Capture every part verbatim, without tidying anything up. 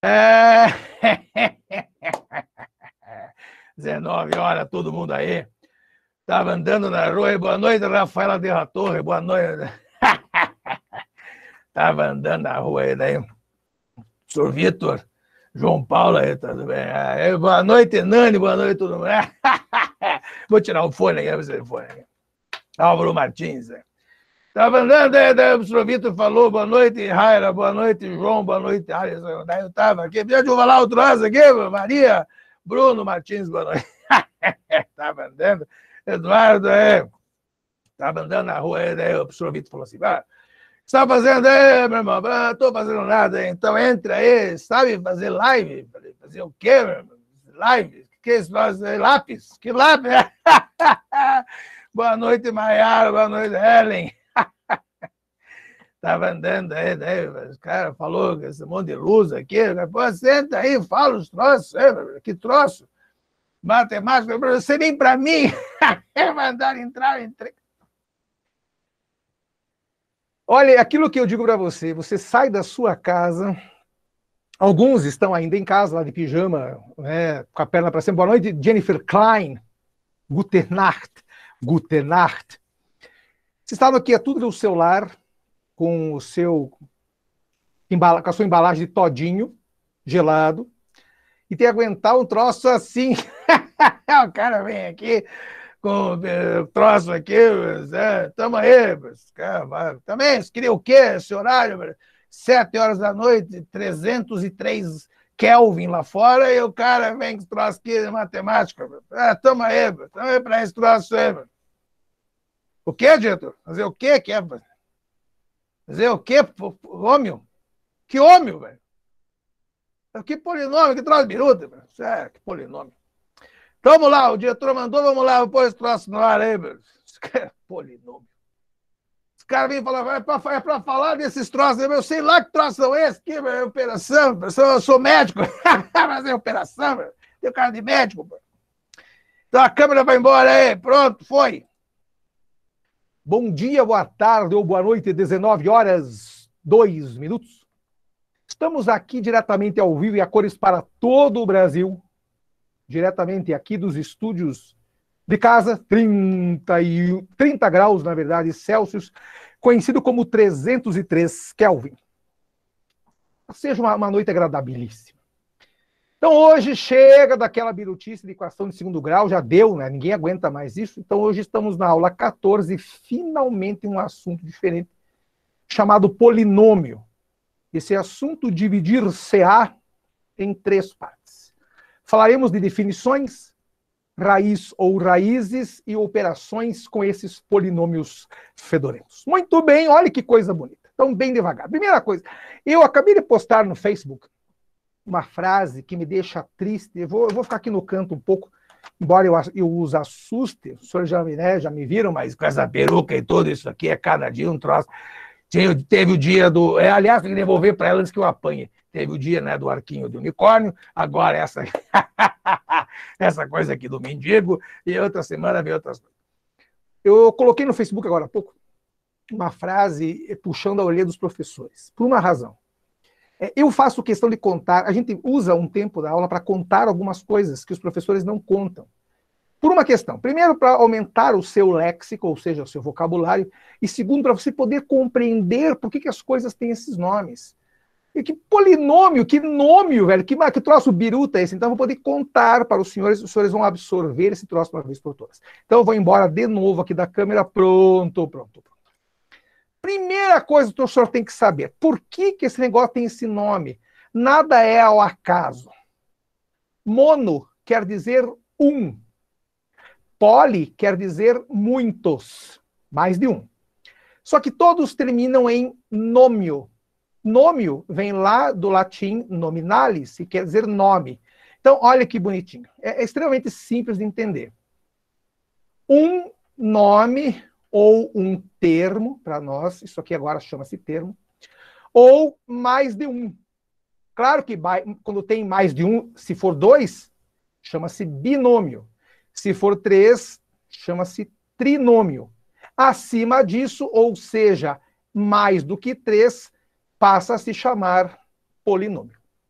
É... dezenove horas, todo mundo aí. Estava andando na rua e boa noite, Rafaela de la Torre, boa noite. Estava andando na rua aí, daí. Senhor Vitor, João Paulo aí, tudo bem? Aí, boa noite, Nani, boa noite, todo mundo. Vou tirar o fone aqui, você fone. Álvaro Martins. Estava andando, daí, daí o senhor Vitor falou, boa noite, Raira, boa noite, João, boa noite, Alisson. Daí eu estava aqui, deixa eu falar o troço aqui, Maria, Bruno Martins, boa noite. Estava andando, Eduardo, é. Estava andando na rua, daí o senhor Vitor falou assim, ah, o que você está fazendo aí, meu irmão? Não estou fazendo nada, então entra aí, sabe fazer live? Falei, fazer o quê, meu irmão? Live? O que é isso? Fazer lápis? Que lápis? Boa noite, Maiara, boa noite, Helen. Estava andando aí, daí o cara falou esse monte de luz aqui, pô, senta aí, fala os troços, que troço? Matemática, você nem para mim, mandaram entrar, eu entrei. Olha, aquilo que eu digo para você, você sai da sua casa, alguns estão ainda em casa, lá de pijama, né, com a perna para cima. Boa noite, Jennifer Klein. Gute Nacht. Gute Nacht. Você está aqui, é tudo no celular, com o seu com a sua embalagem de todinho, gelado, e tem que aguentar um troço assim. O cara vem aqui com o troço aqui, é, tamo aí, cara, também, você queria o quê, esse horário? Sete horas da noite, trezentos e três Kelvin lá fora, e o cara vem com esse troço aqui de matemática. É, tamo aí, tamo aí pra esse troço aí. Mano. O quê, diretor? Fazer o quê que é? Fazer o quê? Homem? Que homem, velho? Que polinômio, que troço biruta, velho. É, que polinômio. Então, vamos lá, o diretor mandou, vamos lá, vou pôr esse troço no ar aí, velho. Polinômio. Os caras vêm falar, é pra, é pra falar desses troços, eu sei lá que troços são esses, que é operação, eu sou médico, mas é operação, velho. Tem cara de médico, velho. Então a câmera vai embora aí, pronto, foi. Bom dia, boa tarde ou boa noite, dezenove horas, dois minutos. Estamos aqui diretamente ao vivo e a cores para todo o Brasil, diretamente aqui dos estúdios de casa, trinta, e, trinta graus, na verdade, Celsius, conhecido como trezentos e três Kelvin. Seja uma, uma noite agradabilíssima. Então hoje chega daquela birutice de equação de segundo grau, já deu, né? Ninguém aguenta mais isso. Então hoje estamos na aula quatorze, finalmente um assunto diferente, chamado polinômio. Esse assunto dividir-se-á em três partes. Falaremos de definições, raiz ou raízes e operações com esses polinômios fedorentos. Muito bem, olha que coisa bonita. Então, bem devagar. Primeira coisa, eu acabei de postar no Facebook uma frase que me deixa triste. Eu vou, eu vou ficar aqui no canto um pouco, embora eu, eu os assuste. Os senhores já, né, já me viram, mas com essa peruca e tudo isso aqui, é cada dia um troço. Teve o dia do... É, aliás, tem que devolver para ela antes que eu apanhe. Teve o dia, né, do arquinho do unicórnio, agora essa, essa coisa aqui do mendigo, e outra semana vem outras coisas. Eu coloquei no Facebook agora há pouco uma frase puxando a orelha dos professores, por uma razão. Eu faço questão de contar, a gente usa um tempo da aula para contar algumas coisas que os professores não contam. Por uma questão. Primeiro, para aumentar o seu léxico, ou seja, o seu vocabulário, e segundo, para você poder compreender por que, que as coisas têm esses nomes. E que polinômio, que nome, velho, que, que troço biruta é esse? Então eu vou poder contar para os senhores, os senhores vão absorver esse troço uma vez por todas. Então eu vou embora de novo aqui da câmera, pronto, pronto, pronto. Primeira coisa que o senhor tem que saber, por que, que esse negócio tem esse nome? Nada é ao acaso. Mono quer dizer um. Poli quer dizer muitos, mais de um. Só que todos terminam em nômio. Nômio vem lá do latim nominalis, que quer dizer nome. Então, olha que bonitinho. É, é extremamente simples de entender. Um nome ou um termo, para nós, isso aqui agora chama-se termo, ou mais de um. Claro que quando tem mais de um, se for dois, chama-se binômio. Se for três, chama-se trinômio. Acima disso, ou seja, mais do que três, passa a se chamar polinômio.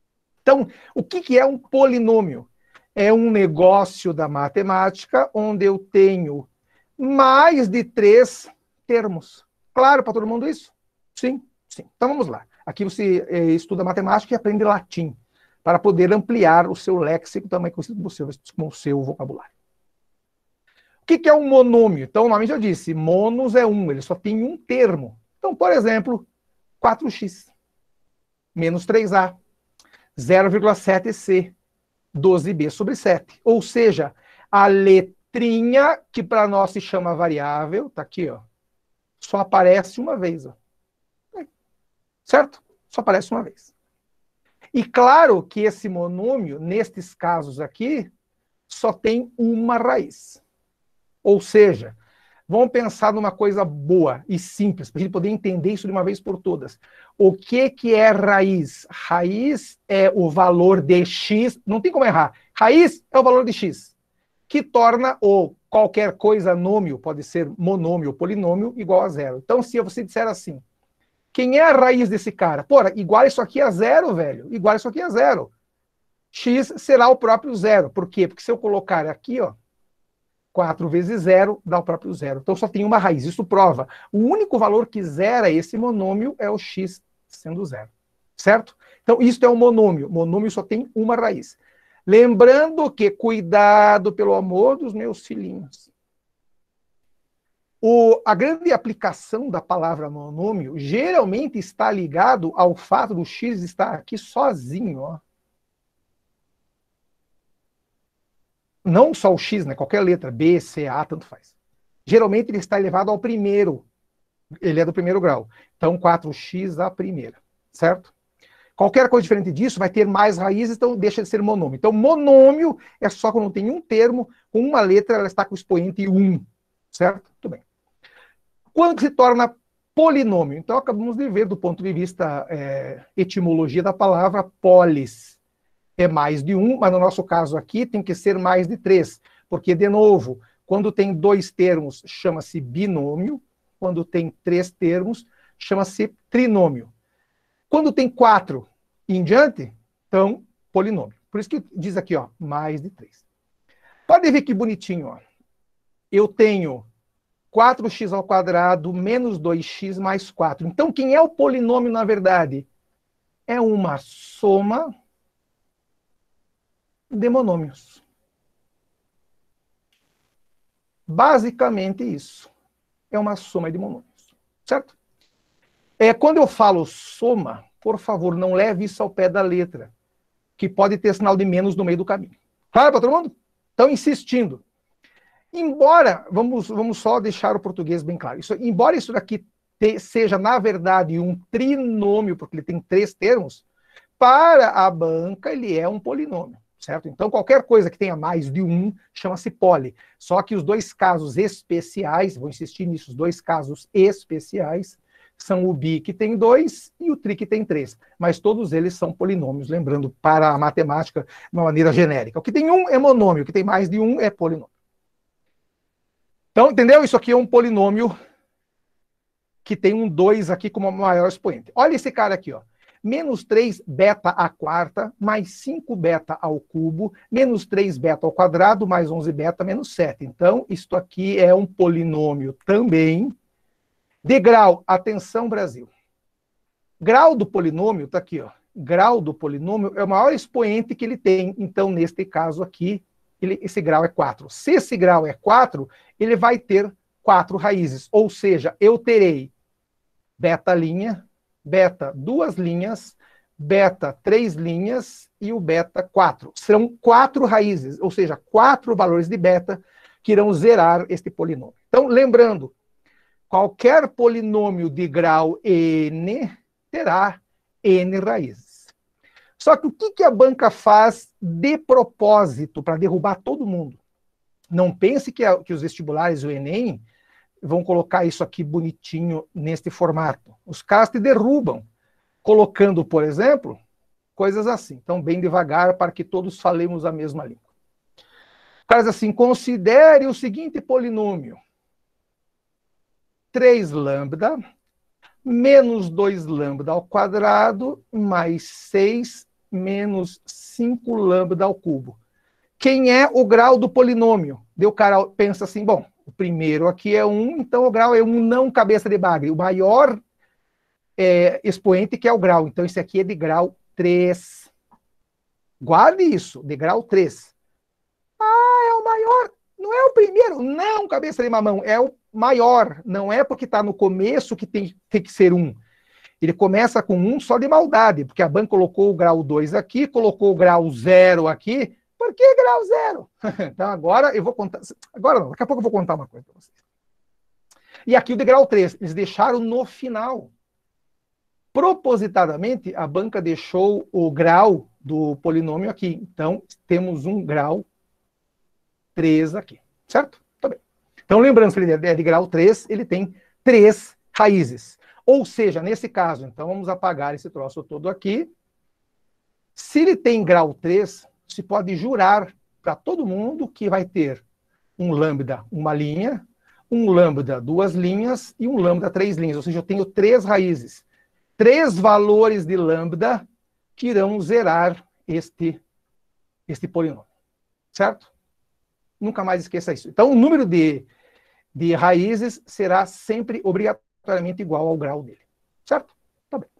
Então, o que, que é um polinômio? É um negócio da matemática onde eu tenho mais de três termos. Claro para todo mundo isso? Sim, sim. Então vamos lá. Aqui você é, estuda matemática e aprende latim, para poder ampliar o seu léxico, também conhecido como o seu, como o seu vocabulário. O que, que é um monômio? Então, o nome já disse, monos é um, ele só tem um termo. Então, por exemplo, quatro x menos três a, zero vírgula sete c, doze b sobre sete. Ou seja, a letrinha, que para nós se chama variável, está aqui, ó, só aparece uma vez. Ó. Certo? Só aparece uma vez. E claro que esse monômio, nestes casos aqui, só tem uma raiz. Ou seja, vamos pensar numa coisa boa e simples, para a gente poder entender isso de uma vez por todas. O que, que é raiz? Raiz é o valor de x, não tem como errar. Raiz é o valor de x, que torna o qualquer coisa nômio, pode ser monômio ou polinômio, igual a zero. Então, se você disser assim, quem é a raiz desse cara? Porra, igual isso aqui a zero, velho. Igual isso aqui a zero. X será o próprio zero. Por quê? Porque se eu colocar aqui, ó, quatro vezes zero dá o próprio zero. Então só tem uma raiz. Isso prova. O único valor que zera esse monômio é o x sendo zero. Certo? Então isso é um monômio. Monômio só tem uma raiz. Lembrando que, cuidado, pelo amor dos meus filhinhos. O, a grande aplicação da palavra monômio geralmente está ligado ao fato do x estar aqui sozinho. Ó. Não só o x, né? Qualquer letra, B, C, A, tanto faz. Geralmente ele está elevado ao primeiro. Ele é do primeiro grau. Então, quatro x a primeira. Certo? Qualquer coisa diferente disso vai ter mais raízes, então deixa de ser monômio. Então, monômio é só quando tem um termo, com uma letra, ela está com o expoente um. Certo? Tudo bem. Quando se torna polinômio? Então, acabamos de ver, do ponto de vista é, etimologia da palavra, polis. É mais de um, mas no nosso caso aqui tem que ser mais de três. Porque, de novo, quando tem dois termos, chama-se binômio. Quando tem três termos, chama-se trinômio. Quando tem quatro e em diante, então, polinômio. Por isso que diz aqui, ó, mais de três. Pode ver que bonitinho, ó. Eu tenho quatro x ao quadrado menos dois x mais quatro. Então, quem é o polinômio, na verdade? É uma soma de monômios. Basicamente isso. É uma soma de monômios. Certo? É, quando eu falo soma, por favor, não leve isso ao pé da letra, que pode ter sinal de menos no meio do caminho. Claro para todo mundo? Estão insistindo. Embora, vamos, vamos só deixar o português bem claro, isso, embora isso daqui te, seja, na verdade, um trinômio, porque ele tem três termos, para a banca ele é um polinômio, certo? Então, qualquer coisa que tenha mais de um chama-se poli. Só que os dois casos especiais, vou insistir nisso, os dois casos especiais, são o bi que tem dois e o tri que tem três. Mas todos eles são polinômios, lembrando, para a matemática, de uma maneira genérica. O que tem um é monômio, o que tem mais de um é polinômio. Então, entendeu? Isso aqui é um polinômio que tem um dois aqui como maior expoente. Olha esse cara aqui, ó. Menos três beta à quarta, mais cinco beta ao cubo, menos três beta ao quadrado, mais onze beta, menos sete. Então, isto aqui é um polinômio também de grau. Atenção, Brasil. Grau do polinômio, está aqui, ó. Grau do polinômio é o maior expoente que ele tem. Então, neste caso aqui, ele, esse grau é quatro. Se esse grau é quatro, ele vai ter quatro raízes. Ou seja, eu terei beta linha, beta duas linhas, beta três linhas e o beta quatro. Serão quatro raízes, ou seja, quatro valores de beta que irão zerar este polinômio. Então, lembrando, qualquer polinômio de grau n terá n raízes. Só que o que, que a banca faz de propósito para derrubar todo mundo? Não pense que, a, que os vestibulares, o Enem, vão colocar isso aqui bonitinho neste formato. Os caras te derrubam, colocando, por exemplo, coisas assim. Então, bem devagar, para que todos falemos a mesma língua. Caras assim, considere o seguinte polinômio. três lambda menos dois lambda ao quadrado mais seis menos cinco lambda ao cubo. Quem é o grau do polinômio? Daí o cara pensa assim, bom, o primeiro aqui é um, então o grau é um não cabeça de bagre. O maior é, expoente que é o grau. Então esse aqui é de grau três. Guarde isso, de grau três. Ah, é o maior. Não é o primeiro, não, cabeça de mamão. É o maior. Não é porque está no começo que tem, tem que ser um. Ele começa com um só de maldade, porque a banca colocou o grau dois aqui, colocou o grau zero aqui. Por que grau zero? Então agora eu vou contar. Agora não, daqui a pouco eu vou contar uma coisa para vocês. E aqui o de grau três, eles deixaram no final. Propositadamente, a banca deixou o grau do polinômio aqui. Então, temos um grau três aqui, certo? Tá bem. Então, lembrando que ele é de grau três, ele tem três raízes. Ou seja, nesse caso, então, vamos apagar esse troço todo aqui. Se ele tem grau três, se pode jurar para todo mundo que vai ter um lambda, uma linha, um lambda, duas linhas, e um lambda, três linhas. Ou seja, eu tenho três raízes. Três valores de lambda que irão zerar este, este polinômio. Certo? Nunca mais esqueça isso. Então, o número de, de raízes será sempre obrigatoriamente igual ao grau dele. Certo? Tá bem.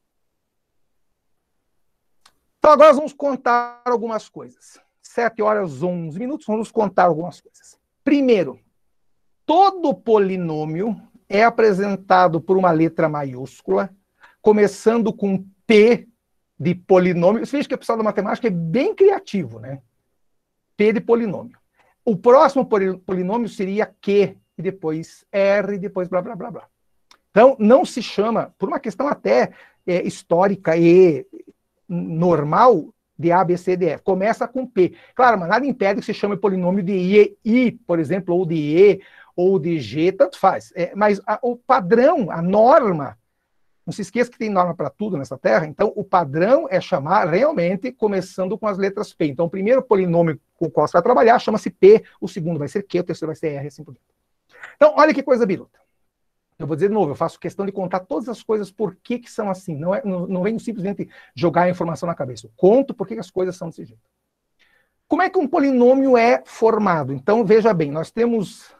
Então, agora vamos contar algumas coisas. sete horas, onze minutos, vamos contar algumas coisas. Primeiro, todo polinômio é apresentado por uma letra maiúscula, começando com P de polinômio. Você veja que o pessoal da matemática é bem criativo, né? P de polinômio. O próximo polinômio seria Q, e depois R, e depois blá, blá, blá, blá. Então, não se chama, por uma questão até é, histórica e normal, de A, B, C, D, F. Começa com P. Claro, mas nada impede que se chame polinômio de I, I, por exemplo, ou de E, ou de G, tanto faz. É, mas a, o padrão, a norma, não se esqueça que tem norma para tudo nessa Terra, então o padrão é chamar realmente começando com as letras P. Então o primeiro polinômio com o qual você vai trabalhar chama-se P, o segundo vai ser Q, o terceiro vai ser R, assim por diante. Então, olha que coisa biruta. Eu vou dizer de novo, eu faço questão de contar todas as coisas por que, que são assim. Não, é, não, não venho simplesmente jogar a informação na cabeça. Eu conto por que as coisas são desse jeito. Como é que um polinômio é formado? Então, veja bem, nós temos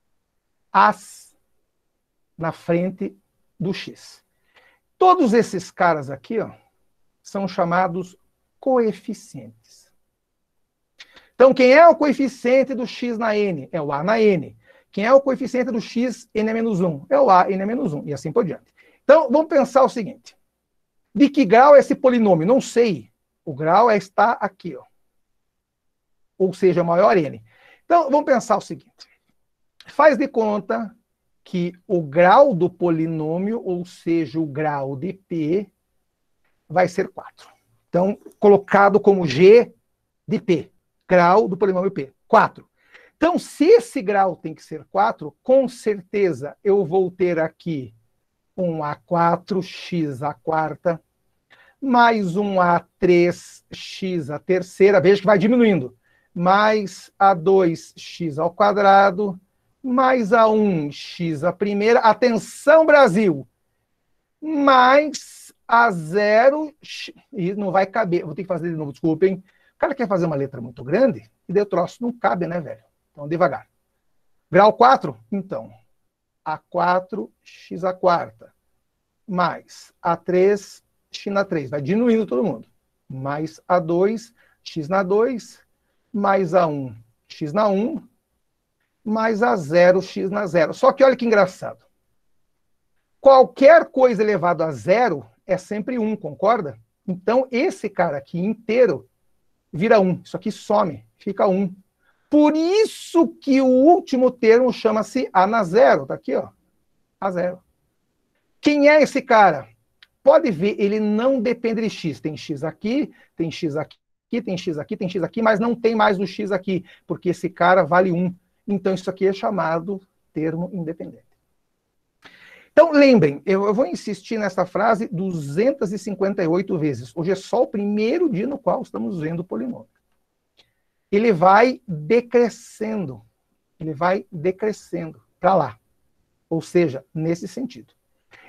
as na frente do x. Todos esses caras aqui, ó, são chamados coeficientes. Então, quem é o coeficiente do x na n? É o a na n. Quem é o coeficiente do x, n é menos um? É o a, n é menos um, e assim por diante. Então, vamos pensar o seguinte. De que grau é esse polinômio? Não sei. O grau é, está aqui, ó. Ou seja, maior n. Então, vamos pensar o seguinte. Faz de conta que o grau do polinômio, ou seja, o grau de P, vai ser quatro. Então, colocado como G de P, grau do polinômio P, quatro. Então, se esse grau tem que ser quatro, com certeza eu vou ter aqui um a quatro x a quarta, mais um a três x a terceira, veja que vai diminuindo, mais a dois x ao quadrado, mais a um x a primeira, atenção Brasil, mais a zero, e não vai caber, vou ter que fazer de novo, desculpem, o cara quer fazer uma letra muito grande, e daí o troço não cabe, né, velho? Então, devagar. Grau quatro, então, a quatro x a quarta, mais a três x na três, vai diminuindo todo mundo, mais a dois x na dois, mais a um x na um, mais a zero x na zero. Só que olha que engraçado. Qualquer coisa elevado a zero é sempre um, concorda? Então, esse cara aqui inteiro vira um. Isso aqui some, fica um. Por isso que o último termo chama-se a na zero. Tá aqui, ó. A zero. Quem é esse cara? Pode ver, ele não depende de x. Tem x aqui, tem x aqui, tem x aqui, tem x aqui, mas não tem mais o x aqui, porque esse cara vale um. Então, isso aqui é chamado termo independente. Então, lembrem, eu vou insistir nessa frase duzentas e cinquenta e oito vezes. Hoje é só o primeiro dia no qual estamos vendo o polinômio. Ele vai decrescendo. Ele vai decrescendo para lá. Ou seja, nesse sentido.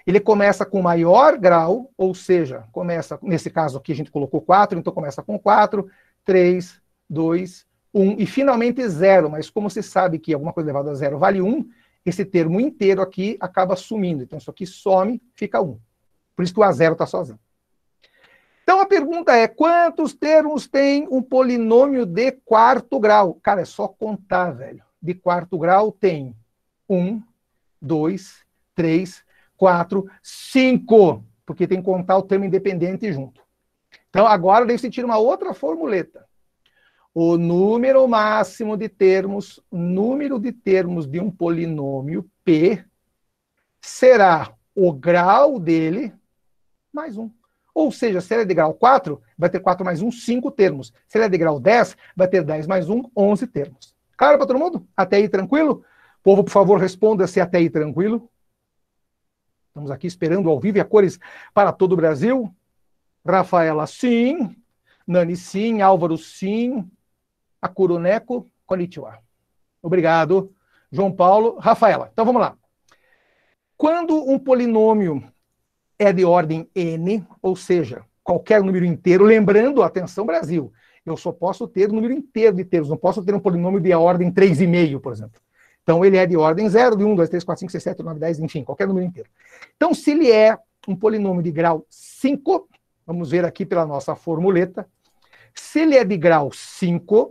Ele começa com maior grau, ou seja, começa, nesse caso aqui a gente colocou quatro, então começa com quatro, três, dois, um, e finalmente zero, mas como se sabe que alguma coisa elevada a zero vale um, esse termo inteiro aqui acaba sumindo. Então isso aqui some, fica um. Por isso que o A zero está sozinho. Então a pergunta é, quantos termos tem um polinômio de quarto grau? Cara, é só contar, velho. De quarto grau tem um, dois, três, quatro, cinco, porque tem que contar o termo independente junto. Então agora deve se tirar uma outra formuleta. O número máximo de termos, número de termos de um polinômio P será o grau dele mais um. Ou seja, se ele é de grau quatro, vai ter quatro mais um, cinco termos. Se ele é de grau dez, vai ter dez mais um, onze termos. Claro para todo mundo? Até aí tranquilo? Povo, por favor, responda se até aí tranquilo. Estamos aqui esperando ao vivo e a cores para todo o Brasil. Rafaela, sim. Nani, sim. Álvaro, sim. Akuruneco, konnichiwa. Obrigado. João Paulo, Rafaela. Então vamos lá. Quando um polinômio é de ordem n, ou seja, qualquer número inteiro, lembrando, atenção Brasil, eu só posso ter um número inteiro de termos, não posso ter um polinômio de ordem três vírgula cinco, por exemplo. Então ele é de ordem zero, de um, dois, três, quatro, cinco, seis, sete, nove, dez, enfim, qualquer número inteiro. Então se ele é um polinômio de grau cinco, vamos ver aqui pela nossa formuleta, se ele é de grau cinco,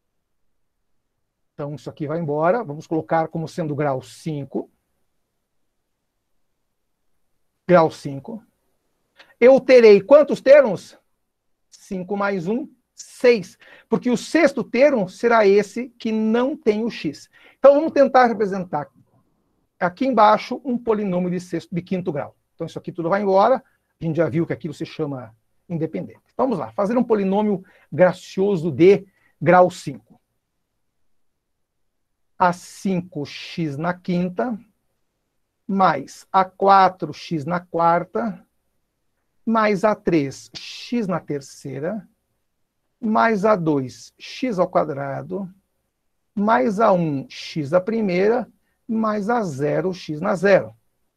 então isso aqui vai embora, vamos colocar como sendo grau cinco, grau cinco, eu terei quantos termos? cinco mais um, seis, porque o sexto termo será esse que não tem o x. Então vamos tentar representar aqui embaixo um polinômio de, sexto, de quinto grau. Então isso aqui tudo vai embora, a gente já viu que aquilo se chama independente. Vamos lá, fazer um polinômio gracioso de grau cinco. A cinco x na quinta, mais a quatro x na quarta, mais a três x na terceira, mais a dois x ao quadrado, mais a um x à primeira, mais a zero x na zero.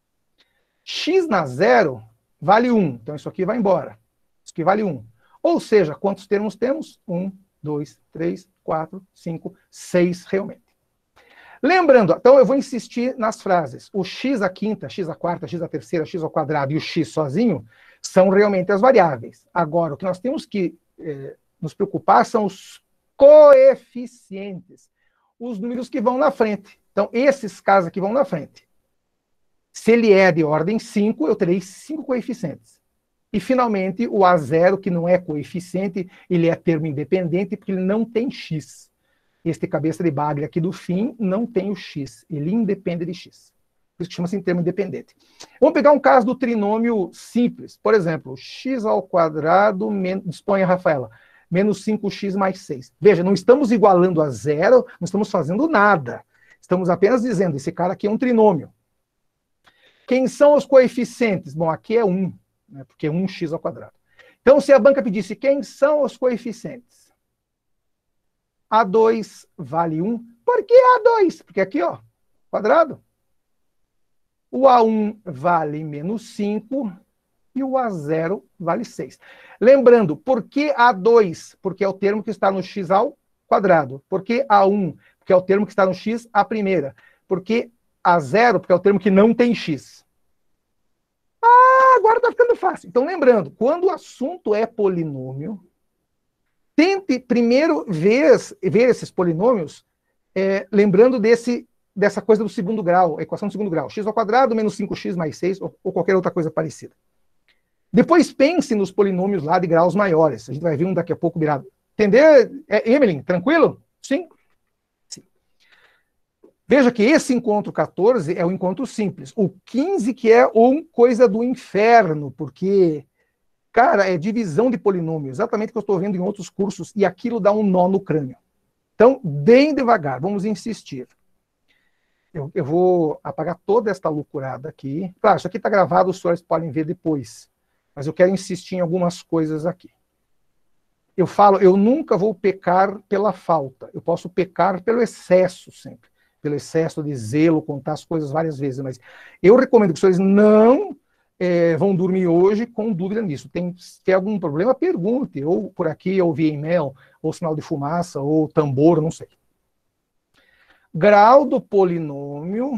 X na zero vale um, então isso aqui vai embora. Isso aqui vale um. Ou seja, quantos termos temos? um, dois, três, quatro, cinco, seis realmente. Lembrando, então eu vou insistir nas frases. O x à quinta, x à quarta, x à terceira, x ao quadrado e o x sozinho são realmente as variáveis. Agora, o que nós temos que eh, nos preocupar são os coeficientes, os números que vão na frente. Então, esses casos aqui vão na frente. Se ele é de ordem cinco, eu terei cinco coeficientes. E, finalmente, o A zero, que não é coeficiente, ele é termo independente, porque ele não tem x. Este cabeça de bagre aqui do fim não tem o x, ele independe de x. Por isso que chama-se termo independente. Vamos pegar um caso do trinômio simples. Por exemplo, x ao quadrado, dispõe a Rafaela, menos cinco x mais seis. Veja, não estamos igualando a zero, não estamos fazendo nada. Estamos apenas dizendo, esse cara aqui é um trinômio. Quem são os coeficientes? Bom, aqui é um, né, porque é um x ao quadrado. Então, se a banca pedisse quem são os coeficientes? A dois vale um. Por que A dois? Porque aqui, ó, quadrado. O A um vale menos cinco e o A zero vale seis. Lembrando, por que A dois? Porque é o termo que está no x ao quadrado. Por que A um? Porque é o termo que está no x à primeira. Por que A zero? Porque é o termo que não tem x. Ah, agora está ficando fácil. Então, lembrando, quando o assunto é polinômio, tente primeiro ver, ver esses polinômios, é, lembrando desse, dessa coisa do segundo grau, a equação do segundo grau. X ao quadrado menos cinco x mais seis, ou, ou qualquer outra coisa parecida. Depois pense nos polinômios lá de graus maiores. A gente vai ver um daqui a pouco virado. Entender, é, Emeline? Tranquilo? Sim? Sim. Veja que esse encontro quatorze é o encontro simples. O quinze que é uma coisa do inferno, porque... Cara, é divisão de polinômio, exatamente o que eu estou vendo em outros cursos, e aquilo dá um nó no crânio. Então, bem devagar, vamos insistir. Eu, eu vou apagar toda esta loucurada aqui. Claro, isso aqui está gravado, os senhores podem ver depois. Mas eu quero insistir em algumas coisas aqui. Eu falo, eu nunca vou pecar pela falta. Eu posso pecar pelo excesso sempre. Pelo excesso de zelo, contar as coisas várias vezes. Mas eu recomendo que os senhores não... é, vão dormir hoje com dúvida nisso. Tem, tem algum problema? Pergunte, ou por aqui, ou via e-mail, ou sinal de fumaça, ou tambor, não sei. Grau do polinômio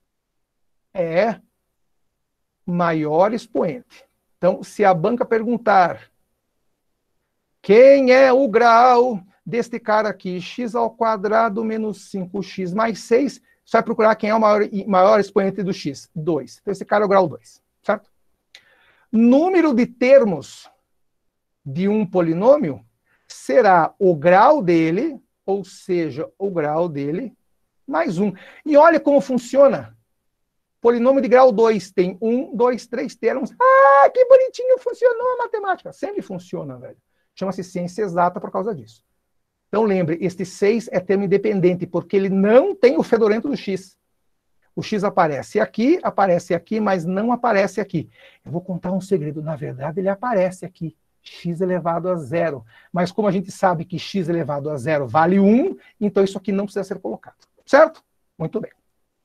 é maior expoente. Então, se a banca perguntar quem é o grau deste cara aqui, x ao quadrado menos cinco x mais seis, você vai procurar quem é o maior, maior expoente do x, dois. Então, esse cara é o grau dois, certo? Número de termos de um polinômio será o grau dele, ou seja, o grau dele, mais um. E olha como funciona. Polinômio de grau dois tem um, dois, três termos. Ah, que bonitinho, funcionou a matemática. Sempre funciona, velho. Chama-se ciência exata por causa disso. Então, lembre, este seis é termo independente, porque ele não tem o fedorento do x. O x aparece aqui, aparece aqui, mas não aparece aqui. Eu vou contar um segredo. Na verdade, ele aparece aqui. X elevado a zero. Mas como a gente sabe que x elevado a zero vale um, então isso aqui não precisa ser colocado. Certo? Muito bem.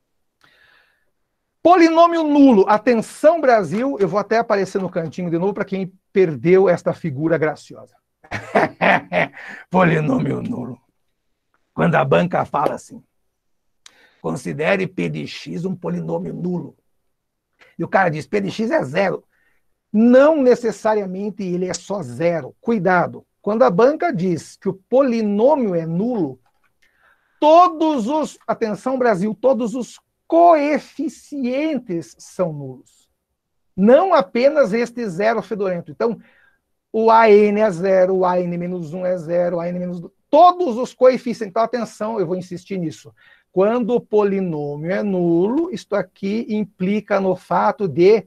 Polinômio nulo. Atenção, Brasil. Eu vou até aparecer no cantinho de novo para quem perdeu esta figura graciosa. Polinômio nulo. Quando a banca fala assim, considere P de x um polinômio nulo. E o cara diz, P de x é zero. Não necessariamente ele é só zero. Cuidado. Quando a banca diz que o polinômio é nulo, todos os, atenção Brasil, todos os coeficientes são nulos. Não apenas este zero fedorento. Então, o A N é zero, o A N menos um é zero, o A N menos dois. Todos os coeficientes. Então, atenção, eu vou insistir nisso. Quando o polinômio é nulo, isto aqui implica no fato de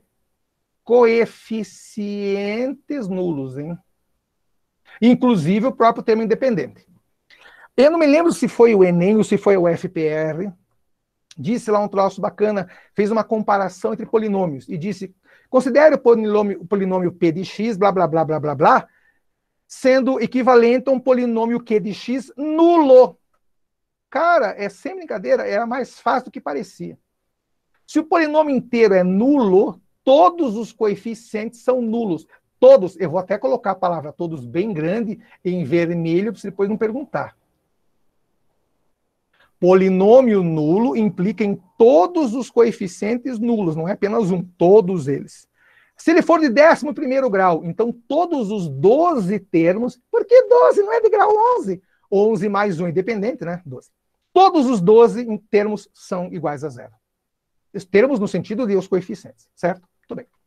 coeficientes nulos, hein? Inclusive o próprio termo independente. Eu não me lembro se foi o Enem ou se foi o F P R, disse lá um troço bacana, fez uma comparação entre polinômios e disse, considere o polinômio, o polinômio P de x, blá, blá, blá, blá, blá, blá, sendo equivalente a um polinômio Q de x nulo. Cara, é sem brincadeira, era mais fácil do que parecia. Se o polinômio inteiro é nulo, todos os coeficientes são nulos. Todos, eu vou até colocar a palavra todos bem grande, em vermelho, para você depois não perguntar. Polinômio nulo implica em todos os coeficientes nulos, não é apenas um, todos eles. Se ele for de décimo primeiro grau, então todos os doze termos, por que doze? Não é de grau onze? onze mais um, independente, né? doze. Todos os doze termos são iguais a zero. Os termos no sentido de os coeficientes, certo? Tudo bem.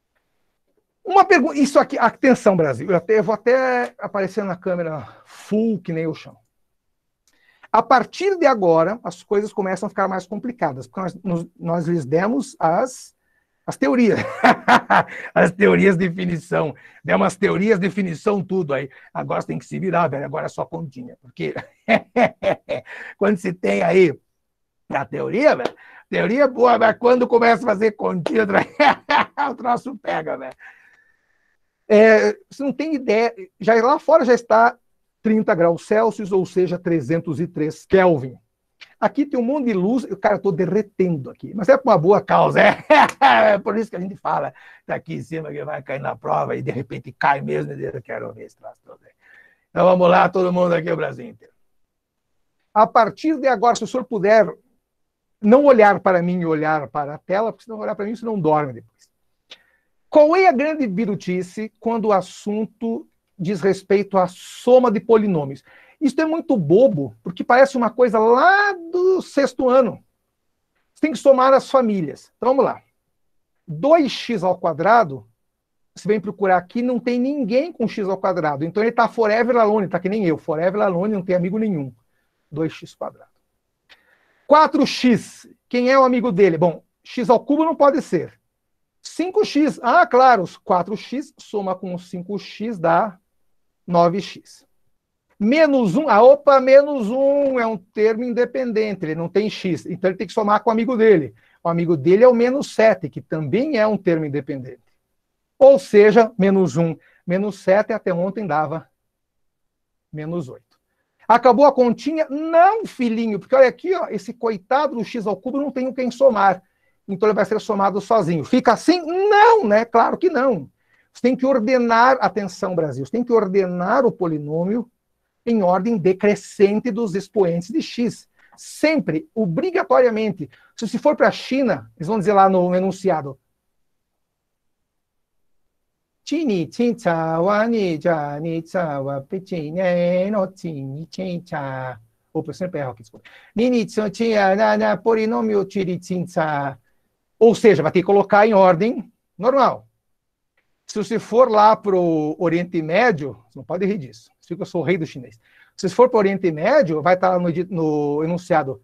Uma pergunta, isso aqui, atenção, Brasil, eu, até, eu vou até aparecer na câmera full, que nem o chão. A partir de agora, as coisas começam a ficar mais complicadas, porque nós, nós, nós lhes demos as, as teorias. As teorias de definição. Demos as teorias de definição, tudo aí. Agora você tem que se virar, velho, agora é só continha. Porque quando se tem aí a teoria, velho, teoria boa, mas quando começa a fazer continha, o troço pega, velho. É, você não tem ideia, já lá fora já está trinta graus Celsius, ou seja, trezentos e três Kelvin. Aqui tem um monte de luz, cara, eu estou derretendo aqui, mas é por uma boa causa, é, é por isso que a gente fala, está aqui em cima que vai cair na prova e de repente cai mesmo, e eu quero ver esse troço todo aí. Então vamos lá, todo mundo aqui, o Brasil inteiro. A partir de agora, se o senhor puder não olhar para mim e olhar para a tela, porque se não olhar para mim, você não dorme depois. Qual é a grande birutice quando o assunto diz respeito à soma de polinômios? Isso é muito bobo, porque parece uma coisa lá do sexto ano. Você tem que somar as famílias. Então, vamos lá. dois x ao quadrado, você vem procurar aqui, não tem ninguém com x ao quadrado. Então, ele está forever alone, está que nem eu. Forever alone, não tem amigo nenhum. dois x quadrado. quatro x, quem é o amigo dele? Bom, x ao cubo não pode ser. cinco x, ah, claro, quatro x soma com cinco x dá nove x. Menos um, ah, opa, menos um é um termo independente, ele não tem x, então ele tem que somar com o amigo dele. O amigo dele é o menos sete, que também é um termo independente. Ou seja, menos um, menos sete até ontem dava menos oito. Acabou a continha? Não, filhinho, porque olha aqui, ó, esse coitado do x ao cubo não tem quem somar. então ele vai ser somado sozinho. Fica assim? Não, né? Claro que não. Você tem que ordenar, atenção, Brasil, você tem que ordenar o polinômio em ordem decrescente dos expoentes de x. Sempre, obrigatoriamente. Se você for para a China, eles vão dizer lá no enunciado, Chini, chincha, wani, jani, tsawa, pechine, no, chini, chincha. Opa, eu sempre erro aqui, desculpa. Nini, tsuntia, nana, polinômio, chiri, chincha. Ou seja, vai ter que colocar em ordem normal. Se você for lá para o Oriente Médio, você não pode rir disso. Você que eu sou o rei do chinês. Se você for para o Oriente Médio, vai estar no, no enunciado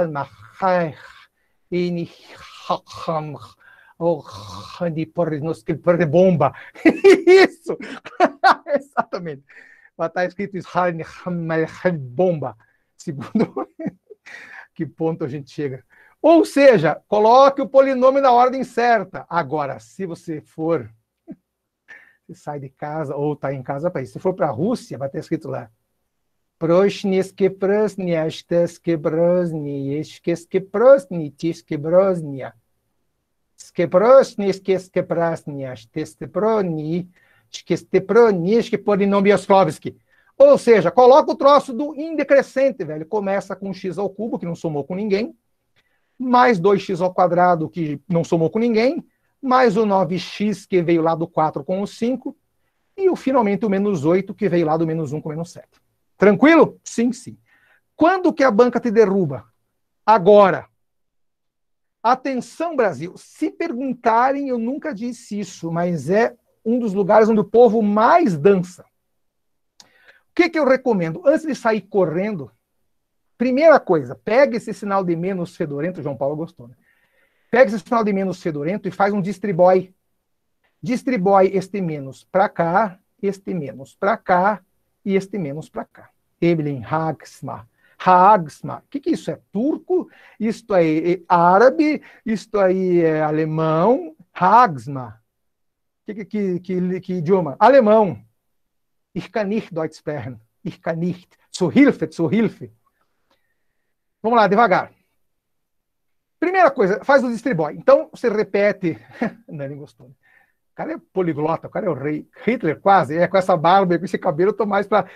bomba. Isso! Exatamente. Vai estar escrito isso, bomba. Segundo que ponto a gente chega. Ou seja, coloque o polinômio na ordem certa. Agora, se você for... Você sai de casa, ou está em casa para isso. Se for para a Rússia, vai ter escrito lá. Proshniske prosniashteske brosnieskeske prosnitiske brosnia. Ske prosnieskeske prasniashteske proni, skeste proniske polinomioskovski. Ou seja, coloca o troço do indecrescente, velho. Começa com x ao cubo, que não somou com ninguém, mais dois x ao quadrado, que não somou com ninguém, mais o nove x, que veio lá do quatro com o cinco, e o, finalmente o menos oito, que veio lá do menos um com o menos sete. Tranquilo? Sim, sim. Quando que a banca te derruba? Agora. Atenção, Brasil. Se perguntarem, eu nunca disse isso, mas é um dos lugares onde o povo mais dança. O que que eu recomendo? Antes de sair correndo, primeira coisa, pega esse sinal de menos fedorento, João Paulo gostou, né? Pega esse sinal de menos fedorento e faz um distribói. Distribói este menos para cá, este menos para cá e este menos para cá. Evelyn Hagsma. Hagsma. O que, que isso é? Turco? Isto aí é árabe? Isto aí é alemão? Hagsma. Que, que, que, que idioma? Alemão. Ich kann nicht Deutsch sprechen. Ich kann nicht. Zur Hilfe, zur Hilfe. Vamos lá, devagar. Primeira coisa, faz o distribói. Então, você repete... Não, ele gostou. O cara é poliglota, o cara é o rei. Hitler, quase. É, com essa barba, com esse cabelo, eu tô mais para...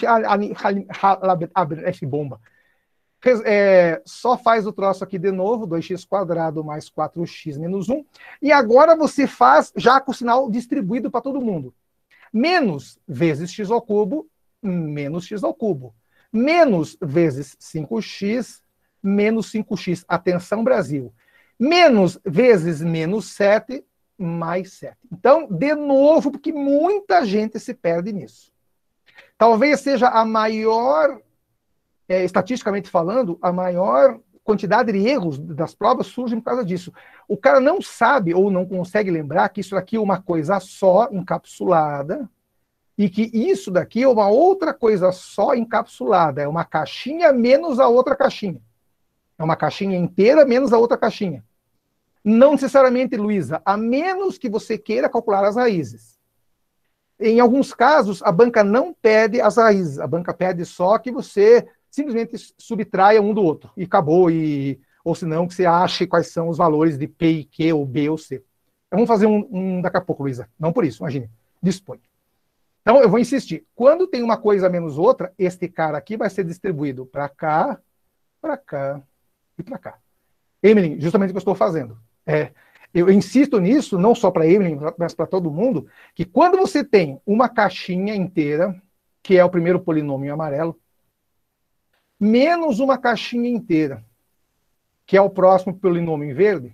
bomba. É, só faz o troço aqui de novo, dois x quadrado mais quatro x menos um. E agora você faz já com o sinal distribuído para todo mundo. Menos vezes x ao cubo, menos x ao cubo. Menos vezes cinco x, menos cinco x. Atenção, Brasil. Menos vezes menos sete, mais sete. Então, de novo, porque muita gente se perde nisso. Talvez seja a maior, é, estatisticamente falando, a maior quantidade de erros das provas surge por causa disso. O cara não sabe ou não consegue lembrar que isso aqui é uma coisa só, encapsulada, e que isso daqui é uma outra coisa só encapsulada. É uma caixinha menos a outra caixinha. É uma caixinha inteira menos a outra caixinha. Não necessariamente, Luísa, a menos que você queira calcular as raízes. Em alguns casos, a banca não pede as raízes. A banca pede só que você simplesmente subtraia um do outro. E acabou. E, ou se não, que você ache quais são os valores de P e Q, ou B ou C. Vamos fazer um, um daqui a pouco, Luísa. Não por isso, imagine. Dispõe. Então, eu vou insistir. Quando tem uma coisa menos outra, este cara aqui vai ser distribuído para cá, para cá e para cá. Emily, justamente o que eu estou fazendo. É, eu insisto nisso, não só para Emily, mas para todo mundo, que quando você tem uma caixinha inteira, que é o primeiro polinômio amarelo, menos uma caixinha inteira, que é o próximo polinômio em verde,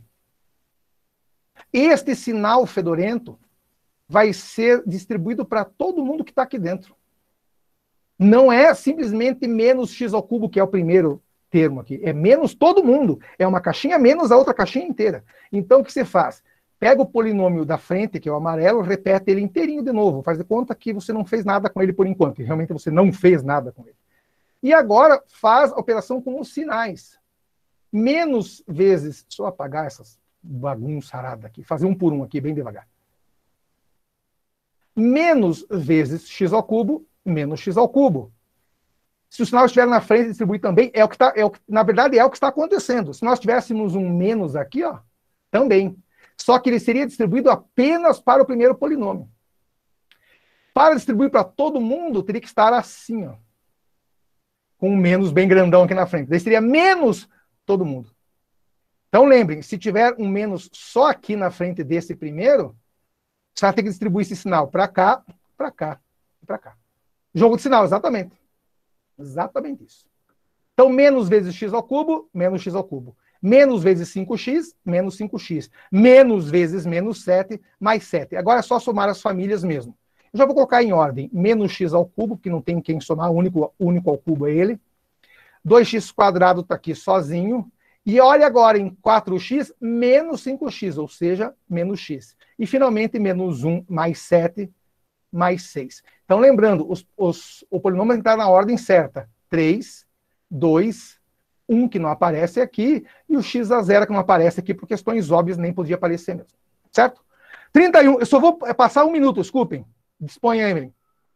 este sinal fedorento vai ser distribuído para todo mundo que está aqui dentro. Não é simplesmente menos x ao cubo, que é o primeiro termo aqui. É menos todo mundo. É uma caixinha menos a outra caixinha inteira. Então, o que você faz? Pega o polinômio da frente, que é o amarelo, repete ele inteirinho de novo. Faz de conta que você não fez nada com ele por enquanto. Que realmente você não fez nada com ele. E agora faz a operação com os sinais. Menos vezes... Deixa eu apagar essas bagunçaradas aqui. Fazer um por um aqui, bem devagar. Menos vezes x ao cubo, menos x ao cubo. Se o sinal estiver na frente, distribuir também, é o que está, é o que, na verdade, é o que está acontecendo. Se nós tivéssemos um menos aqui, ó, Também. Só que ele seria distribuído apenas para o primeiro polinômio. Para distribuir para todo mundo, teria que estar assim, ó, com um menos bem grandão aqui na frente. Daí seria menos todo mundo. Então lembrem, se tiver um menos só aqui na frente desse primeiro, você vai ter que distribuir esse sinal para cá, para cá e para cá. Jogo de sinal, exatamente. Exatamente isso. Então, menos vezes x ao cubo, menos x ao cubo. Menos vezes cinco x, menos cinco x. Menos vezes menos sete, mais sete. Agora é só somar as famílias mesmo. Eu já vou colocar em ordem. Menos x ao cubo, que não tem quem somar, o único, único ao cubo é ele. dois x quadrado está aqui sozinho. E olha agora em quatro x menos cinco x, ou seja, menos x. E finalmente menos um mais sete mais seis. Então lembrando, os, os, o polinômio está na ordem certa. três, dois, um que não aparece aqui, e o x a zero que não aparece aqui por questões óbvias, nem podia aparecer mesmo. Certo? trinta e um, eu só vou passar um minuto, desculpem. Disponha, Emily.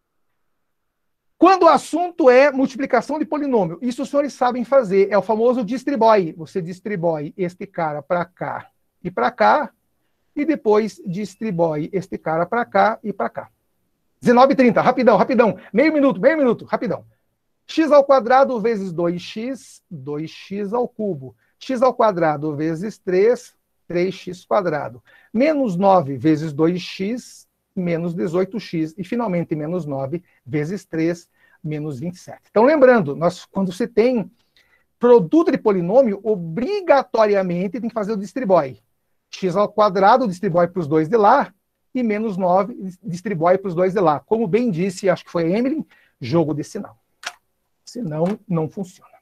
Quando o assunto é multiplicação de polinômio, isso os senhores sabem fazer, é o famoso distribui. Você distribui este cara para cá e para cá, e depois distribui este cara para cá e para cá. dezenove e trinta, rapidão, rapidão. Meio minuto, meio minuto, rapidão. X ao quadrado vezes dois x, dois x ao cubo. X ao quadrado vezes três, três x quadrado. Menos nove vezes dois x, menos dezoito x. E, finalmente, menos nove vezes três, menos vinte e sete. Então, lembrando, nós, quando você tem produto de polinômio, obrigatoriamente tem que fazer o distribui. X ao quadrado distribui para os dois de lá, e menos nove distribui para os dois de lá. Como bem disse, acho que foi a Emily, jogo de sinal. Senão, não funciona.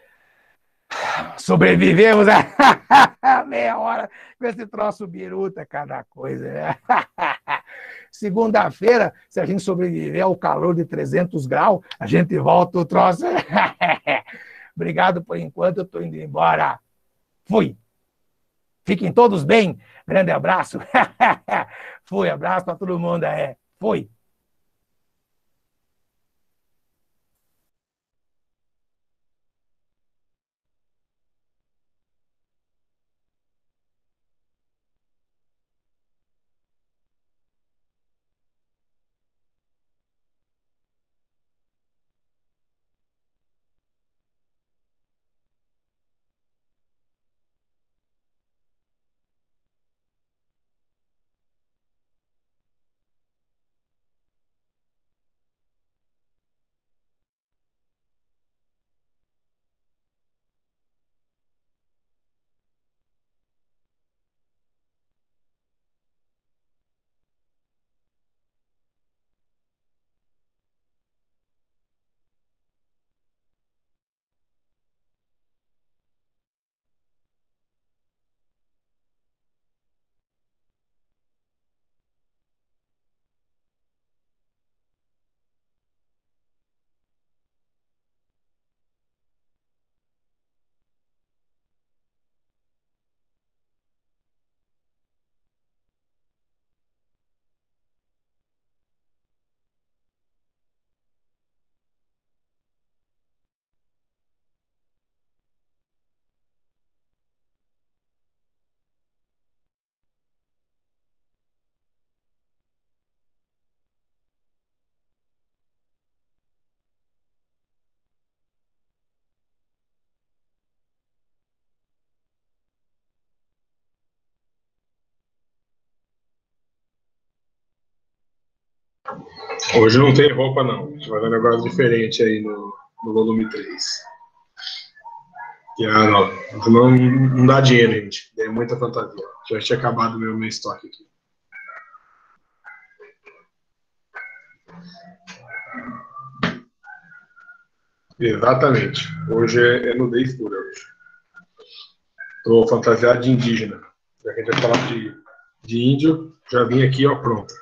Sobrevivemos a meia hora com esse troço biruta, cada coisa. Né? Segunda-feira, se a gente sobreviver ao calor de trezentos graus, a gente volta o troço. Obrigado por enquanto, eu estou indo embora. Fui. Fiquem todos bem. Grande abraço. Fui, abraço para todo mundo. É. Fui. Hoje não tem roupa, não. A gente vai ver um negócio diferente aí no, no volume três. E, ah, não, não, não dá dinheiro, gente. É muita fantasia. Já tinha acabado o meu, meu estoque aqui. Exatamente. Hoje é, é nudez pura. Estou fantasiado de indígena. Já que a gente vai falar de, de índio, já vim aqui, ó, pronto.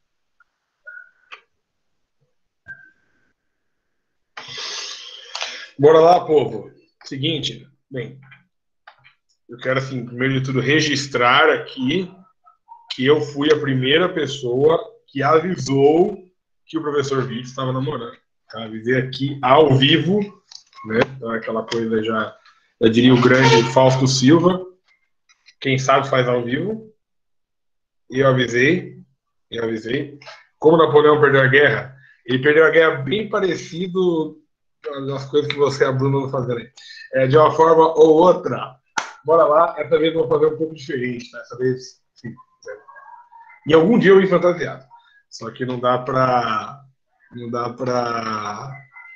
Bora lá, povo. Seguinte, bem, eu quero, assim, primeiro de tudo, registrar aqui que eu fui a primeira pessoa que avisou que o professor Vitor estava namorando. Tá? Avisei aqui ao vivo, né? Então, aquela coisa já, eu diria o grande Fausto Silva. Quem sabe faz ao vivo. E eu avisei. Eu avisei. Como Napoleão perdeu a guerra? Ele perdeu a guerra bem parecido das coisas que você e a Bruna vão fazer aí. É, de uma forma ou outra. Bora lá. Essa vez eu vou fazer um pouco diferente. Né? Essa vez, sim. E algum dia eu vim fantasiado. Só que não dá pra... Não dá pra...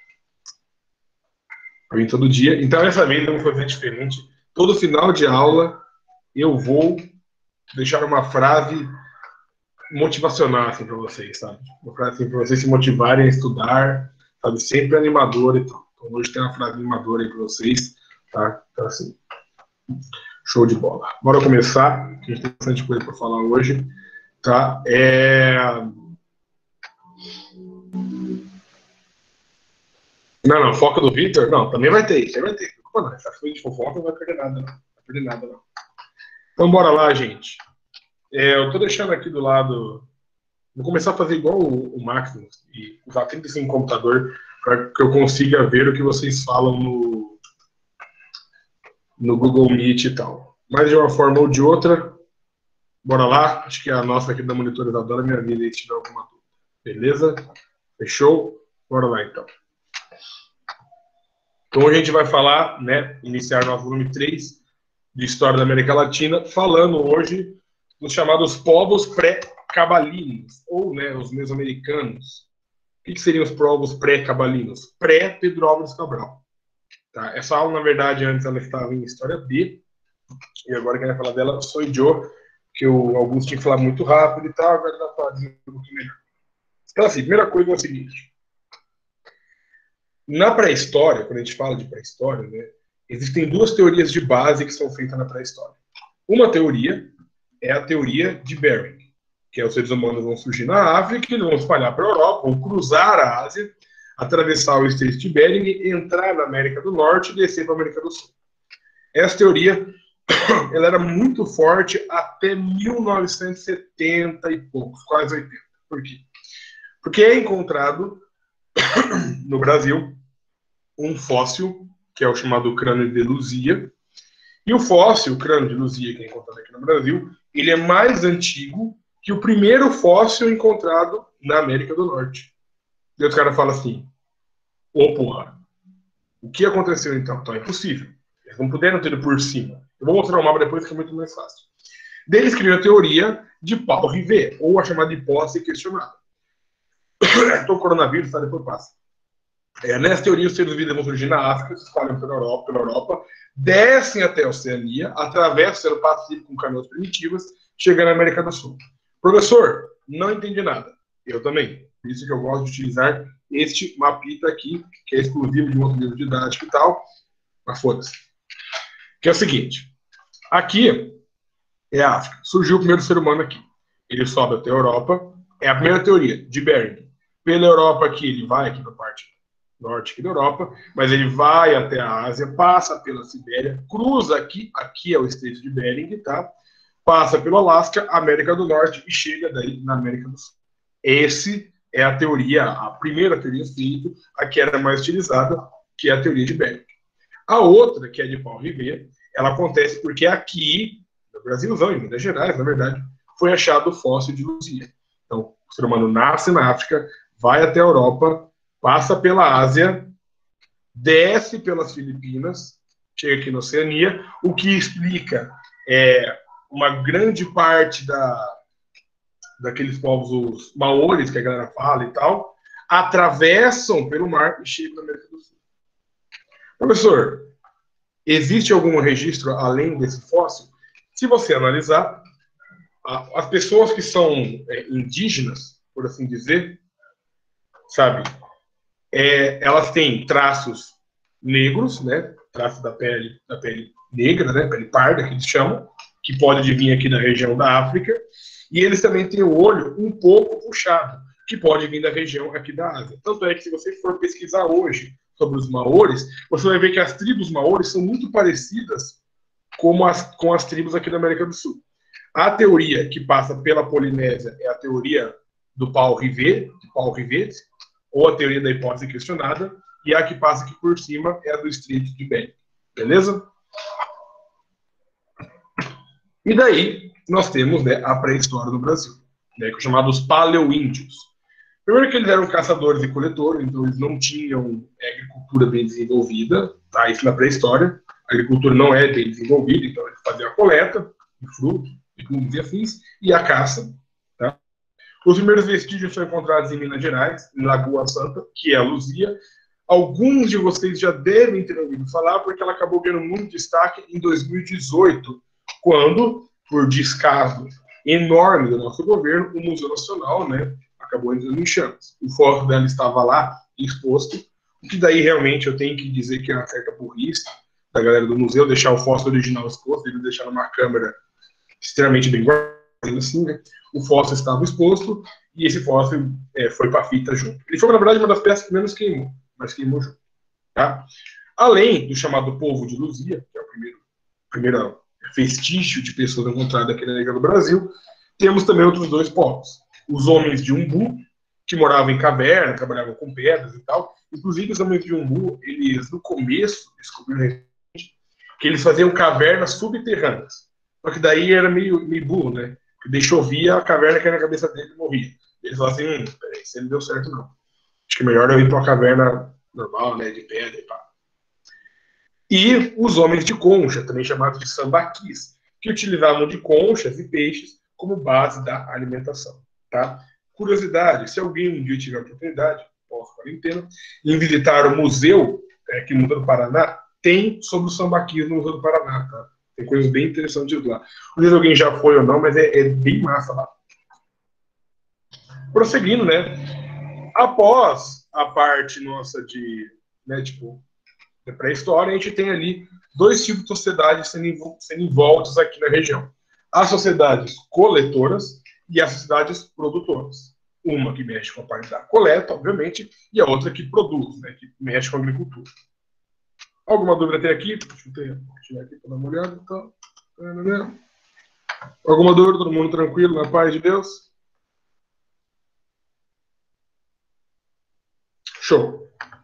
pra vir todo dia. Então, essa vez eu vou fazer diferente. Todo final de aula, eu vou deixar uma frase motivacional assim, para vocês, sabe? Uma frase assim, para vocês se motivarem a estudar, sabe? Sempre animadora e tal. Então, hoje tem uma frase animadora aí para vocês, tá? Então, assim, show de bola. Bora começar, que a gente tem bastante coisa para falar hoje, tá? É... Não, não, foca do Victor, não, também vai ter, isso vai ter. Não, essa coisa de fofoca não vai perder nada, não. Não vai perder nada, não. Então, bora lá, gente. É, eu tô deixando aqui do lado... Vou começar a fazer igual o, o Maximus e usar trinta e cinco computador para que eu consiga ver o que vocês falam no, no Google Meet e tal. Mas de uma forma ou de outra, bora lá. Acho que a nossa aqui da monitorizadora me avisa se tiver alguma dúvida. Beleza? Fechou? Bora lá, então. Então, a gente vai falar, né, iniciar nosso volume três de História da América Latina, falando hoje dos chamados povos pré-cabalinos, ou, né, os mesoamericanos. O que, que seriam os povos pré-cabalinos? Pré-Pedro Álvares Cabral. Tá? Essa aula, na verdade, antes ela estava em História B, e agora quem vai falar dela sou o Joe, que o Augusto tinha que falar muito rápido e tal, agora dá para dizer um pouquinho melhor. Então, assim, a primeira coisa é o seguinte. Na pré-história, quando a gente fala de pré-história, né, existem duas teorias de base que são feitas na pré-história. Uma teoria é a teoria de Bering, que é os seres humanos vão surgir na África, eles vão espalhar para a Europa, vão cruzar a Ásia, atravessar o Estreito de Bering, entrar na América do Norte e descer para a América do Sul. Essa teoria ela era muito forte até mil novecentos e setenta e poucos, quase oitenta. Por quê? Porque é encontrado no Brasil um fóssil, que é o chamado crânio de Luzia, e o fóssil, o crânio de Luzia, que é encontrado aqui no Brasil, ele é mais antigo que o primeiro fóssil encontrado na América do Norte. E os caras falam assim, ô porra, o que aconteceu então? Então é impossível. Eles não puderam ter ido por cima. Eu vou mostrar o mapa depois que é muito mais fácil. Daí eles criam a teoria de Paul Rivet, ou a chamada hipótese questionada. Então o coronavírus, tá? Depois passa. É, nessa teoria, os seres vivos vão surgir na África, se espalham pela Europa, pela Europa, descem até a Oceania, atravessam o Pacífico com canoas primitivas, chegando na América do Sul. Professor, não entendi nada. Eu também. Por isso que eu gosto de utilizar este mapita aqui, que é exclusivo de um outro livro didático e tal. Mas foda-se. Que é o seguinte. Aqui é a África. Surgiu o primeiro ser humano aqui. Ele sobe até a Europa. É a primeira teoria, de Bering. Pela Europa aqui, ele vai aqui na parte norte aqui da Europa, mas ele vai até a Ásia, passa pela Sibéria, cruza aqui, aqui é o Estreito de Bering, tá? Passa pelo Alasca, América do Norte e chega daí na América do Sul. Esse é a teoria, a primeira teoria feita, a que era mais utilizada, que é a teoria de Bering. A outra, que é de Paul Rivet, ela acontece porque aqui, no Brasilzão, em Minas Gerais, na verdade, foi achado o fóssil de Luzia. Então, o ser humano nasce na África, vai até a Europa, passa pela Ásia, desce pelas Filipinas, chega aqui na Oceania, o que explica é, uma grande parte da, daqueles povos, os maores, que a galera fala e tal, atravessam pelo mar e chegam na América do Sul. Professor, existe algum registro além desse fóssil? Se você analisar, as pessoas que são é, indígenas, por assim dizer, sabe, É, elas têm traços negros, né? Traços da pele, da pele negra, né? Pele parda, que eles chamam, que pode vir aqui da região da África. E eles também têm o olho um pouco puxado, que pode vir da região aqui da Ásia. Tanto é que se você for pesquisar hoje sobre os maores, você vai ver que as tribos maores são muito parecidas com as, com as tribos aqui da América do Sul. A teoria que passa pela Polinésia é a teoria do Paul Rivet, de Paul Rivet, ou a teoria da hipótese questionada, e a que passa aqui por cima é a do Estreito de Bering. Beleza? E daí nós temos, né, a pré-história do Brasil, né, que é chamado os paleoíndios. Primeiro que eles eram caçadores e coletores, então eles não tinham agricultura bem desenvolvida, tá? Isso na pré-história. A agricultura não é bem desenvolvida, então eles faziam a coleta de frutos, legumes e afins, e a caça, tá? Os primeiros vestígios são encontrados em Minas Gerais, em Lagoa Santa, que é a Luzia. Alguns de vocês já devem ter ouvido falar, porque ela acabou ganhando muito destaque em dois mil e dezoito, quando, por descaso enorme do nosso governo, o Museu Nacional, né, acabou entrando em chamas. O fósforo dela estava lá exposto, o que daí realmente eu tenho que dizer que é uma certa burrice da galera do museu deixar o fósforo original exposto, ele deixar numa câmera extremamente bem guardada, assim, né? O fósforo estava exposto e esse fósforo é, foi para a fita junto. Ele foi, na verdade, uma das peças que menos queimou, mas queimou junto. Tá? Além do chamado povo de Luzia, que é o primeiro, primeiro vestígio de pessoas encontradas aqui na região do Brasil, temos também outros dois povos. Os homens de Umbu, que moravam em caverna, trabalhavam com pedras e tal. Inclusive, os homens de Umbu, eles, no começo, descobriram que eles faziam cavernas subterrâneas. Só que daí era meio, meio burro, né? Porque daí chovia, a caverna caía na cabeça dele e morria. Eles falaram assim, hum, peraí, isso não deu certo, não. Acho que é melhor eu ir para uma caverna normal, né, de pedra e pá. E os homens de concha, também chamados de sambaquis, que utilizavam de conchas e peixes como base da alimentação. Tá? Curiosidade, se alguém um dia tiver a oportunidade, pós-quarentena, em visitar o museu é, aqui no Museu do Paraná, tem sobre o sambaquis no Museu do Paraná. Tá? Tem coisas bem interessantes lá. Não sei se alguém já foi ou não, mas é, é bem massa lá. Prosseguindo, né? Após a parte nossa de, né, tipo, da pré-história, a gente tem ali dois tipos de sociedades sendo, sendo envoltas aqui na região. As sociedades coletoras e as sociedades produtoras. Uma que mexe com a parte da coleta, obviamente, e a outra que produz, né, que mexe com a agricultura. Alguma dúvida até aqui? Deixa eu ter, tirar aqui para dar uma olhada. Então. Alguma dúvida? Todo mundo tranquilo, na paz de Deus? Show.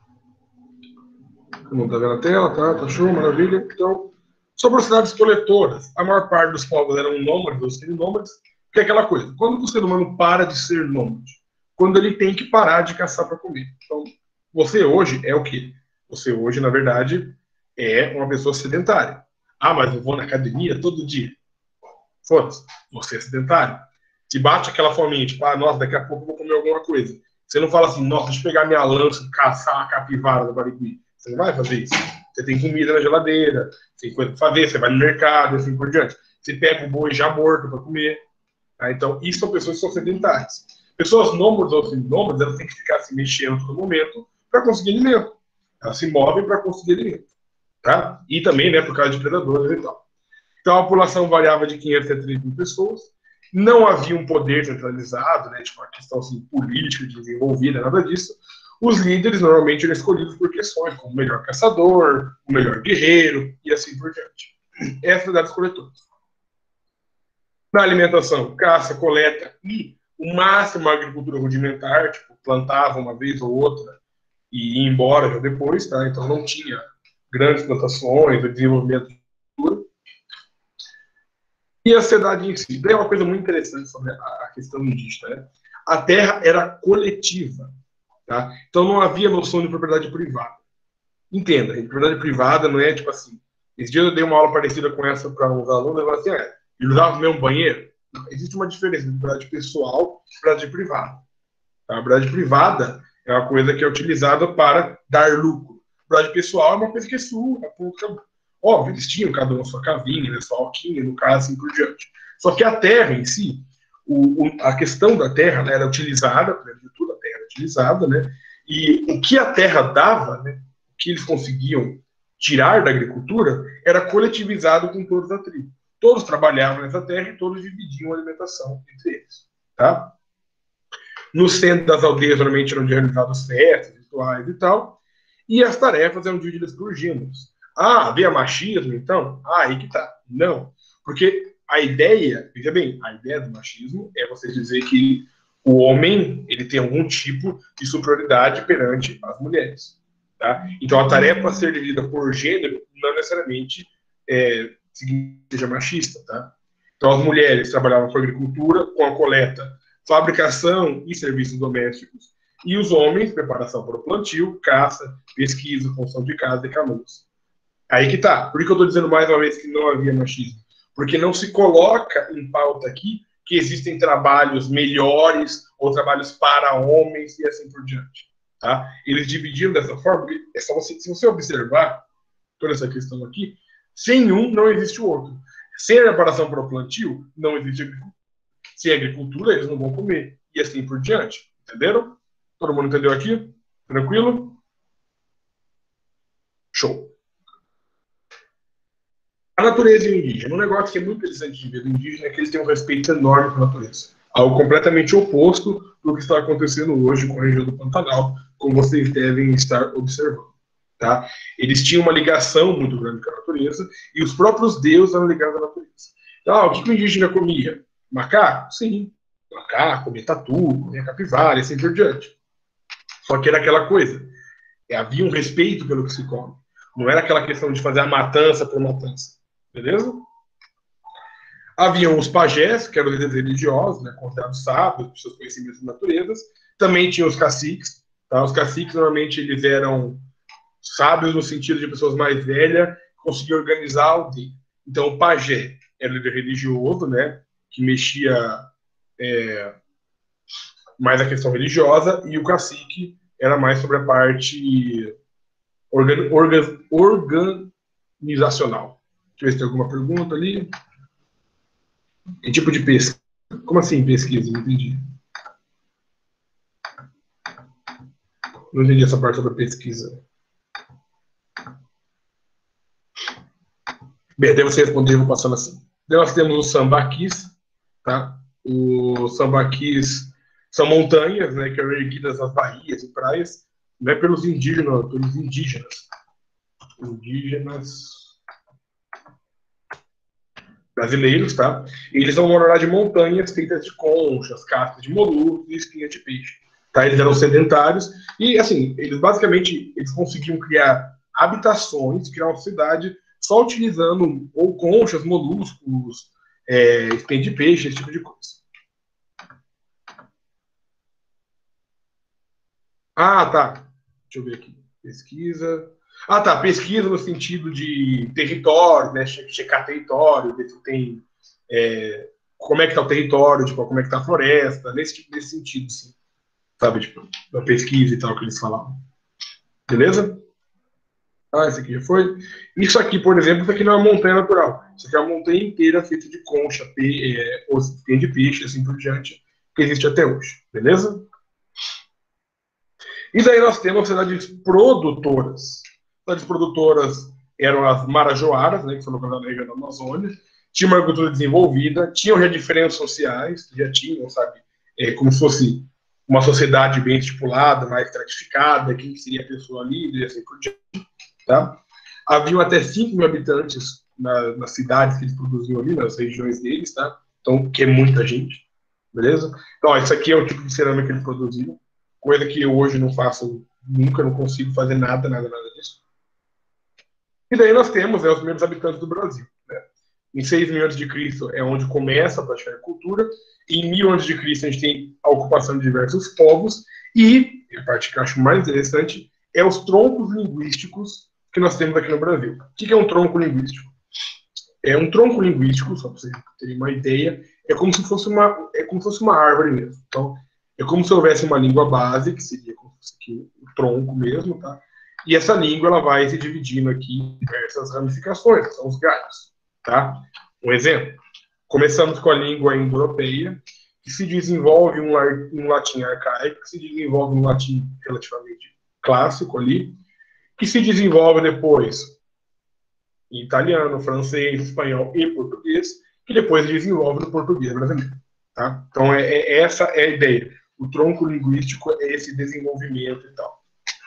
Todo mundo está vendo a tela, tá? Tá show, maravilha. Então, sobre as cidades coletoras, a maior parte dos povos eram nômades ou semi-nômades, que é aquela coisa, quando o ser humano para de ser nômade? Quando ele tem que parar de caçar para comer. Então, você hoje é o quê? Você hoje, na verdade, é uma pessoa sedentária. Ah, mas eu vou na academia todo dia. Foda-se, você é sedentário. Se bate aquela fominha, tipo, ah, nossa, daqui a pouco eu vou comer alguma coisa. Você não fala assim, nossa, deixa eu pegar minha lança e caçar a capivara da Barigui. Você não vai fazer isso. Você tem comida na geladeira, tem coisa para fazer, você vai no mercado e assim por diante. Você pega o boi já morto para comer. Tá? Então, isso são pessoas que são sedentárias. Pessoas nômades ou semi-nômades, elas têm que ficar se mexendo todo momento para conseguir alimento. Elas se movem para conseguir alimento. Tá? E também, né, por causa de predadores e tal. Então, a população variava de quinhentas a três mil pessoas. Não havia um poder centralizado, né, tipo uma questão assim, política desenvolvida, nada disso. Os líderes normalmente eram escolhidos por questões como o melhor caçador, o melhor guerreiro e assim por diante. Essas das coletoras. Na alimentação, caça, coleta e o máximo a agricultura rudimentar, tipo, plantava uma vez ou outra e ia embora já depois, tá? Então não tinha grandes plantações, o desenvolvimento de agricultura. E a sociedade em si. É uma coisa muito interessante sobre a questão indígena. Né? A terra era coletiva. Tá? Então não havia noção de propriedade privada. Entenda, a propriedade privada não é tipo assim. Esse dia eu dei uma aula parecida com essa para uns alunos, eu falei assim, é, ele usava o mesmo banheiro? Não, existe uma diferença entre propriedade pessoal e propriedade privada. Tá? A propriedade privada é uma coisa que é utilizada para dar lucro. A propriedade pessoal é uma coisa que é sua, é pouca. Óbvio, eles tinham cada um a sua cavinha, né, sua alquinha, no caso, assim por diante. Só que a terra em si, o, o, a questão da terra, né, era utilizada, primeiro de tudo, a terra era utilizada, né, e o que a terra dava, né, o que eles conseguiam tirar da agricultura, era coletivizado com todos da tribo. Todos trabalhavam nessa terra e todos dividiam a alimentação entre eles. Tá? No centro das aldeias, normalmente eram realizadas festas, rituais e tal, e as tarefas eram divididas por gêneros. Ah, havia machismo, então? Ah, aí que tá. Não. Porque a ideia, veja bem, a ideia do machismo é você dizer que o homem ele tem algum tipo de superioridade perante as mulheres. Tá? Então, a tarefa a ser dividida por gênero não necessariamente é, seja machista. Tá? Então, as mulheres trabalhavam com a agricultura, com a coleta, fabricação e serviços domésticos, e os homens, preparação para o plantio, caça, pesquisa, construção de casa e canudos. Aí que tá. Por que eu estou dizendo mais uma vez que não havia machismo? Porque não se coloca em pauta aqui que existem trabalhos melhores ou trabalhos para homens e assim por diante. Tá? Eles dividiram dessa forma, porque é só você, se você observar toda essa questão aqui, sem um não existe o outro. Sem a preparação para o plantio, não existe agricultura. Sem agricultura, eles não vão comer. E assim por diante. Entenderam? Todo mundo entendeu aqui? Tranquilo? Show. A natureza e o indígena. Um negócio que é muito interessante de ver do indígena é que eles têm um respeito enorme pela natureza. Algo completamente oposto do que está acontecendo hoje com a região do Pantanal, como vocês devem estar observando. Tá? Eles tinham uma ligação muito grande com a natureza e os próprios deuses eram ligados à natureza. Então, ah, o que o indígena comia? Macaco? Sim. Macaco, comia tatu, comia capivara e assim por diante. Só que era aquela coisa. Havia um respeito pelo que se come. Não era aquela questão de fazer a matança por matança. Beleza? Haviam os pajés, que eram os líderes religiosos, né, considerados sábios, por seus conhecimentos de natureza. Também tinha os caciques. Tá? Os caciques, normalmente, eles eram sábios no sentido de pessoas mais velhas que conseguiam organizar a aldeia. Então, o pajé era o líder religioso, né, que mexia é, mais a questão religiosa, e o cacique era mais sobre a parte organ, organ, organizacional. Deixa eu ver se tem alguma pergunta ali. Que tipo de pesquisa? Como assim pesquisa? Não entendi. Não entendi essa parte sobre a pesquisa. Bem, até você responder, eu vou passando assim. Daí nós temos os sambaquis, tá? Os sambaquis são montanhas, né, que eram erguidas nas baías e praias, não é pelos indígenas, pelos indígenas. Indígenas brasileiros, tá? E eles vão morar de montanhas feitas de conchas, cascas de moluscos e espinhas de peixe. Tá? Eles eram sedentários e, assim, eles basicamente eles conseguiam criar habitações, criar uma cidade só utilizando ou conchas, moluscos, é, espinha de peixe, esse tipo de coisa. Ah, tá. Deixa eu ver aqui. Pesquisa. Ah, tá. Pesquisa no sentido de território, né? Checar território, ver se tem. É, como é que tá o território, tipo, como é que tá a floresta, nesse, tipo, nesse sentido, sim. Sabe, tipo, da pesquisa e tal que eles falavam. Beleza? Ah, esse aqui já foi. Isso aqui, por exemplo, isso aqui não é uma montanha natural. Isso aqui é uma montanha inteira feita de concha, pe é, ossinha de peixe, assim por diante, que existe até hoje. Beleza? E daí nós temos cidades produtoras. Cidades produtoras eram as marajoaras, né, que são localizadas na região da Amazônia. Tinha uma agricultura desenvolvida, tinham já diferenças sociais, já tinham, sabe, é, como se fosse uma sociedade bem estipulada, mais estratificada, quem seria a pessoa líder, assim por diante. Tá? Haviam até cinco mil habitantes na, nas cidades que eles produziam ali, nas regiões deles, tá? Então, que é muita gente, beleza? Então, ó, isso aqui é o tipo de cerâmica que eles produziam, coisa que eu hoje não faço, nunca, não consigo fazer nada, nada, nada disso. E daí nós temos, né, os primeiros habitantes do Brasil, né? Em seis mil antes de Cristo é onde começa a prática da cultura, e em mil antes de Cristo a gente tem a ocupação de diversos povos, e, a parte que eu acho mais interessante, é os troncos linguísticos que nós temos aqui no Brasil. O que é um tronco linguístico? É um tronco linguístico, só para vocês terem uma ideia, é como se fosse uma, é como se fosse uma árvore mesmo. Então, é como se houvesse uma língua base, que seria como se fosse aqui, o tronco mesmo, tá? E essa língua ela vai se dividindo aqui em diversas ramificações, que são os galhos, tá? Um exemplo. Começamos com a língua indo-europeia, que se desenvolve um, um latim arcaico, que se desenvolve um latim relativamente clássico ali, que se desenvolve depois em italiano, francês, espanhol e português, que depois desenvolve no português brasileiro. Tá? Então, é, é, essa é a ideia. O tronco linguístico é esse desenvolvimento e tal.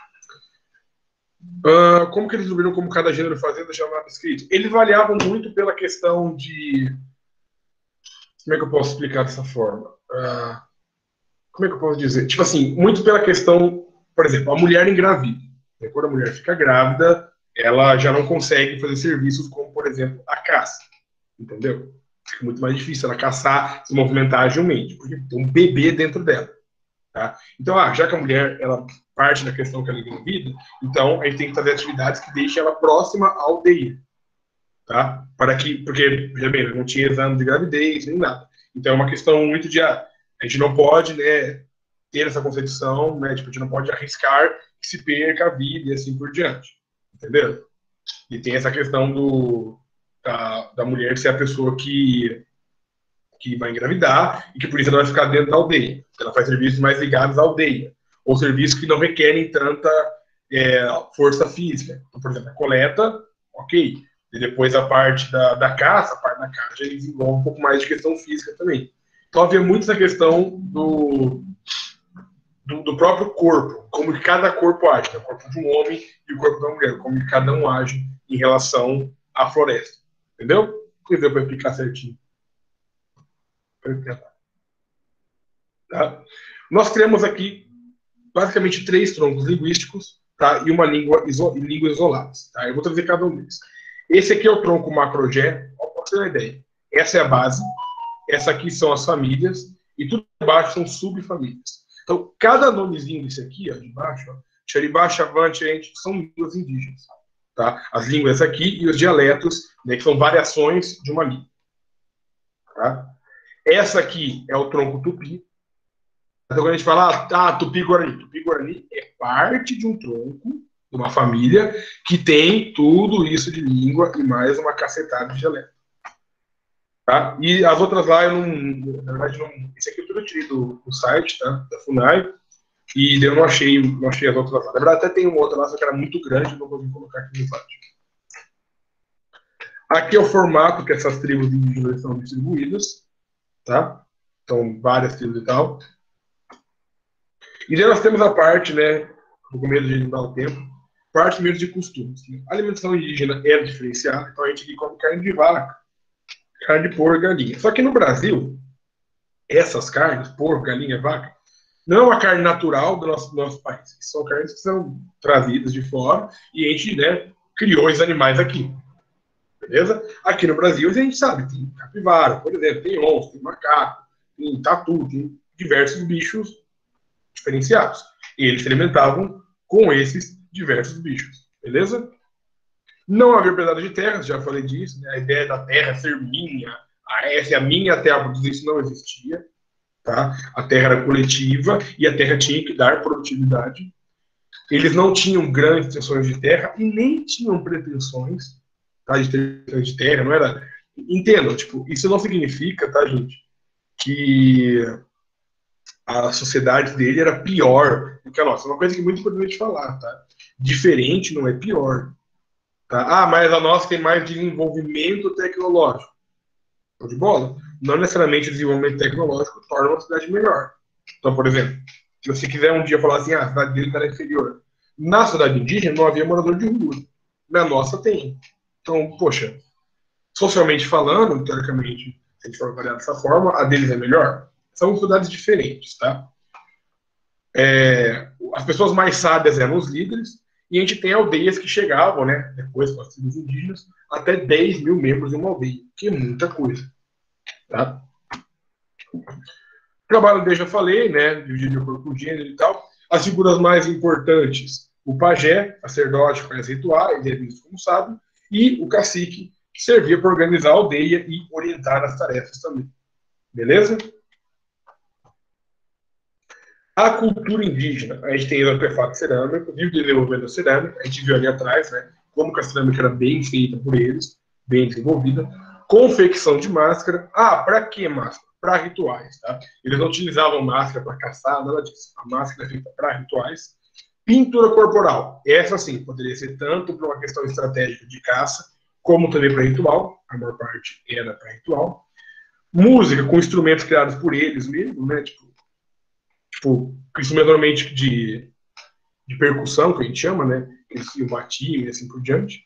Uh, como que eles descobriram como cada gênero fazia da chamada escrito? Eles variavam muito pela questão de... Como é que eu posso explicar dessa forma? Uh, como é que eu posso dizer? Tipo assim, muito pela questão, por exemplo, a mulher engravida. Quando a mulher fica grávida, ela já não consegue fazer serviços como, por exemplo, a caça. Entendeu? Fica muito mais difícil ela caçar, se movimentar agilmente, porque tem um bebê dentro dela. Tá? Então, ah, já que a mulher ela parte da questão que ela engravida, então a gente tem que fazer atividades que deixem ela próxima à aldeia. Tá? Para que, porque, veja bem, não tinha exame de gravidez, nem nada. Então é uma questão muito de, ah, a gente não pode, né, ter essa concepção, né, tipo, a gente não pode arriscar que se perca a vida e assim por diante. Entendeu? E tem essa questão do, da, da mulher ser a pessoa que, que vai engravidar e que por isso ela vai ficar dentro da aldeia. Ela faz serviços mais ligados à aldeia. Ou serviços que não requerem tanta é, força física. Então, por exemplo, a coleta, ok. E depois a parte da, da caça, a parte da caça, eles envolvem um pouco mais de questão física também. Então havia muito essa questão do, do, do próprio corpo, como que cada corpo age, né? O corpo de um homem e o corpo da mulher, como que cada um age em relação à floresta. Entendeu? Pois deu para explicar certinho. Tá? Nós temos aqui basicamente três troncos linguísticos, tá? E uma língua, iso, língua isoladas. Tá? Eu vou trazer cada um deles. Esse aqui é o tronco macrogé, para você ter uma ideia. Essa é a base, essa aqui são as famílias, e tudo abaixo são subfamílias. Então, cada nomezinho desse aqui, ó, de baixo, ó, Xeribá, Xavante, gente, são línguas indígenas. Tá? As línguas aqui e os dialetos, né, que são variações de uma língua. Tá? Essa aqui é o tronco tupi. Então, quando a gente fala, ah, tupi-guarani, tupi-guarani é parte de um tronco, de uma família, que tem tudo isso de língua e mais uma cacetada de dialeto. Tá? E as outras lá, eu não, na verdade, não, esse aqui eu tudo tirei do, do site, tá? Da FUNAI, e eu não achei, não achei as outras lá. Na verdade, até tem uma outra lá, só que era muito grande, não consegui colocar aqui no site. Aqui é o formato que essas tribos indígenas estão distribuídas, tá? Então, várias tribos e tal. E daí nós temos a parte, né, com medo de não dar o tempo, parte mesmo de costumes. Né? A alimentação indígena é diferenciada, então a gente aqui come carne de vaca, carne de porco, galinha. Só que no Brasil, essas carnes, porco, galinha, vaca, não é uma carne natural do nosso, do nosso país. São carnes que são trazidas de fora e a gente, né, criou esses animais aqui. Beleza? Aqui no Brasil, a gente sabe, tem capivara, por exemplo, tem onça, tem macaco, tem tatu, tem diversos bichos diferenciados. E eles se alimentavam com esses diversos bichos. Beleza? Não havia propriedade de terras, já falei disso, né? A ideia da terra ser minha, essa é a minha terra, isso não existia. Tá? A terra era coletiva e a terra tinha que dar produtividade. Eles não tinham grandes extensões de terra e nem tinham pretensões, tá, de ter de terra, não era... Entendam, tipo, isso não significa, tá, gente, que a sociedade dele era pior do que a nossa. É uma coisa que é muito importante falar, tá? Diferente não é pior. Tá? Ah, mas a nossa tem mais desenvolvimento tecnológico. Tô de bola? Não necessariamente o desenvolvimento tecnológico torna uma cidade melhor. Então, por exemplo, se você quiser um dia falar assim, ah, a cidade dele está inferior. Na cidade indígena não havia morador de rua. Na nossa tem. Então, poxa, socialmente falando, teoricamente, se a gente for avaliar dessa forma, a deles é melhor. São cidades diferentes, tá? É, as pessoas mais sábias eram os líderes, e a gente tem aldeias que chegavam, né, depois com as tribos indígenas, até dez mil membros em uma aldeia, que é muita coisa. Tá? O trabalho dele, já falei, né, dividido de acordo com o gênero e tal. As figuras mais importantes, o pajé, sacerdote, faz rituais, ele é visto como sábio, e o cacique, que servia para organizar a aldeia e orientar as tarefas também. Beleza? A cultura indígena, a gente tem o artefato cerâmico, viu desenvolvendo a cerâmica, a gente viu ali atrás, né, como que a cerâmica era bem feita por eles, bem desenvolvida. Confecção de máscara. Ah, para que máscara? Para rituais, tá? Eles não utilizavam máscara para caçar, nada disso. A máscara é feita para rituais. Pintura corporal. Essa, sim, poderia ser tanto para uma questão estratégica de caça, como também para ritual. A maior parte era para ritual. Música com instrumentos criados por eles mesmo, né? Tipo, tipo instrumento normalmente de, de percussão, que a gente chama, né? Eles batiam e assim por diante.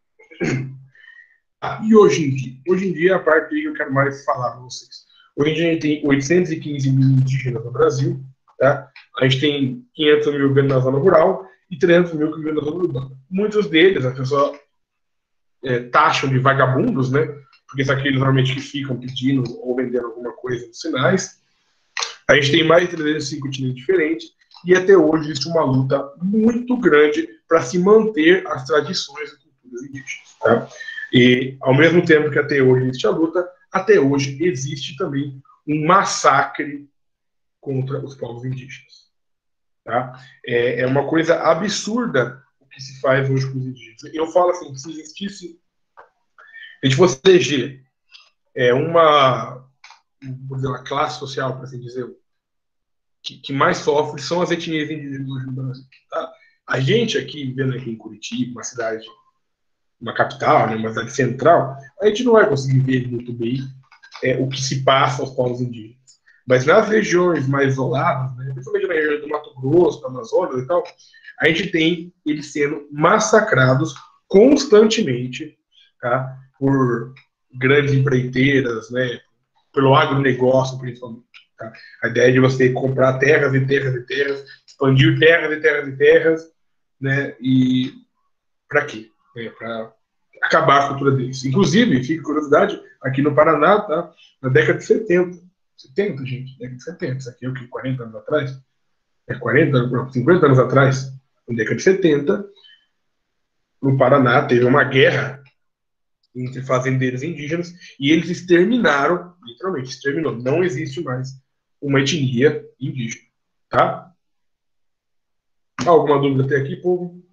Ah, e hoje em dia? Hoje em dia é a parte que eu quero mais falar para vocês. Hoje em dia a gente tem oitocentos e quinze mil indígenas no Brasil, tá? A gente tem quinhentos mil vivendo na zona rural e trezentos mil que vivem na zona urbana. Muitos deles, as pessoas é, taxam de vagabundos, né? porque são aqueles normalmente que ficam pedindo ou vendendo alguma coisa nos sinais. A gente tem mais de trezentas e cinco etnias diferentes, e até hoje existe uma luta muito grande para se manter as tradições e culturas indígenas. Tá? E, ao mesmo tempo que até hoje existe a luta, até hoje existe também um massacre contra os povos indígenas. Tá? É, é uma coisa absurda o que se faz hoje com os indígenas. Eu falo assim, se existisse, a gente fosse eleger é, uma, uma classe social, para assim dizer, que, que mais sofre são as etnias indígenas hoje no Brasil. Tá? A gente aqui, vivendo aqui em Curitiba, uma cidade, uma capital, né, uma cidade central, a gente não vai conseguir ver muito bem é, o que se passa aos povos indígenas. Mas nas regiões mais isoladas, né, principalmente na região do Mato Grosso, do Amazonas e tal, a gente tem eles sendo massacrados constantemente, tá, por grandes empreiteiras, né, pelo agronegócio, principalmente. Tá? A ideia de você comprar terras e terras e terras, expandir terras e terras e terras, né, e para quê? É, para acabar a cultura deles. Inclusive, fica curiosidade, aqui no Paraná, tá, na década de setenta, setenta, gente, década de setenta, isso aqui é o que, quarenta anos atrás? É quarenta, não, cinquenta anos atrás, na década de setenta, no Paraná teve uma guerra entre fazendeiros indígenas e eles exterminaram, literalmente exterminou, não existe mais uma etnia indígena, tá? Alguma dúvida até aqui, povo?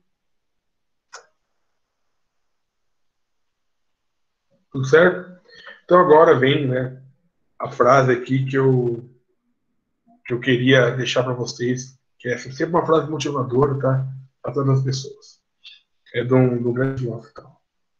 Tudo certo? Então agora vem, né, a frase aqui que eu que eu queria deixar para vocês, que é assim, sempre uma frase motivadora, tá? Para todas as pessoas. É de um, de um grande filósofo. Tá?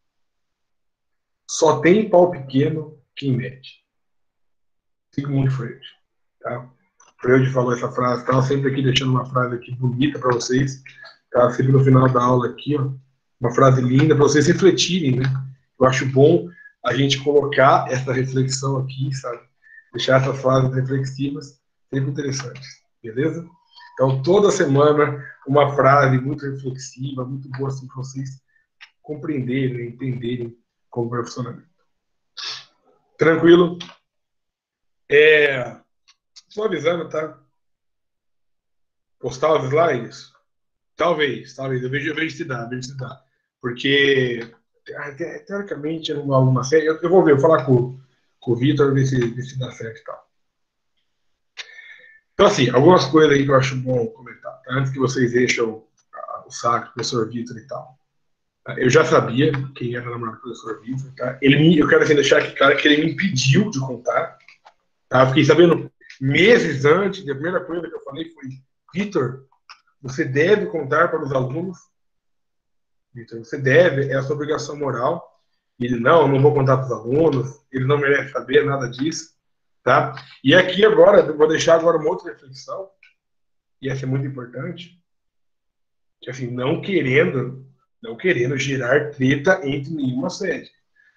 Só tem pau pequeno quem mete. Sigmund Freud. Tá? Freud falou essa frase, estava sempre aqui deixando uma frase aqui bonita para vocês. Tá? Sempre no final da aula aqui, ó, uma frase linda para vocês refletirem, né? Eu acho bom a gente colocar essa reflexão aqui, sabe? Deixar essas frases reflexivas sempre interessantes, beleza? Então, toda semana, uma frase muito reflexiva, muito boa, assim, para vocês compreenderem, entenderem como é o funcionamento. Tranquilo? É... Só avisando, tá? Postar os slides? Talvez, talvez. Eu vejo, eu vejo se dá, vejo se dá. Porque, teoricamente, numa alguma série, eu, eu vou ver, eu vou falar com, com o Vitor, ver se, ver se dá certo e tal. Então, assim, algumas coisas aí que eu acho bom comentar, tá? Antes que vocês deixem o saco do professor Vitor e tal. Eu já sabia quem era o namorado do professor Vitor, tá? Ele me, eu quero assim, deixar aqui claro que ele me impediu de contar, tá? Fiquei sabendo meses antes, e a primeira coisa que eu falei foi: Vitor, você deve contar para os alunos. Vitor, você deve, é a sua obrigação moral. E ele, não, eu não vou contar para os alunos, ele não merece saber nada disso, tá? E aqui agora, eu vou deixar agora uma outra reflexão, e essa é muito importante, que assim, não querendo, não querendo gerar treta entre nenhuma sede.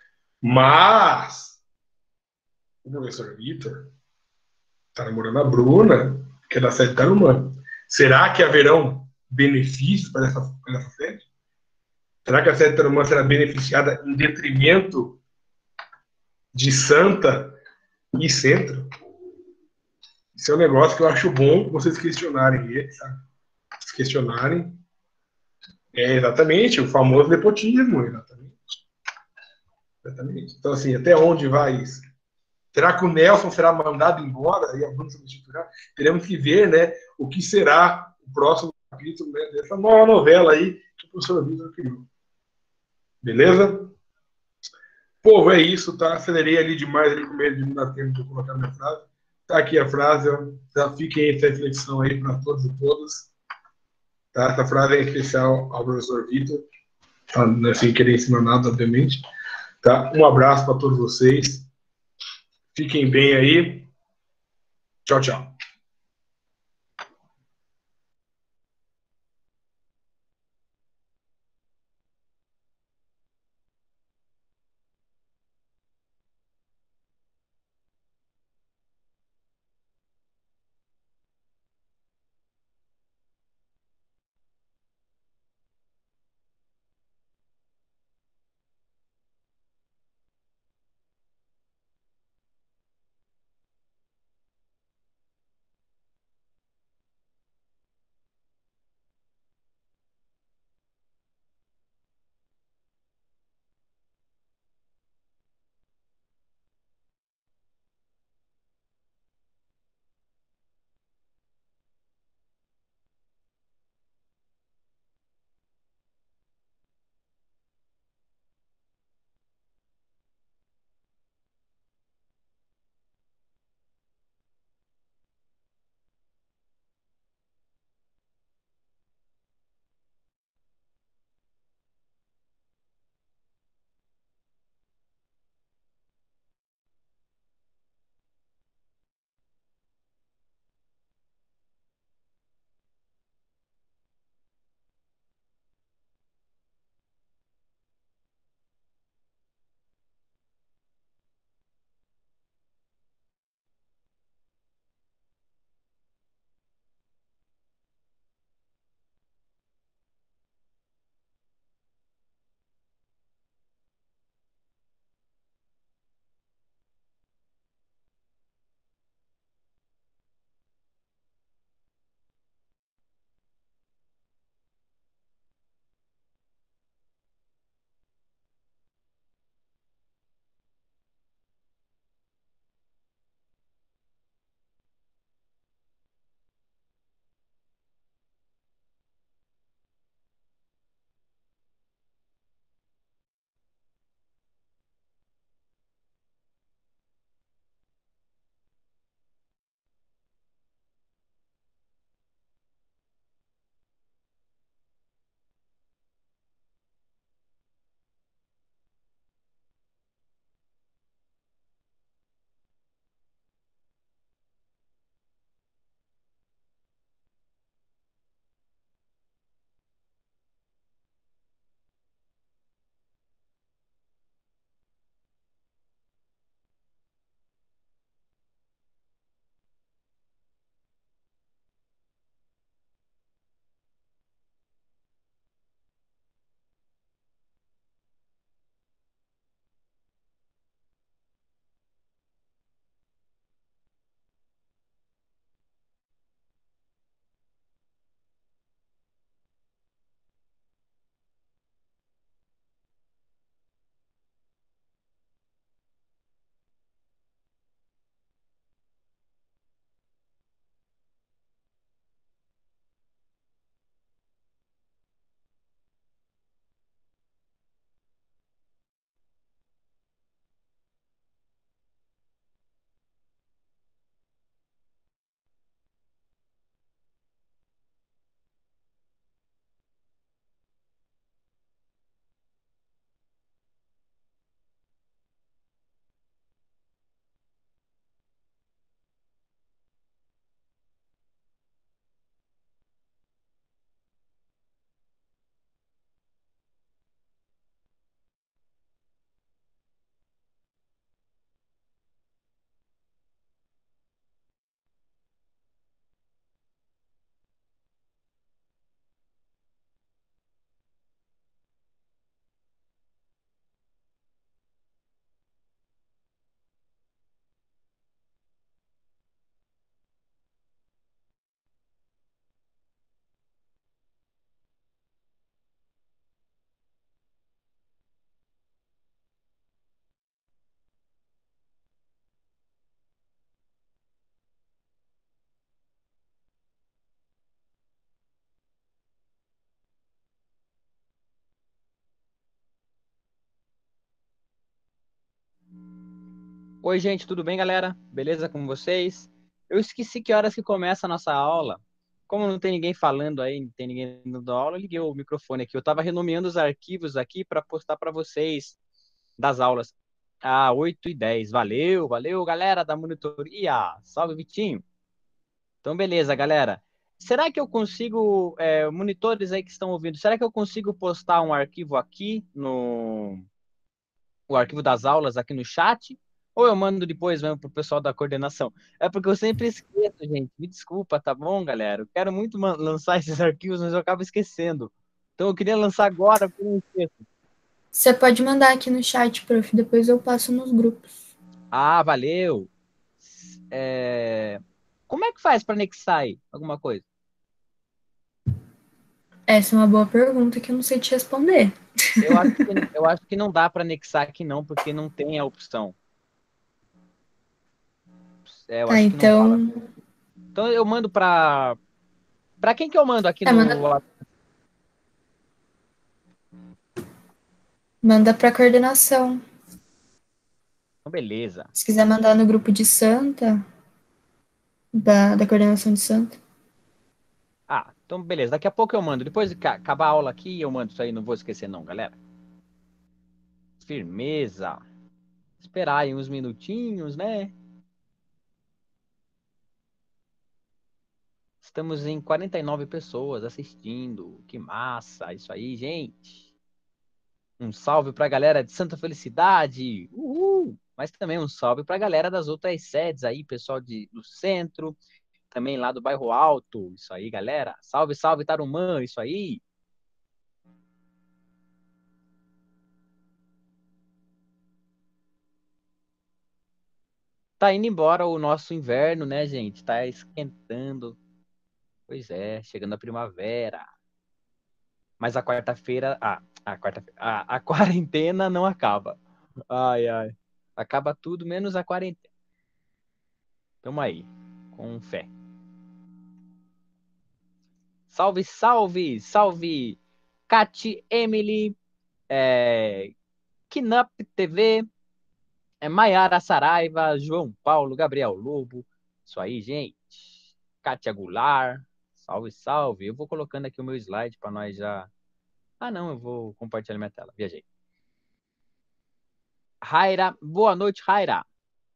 Mas o professor Vitor está namorando a Bruna, que é da sede Tarumã. Será que haverão benefícios para essa, para essa sede? Será que a sede Tarumã será beneficiada em detrimento de Santa e Centro? Isso é um negócio que eu acho bom vocês questionarem ele, sabe? Se questionarem. É exatamente o famoso nepotismo, exatamente. Exatamente. Então, assim, até onde vai isso? Será que o Nelson será mandado embora e a Bruna substituirá? Teremos que ver, né, o que será o próximo capítulo, né, dessa nova novela aí que o professor Vitor criou. Beleza? Povo, é isso, tá? Acelerei ali demais ali com medo de não dar tempo de eu colocar minha frase. Tá aqui a frase, ó. Já fiquem essa reflexão aí para todos e todas. Tá? Essa frase é especial ao professor Vitor, tá? Sem querer ensinar nada, obviamente. Tá? Um abraço para todos vocês. Fiquem bem aí. Tchau, tchau. Oi, gente, tudo bem, galera? Beleza com vocês? Eu esqueci que horas que começa a nossa aula. Como não tem ninguém falando aí, não tem ninguém dando aula, eu liguei o microfone aqui. Eu estava renomeando os arquivos aqui para postar para vocês das aulas. Ah, oito e dez. Valeu, valeu, galera da monitoria. Salve, Vitinho. Então, beleza, galera. Será que eu consigo, é, monitores aí que estão ouvindo, será que eu consigo postar um arquivo aqui no o arquivo das aulas aqui no chat? Ou eu mando depois mesmo pro pessoal da coordenação? É porque eu sempre esqueço, gente. Me desculpa, tá bom, galera? Eu quero muito man- lançar esses arquivos, mas eu acabo esquecendo. Então eu queria lançar agora, porque eu não esqueço. Você pode mandar aqui no chat, prof. Depois eu passo nos grupos. Ah, valeu. É, Como é que faz para anexar aí alguma coisa? Essa é uma boa pergunta que eu não sei te responder. Eu acho que, eu acho que não dá para anexar aqui não, porque não tem a opção. É, eu Tá, acho que não rola. então. Então eu mando para para quem que eu mando aqui É, manda, no manda pra coordenação. Então, beleza. Se quiser mandar no grupo de Santa, da, da coordenação de Santa. Ah, então beleza. Daqui a pouco eu mando. Depois de ca- acabar a aula aqui, eu mando isso aí. Não vou esquecer, não, galera. Firmeza. Esperar aí uns minutinhos, né? Estamos em quarenta e nove pessoas assistindo. Que massa. Isso aí, gente. Um salve pra galera de Santa Felicidade. Uhul. Mas também um salve pra galera das outras sedes aí, pessoal de, do centro, também lá do bairro Alto. Isso aí, galera. Salve, salve, Tarumã. Isso aí. Tá indo embora o nosso inverno, né, gente? Tá esquentando. Pois é, chegando a primavera. Mas a quarta-feira. Ah, a quarta a, a quarentena não acaba. Ai, ai. Acaba tudo menos a quarentena. Tamo aí, com fé. Salve, salve, salve! Cat Emily, é, Kinup T V, é, Maiara Saraiva, João Paulo, Gabriel Lobo. Isso aí, gente. Kátia Goulart. Salve, salve. Eu vou colocando aqui o meu slide para nós já. Ah, não, eu vou compartilhar minha tela. Viajei. Raira, boa noite, Raira.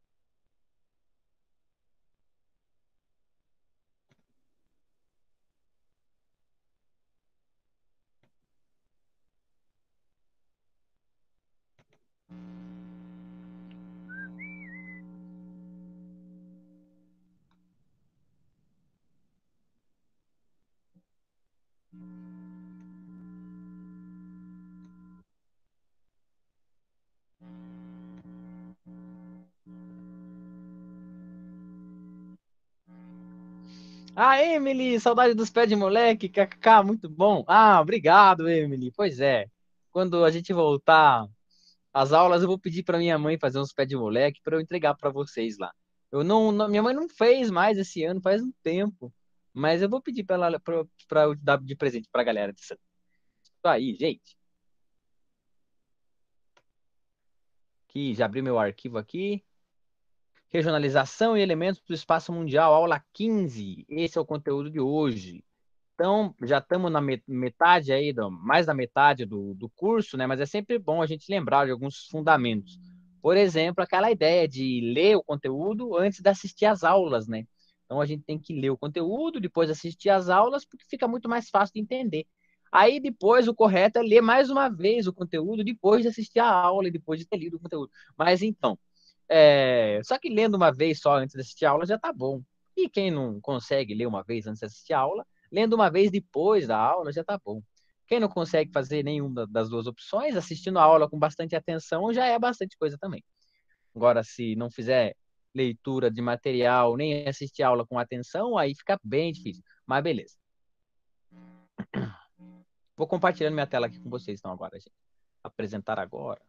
Ah, Emily, saudade dos pés de moleque, kkk, muito bom. Ah, obrigado, Emily. Pois é. Quando a gente voltar às aulas, eu vou pedir para minha mãe fazer uns pés de moleque para eu entregar para vocês lá. Eu não, não- minha mãe não fez mais esse ano, faz um tempo, mas eu vou pedir para ela para eu dar de presente para a galera disso aí, gente. Aqui, já abri meu arquivo aqui. Regionalização e elementos do espaço mundial, aula quinze. Esse é o conteúdo de hoje. Então, já estamos na metade aí, do, mais da metade do, do curso, né? Mas é sempre bom a gente lembrar de alguns fundamentos. Por exemplo, aquela ideia de ler o conteúdo antes de assistir às aulas, né? Então, a gente tem que ler o conteúdo, depois assistir às aulas, porque fica muito mais fácil de entender. Aí, depois, o correto é ler mais uma vez o conteúdo, depois de assistir a aula e depois de ter lido o conteúdo. Mas, então, é... só que lendo uma vez só antes de assistir a aula já tá bom. E quem não consegue ler uma vez antes de assistir a aula, lendo uma vez depois da aula já tá bom. Quem não consegue fazer nenhuma das duas opções, assistindo a aula com bastante atenção, já é bastante coisa também. Agora, se não fizer leitura de material, nem assistir a aula com atenção, aí fica bem difícil. Mas beleza. Vou compartilhando minha tela aqui com vocês, então, agora, gente. Apresentar agora.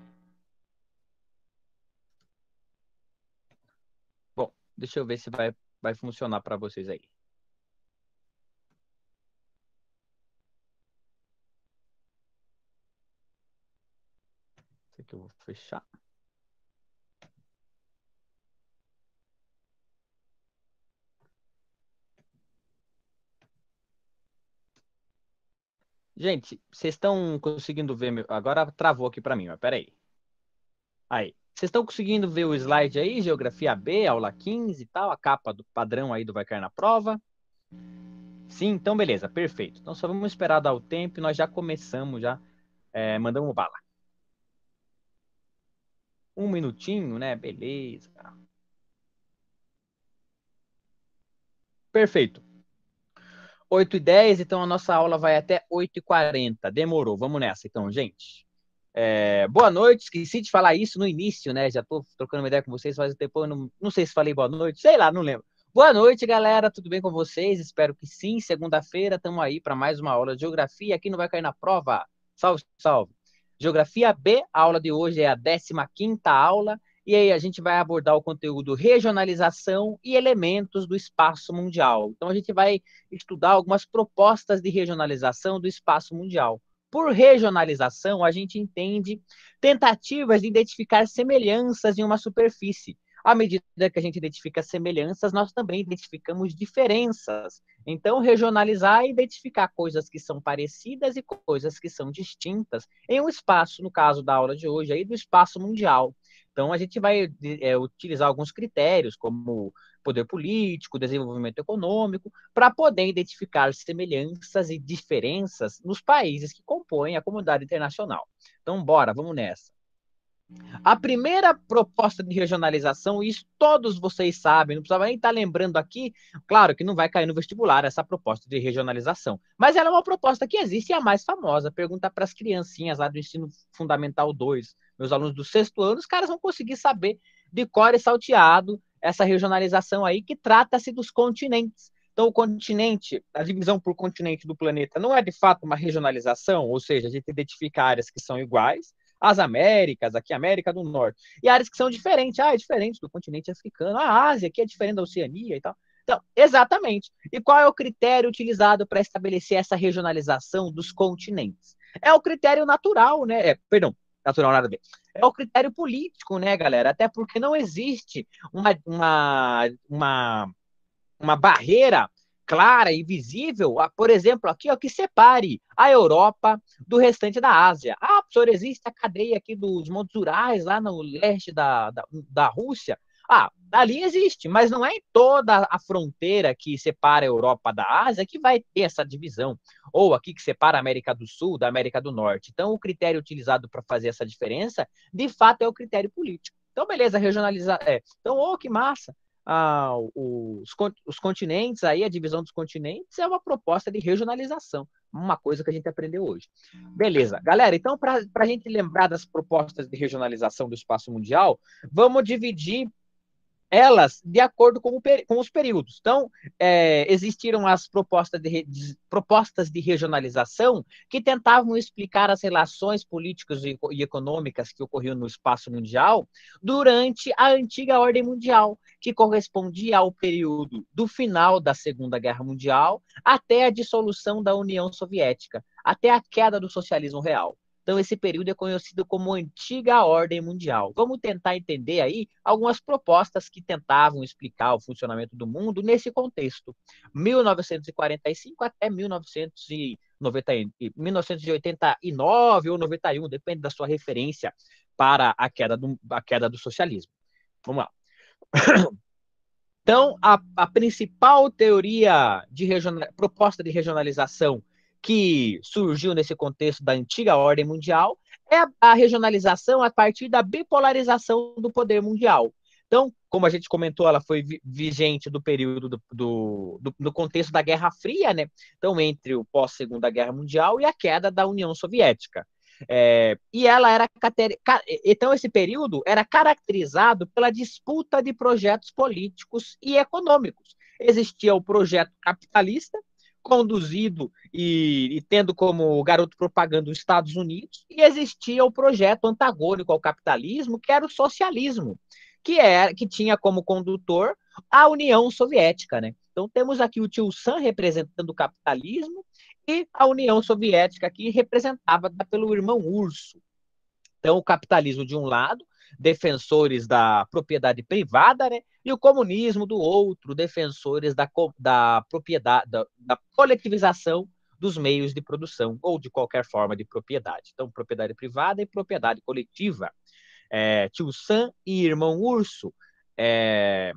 Bom, deixa eu ver se vai vai funcionar para vocês aí. Esse aqui eu vou fechar. Gente, vocês estão conseguindo ver? Meu... Agora travou aqui para mim, mas peraí. Aí. Vocês estão conseguindo ver o slide aí? Geografia B, aula quinze e tal, a capa do padrão aí do Vai Cair na Prova. Sim, então beleza, perfeito. Então só vamos esperar dar o tempo e nós já começamos, já é, mandamos bala. Um minutinho, né? Beleza. Perfeito. oito e dez, então a nossa aula vai até oito e quarenta. Demorou, vamos nessa então, gente. É, boa noite, esqueci de falar isso no início, né? Já tô trocando uma ideia com vocês, mas depois não, não sei se falei boa noite, sei lá, não lembro. Boa noite, galera, tudo bem com vocês? Espero que sim. Segunda-feira estamos aí para mais uma aula de geografia. Aqui não vai cair na prova. Salve, salve. Geografia B, a aula de hoje é a décima quinta aula. E aí a gente vai abordar o conteúdo regionalização e elementos do espaço mundial. Então a gente vai estudar algumas propostas de regionalização do espaço mundial. Por regionalização, a gente entende tentativas de identificar semelhanças em uma superfície. À medida que a gente identifica semelhanças, nós também identificamos diferenças. Então, regionalizar é identificar coisas que são parecidas e coisas que são distintas em um espaço, no caso da aula de hoje, aí, do espaço mundial. Então, a gente vai é, utilizar alguns critérios, como poder político, desenvolvimento econômico, para poder identificar semelhanças e diferenças nos países que compõem a comunidade internacional. Então, bora, vamos nessa. A primeira proposta de regionalização, isso todos vocês sabem, não precisava nem estar lembrando aqui, claro que não vai cair no vestibular essa proposta de regionalização, mas ela é uma proposta que existe e é a mais famosa. Pergunta para as criancinhas lá do ensino fundamental dois, meus alunos do sexto ano, os caras vão conseguir saber de cor e salteado essa regionalização aí, que trata-se dos continentes. Então, o continente, a divisão por continente do planeta não é de fato uma regionalização, ou seja, a gente identifica áreas que são iguais, as Américas, aqui a América do Norte, e áreas que são diferentes. Ah, é diferente do continente africano, a Ásia aqui é diferente da Oceania e tal. Então, exatamente. E qual é o critério utilizado para estabelecer essa regionalização dos continentes? É o critério natural, né? É, perdão, natural nada a ver. É o critério político, né, galera? Até porque não existe uma, uma, uma, uma barreira clara e visível, por exemplo, aqui, ó, que separe a Europa do restante da Ásia. Ah, professor, existe a cadeia aqui dos Montes Urais, lá no leste da, da, da Rússia. Ah, ali existe, mas não é em toda a fronteira que separa a Europa da Ásia que vai ter essa divisão, ou aqui que separa a América do Sul da América do Norte. Então, o critério utilizado para fazer essa diferença, de fato, é o critério político. Então, beleza, regionalizar. É. Então, oh, que massa! Ah, os, os continentes, aí a divisão dos continentes é uma proposta de regionalização, uma coisa que a gente aprendeu hoje. Beleza, galera, então para a gente lembrar das propostas de regionalização do espaço mundial, vamos dividir elas de acordo com, o, com os períodos. Então, é, existiram as propostas de, de, propostas de regionalização que tentavam explicar as relações políticas e, e econômicas que ocorriam no espaço mundial durante a antiga ordem mundial, que correspondia ao período do final da Segunda Guerra Mundial até a dissolução da União Soviética, até a queda do socialismo real. Então, esse período é conhecido como Antiga Ordem Mundial. Vamos tentar entender aí algumas propostas que tentavam explicar o funcionamento do mundo nesse contexto. mil novecentos e quarenta e cinco até mil novecentos e oitenta e nove ou noventa e um, depende da sua referência para a queda do, a queda do socialismo. Vamos lá. Então, a, a principal teoria de regional, proposta de regionalização que surgiu nesse contexto da antiga ordem mundial é a, a regionalização a partir da bipolarização do poder mundial. Então, como a gente comentou, ela foi vi, vigente do período do, do, do, do contexto da Guerra Fria, né? Então, entre o pós-Segunda Guerra Mundial e a queda da União Soviética. É, e ela era então esse período era caracterizado pela disputa de projetos políticos e econômicos. Existia o projeto capitalista, conduzido e, e tendo como garoto propaganda os Estados Unidos, e existia o projeto antagônico ao capitalismo, que era o socialismo, que, era, que tinha como condutor a União Soviética, né? Então temos aqui o tio Sam representando o capitalismo e a União Soviética aqui representada pelo irmão Urso. Então o capitalismo de um lado, defensores da propriedade privada, né? E o comunismo do outro, defensores da, da propriedade, da, da coletivização dos meios de produção ou de qualquer forma de propriedade. Então propriedade privada e propriedade coletiva. É, tio Sam e irmão Urso, é,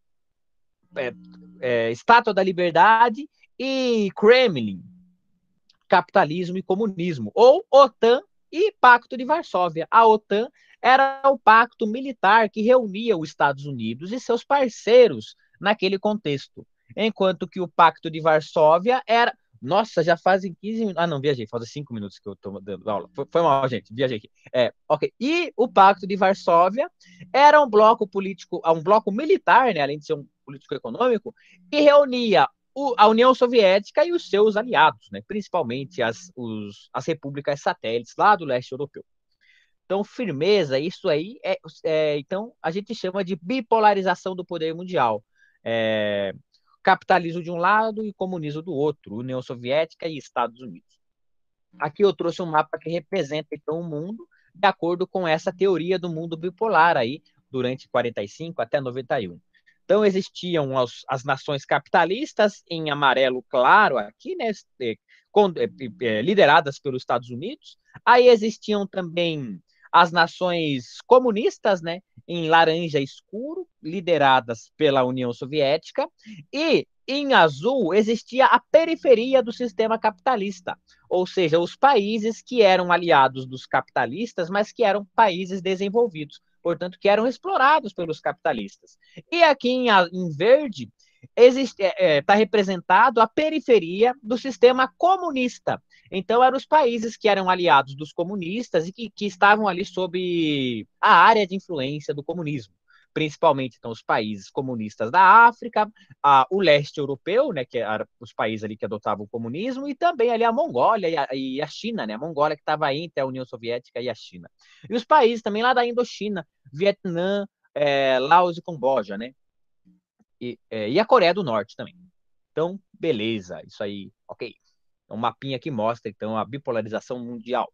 é, é, Estátua da Liberdade e Kremlin, capitalismo e comunismo, ou OTAN e Pacto de Varsóvia. A OTAN era o pacto militar que reunia os Estados Unidos e seus parceiros naquele contexto, enquanto que o Pacto de Varsóvia era... Nossa, já fazem quinze minutos. Ah, não, viajei, fazem cinco minutos que eu estou dando aula. Foi, foi mal, gente, viajei aqui. É, ok. E o Pacto de Varsóvia era um bloco político, um bloco militar, né, além de ser um político econômico, que reunia o, a União Soviética e os seus aliados, né, principalmente as, os, as repúblicas satélites lá do leste europeu. Então, firmeza, isso aí é, é então a gente chama de bipolarização do poder mundial. É, capitalismo de um lado e comunismo do outro, União Soviética e Estados Unidos. Aqui eu trouxe um mapa que representa, então, o mundo de acordo com essa teoria do mundo bipolar aí, durante quarenta e cinco até noventa e um. Então, existiam as, as nações capitalistas, em amarelo claro aqui, né, com, é, lideradas pelos Estados Unidos. Aí existiam também as nações comunistas, né, em laranja escuro, lideradas pela União Soviética, e em azul existia a periferia do sistema capitalista, ou seja, os países que eram aliados dos capitalistas, mas que eram países desenvolvidos, portanto, que eram explorados pelos capitalistas. E aqui em, em verde está é, é, representado a periferia do sistema comunista. Então, eram os países que eram aliados dos comunistas e que, que estavam ali sob a área de influência do comunismo. Principalmente, então, os países comunistas da África, a, o leste europeu, né, que eram os países ali que adotavam o comunismo, e também ali a Mongólia e a, e a China, né, a Mongólia que estava aí entre a União Soviética e a China. E os países também lá da Indochina, Vietnã, é, Laos e Camboja, né? E, é, e a Coreia do Norte também. Então, beleza, isso aí, ok. Um mapinha que mostra, então, a bipolarização mundial.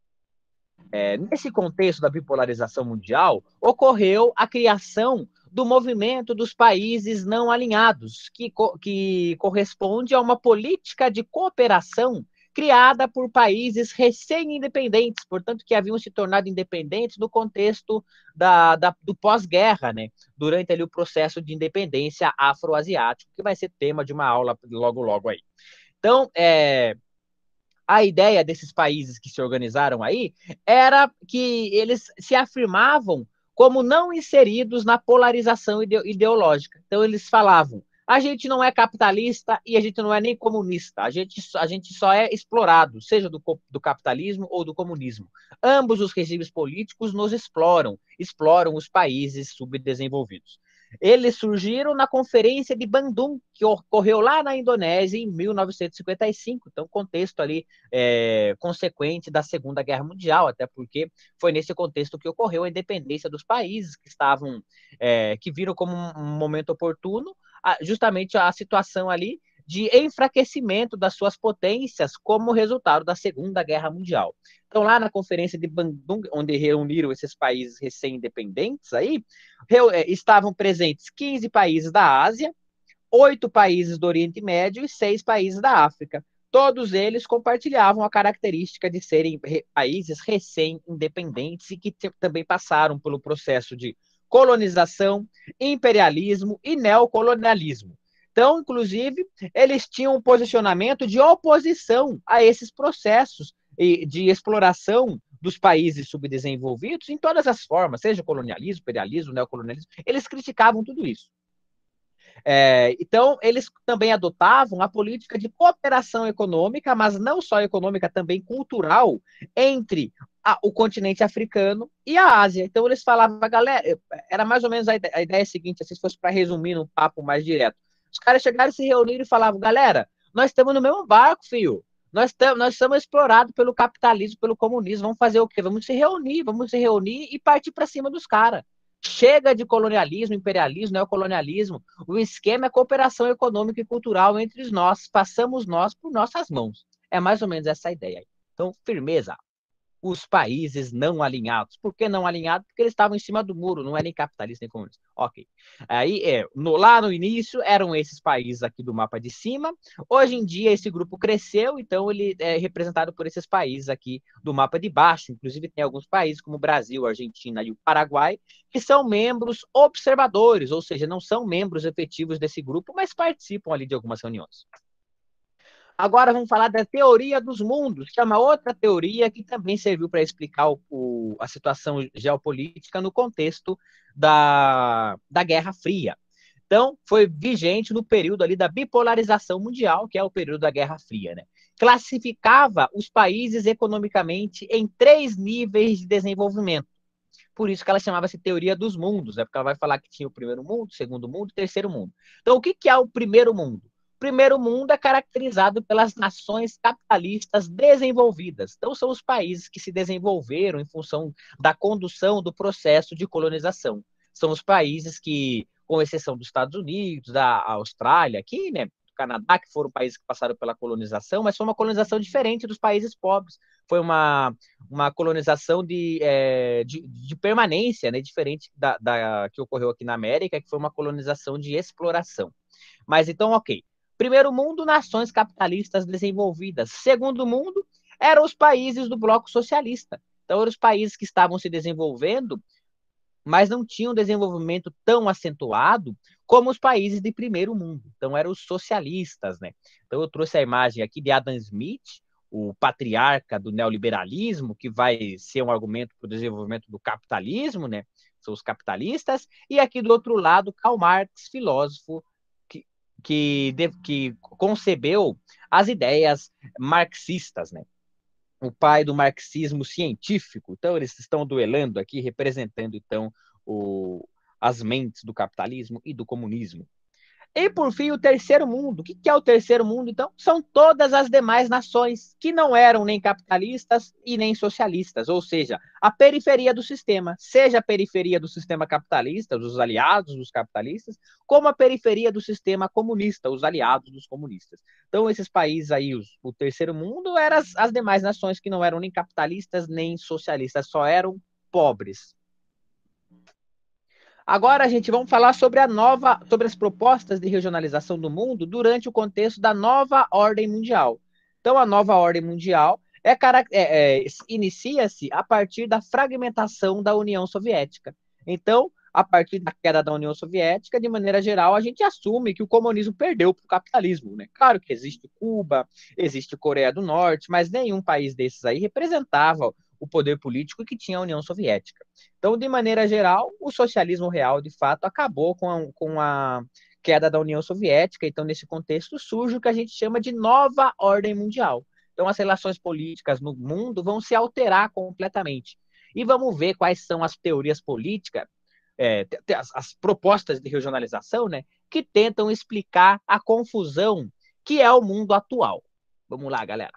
É, nesse contexto da bipolarização mundial, ocorreu a criação do movimento dos países não alinhados, que, que corresponde a uma política de cooperação criada por países recém-independentes, portanto, que haviam se tornado independentes no contexto da, da, do pós-guerra, né? Durante ali o processo de independência afro-asiático, que vai ser tema de uma aula logo, logo aí. Então, é, a ideia desses países que se organizaram aí era que eles se afirmavam como não inseridos na polarização ide ideológica. Então, eles falavam, a gente não é capitalista e a gente não é nem comunista, a gente, a gente só é explorado, seja do, do capitalismo ou do comunismo. Ambos os regimes políticos nos exploram, exploram os países subdesenvolvidos. Eles surgiram na Conferência de Bandung, que ocorreu lá na Indonésia em mil novecentos e cinquenta e cinco, então contexto ali é, consequente da Segunda Guerra Mundial, até porque foi nesse contexto que ocorreu a independência dos países que estavam, é, que viram como um momento oportuno justamente a situação ali de enfraquecimento das suas potências como resultado da Segunda Guerra Mundial. Então, lá na Conferência de Bandung, onde reuniram esses países recém-independentes, aí, estavam presentes quinze países da Ásia, oito países do Oriente Médio e seis países da África. Todos eles compartilhavam a característica de serem países recém-independentes e que também passaram pelo processo de colonização, imperialismo e neocolonialismo. Então, inclusive, eles tinham um posicionamento de oposição a esses processos de exploração dos países subdesenvolvidos em todas as formas, seja colonialismo, imperialismo, neocolonialismo, eles criticavam tudo isso. É, então, eles também adotavam a política de cooperação econômica, mas não só econômica, também cultural, entre a, o continente africano e a Ásia. Então, eles falavam, galera, era mais ou menos a ideia, a ideia seguinte, se fosse para resumir num papo mais direto. Os caras chegaram, se reuniram e falavam, galera, nós estamos no mesmo barco, filho. Nós, tam, nós somos explorados pelo capitalismo, pelo comunismo. Vamos fazer o quê? Vamos se reunir, vamos se reunir e partir para cima dos caras. Chega de colonialismo, imperialismo, neocolonialismo. O esquema é cooperação econômica e cultural entre nós. Passamos nós por nossas mãos. É mais ou menos essa a ideia. Então, firmeza. Os países não alinhados. Por que não alinhados? Porque eles estavam em cima do muro, não é nem capitalista nem comunista. Ok. Aí, é, no, lá no início, eram esses países aqui do mapa de cima. Hoje em dia, esse grupo cresceu, então ele é representado por esses países aqui do mapa de baixo. Inclusive, tem alguns países, como o Brasil, a Argentina e o Paraguai, que são membros observadores, ou seja, não são membros efetivos desse grupo, mas participam ali de algumas reuniões. Agora vamos falar da teoria dos mundos, que é uma outra teoria que também serviu para explicar o, o, a situação geopolítica no contexto da, da Guerra Fria. Então, foi vigente no período ali da bipolarização mundial, que é o período da Guerra Fria, né? Classificava os países economicamente em três níveis de desenvolvimento. Por isso que ela chamava-se teoria dos mundos, né? Porque ela vai falar que tinha o primeiro mundo, o segundo mundo e o terceiro mundo. Então, o que, que é o primeiro mundo? O primeiro mundo é caracterizado pelas nações capitalistas desenvolvidas. Então, são os países que se desenvolveram em função da condução do processo de colonização. São os países que, com exceção dos Estados Unidos, da Austrália, aqui, né, do Canadá, que foram países que passaram pela colonização, mas foi uma colonização diferente dos países pobres. Foi uma, uma colonização de, é, de, de permanência, né, diferente da, da que ocorreu aqui na América, que foi uma colonização de exploração. Mas então, ok. Primeiro mundo, nações capitalistas desenvolvidas. Segundo mundo, eram os países do bloco socialista. Então, eram os países que estavam se desenvolvendo, mas não tinham desenvolvimento tão acentuado como os países de primeiro mundo. Então, eram os socialistas, né? Então, eu trouxe a imagem aqui de Adam Smith, o patriarca do neoliberalismo, que vai ser um argumento para o desenvolvimento do capitalismo, né? São os capitalistas. E aqui do outro lado, Karl Marx, filósofo, Que, de, que concebeu as ideias marxistas, né? O pai do marxismo científico. Então, eles estão duelando aqui, representando, então, o, as mentes do capitalismo e do comunismo. E, por fim, o terceiro mundo. O que é o terceiro mundo, então? São todas as demais nações que não eram nem capitalistas e nem socialistas, ou seja, a periferia do sistema, seja a periferia do sistema capitalista, os aliados dos capitalistas, como a periferia do sistema comunista, os aliados dos comunistas. Então, esses países aí, os, o terceiro mundo, eram as, as demais nações que não eram nem capitalistas nem socialistas, só eram pobres. Agora, gente, vamos falar sobre a nova, sobre as propostas de regionalização do mundo durante o contexto da nova ordem mundial. Então, a nova ordem mundial é, é, é, inicia-se a partir da fragmentação da União Soviética. Então, a partir da queda da União Soviética, de maneira geral, a gente assume que o comunismo perdeu para o capitalismo, né? Claro que existe Cuba, existe Coreia do Norte, mas nenhum país desses aí representava o poder político que tinha a União Soviética. Então, de maneira geral, o socialismo real, de fato, acabou com a, com a queda da União Soviética. Então, nesse contexto, surge o que a gente chama de nova ordem mundial. Então, as relações políticas no mundo vão se alterar completamente. E vamos ver quais são as teorias políticas, é, as, as propostas de regionalização, né, que tentam explicar a confusão que é o mundo atual. Vamos lá, galera.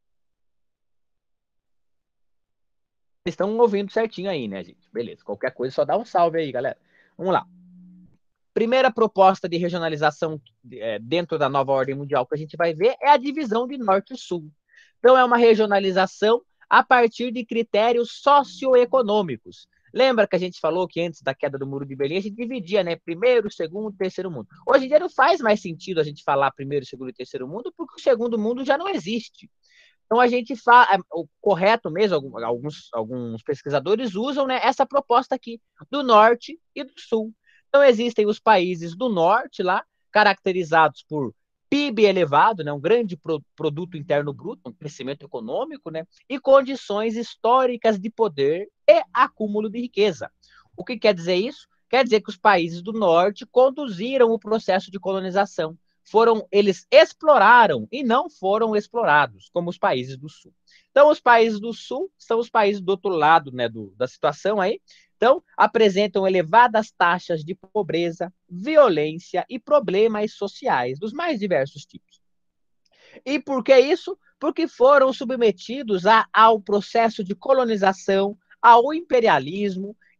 Vocês estão ouvindo certinho aí, né, gente? Beleza. Qualquer coisa, só dá um salve aí, galera. Vamos lá. Primeira proposta de regionalização é, dentro da nova ordem mundial que a gente vai ver é a divisão de norte e sul. Então, é uma regionalização a partir de critérios socioeconômicos. Lembra que a gente falou que antes da queda do Muro de Berlim a gente dividia, né? Primeiro, segundo, terceiro mundo. Hoje em dia não faz mais sentido a gente falar primeiro, segundo e terceiro mundo, porque o segundo mundo já não existe. Então, a gente fala, o correto mesmo, alguns, alguns pesquisadores usam, né, essa proposta aqui, do norte e do sul. Então, existem os países do norte lá, caracterizados por P I B elevado, né, um grande pro, produto interno bruto, um crescimento econômico, né, e condições históricas de poder e acúmulo de riqueza. O que quer dizer isso? Quer dizer que os países do norte conduziram o processo de colonização. Foram, eles exploraram e não foram explorados, como os países do sul. Então, os países do sul são os países do outro lado, né, do, da situação aí. Então, apresentam elevadas taxas de pobreza, violência e problemas sociais dos mais diversos tipos. E por que isso? Porque foram submetidos a, ao processo de colonização, ao imperialismo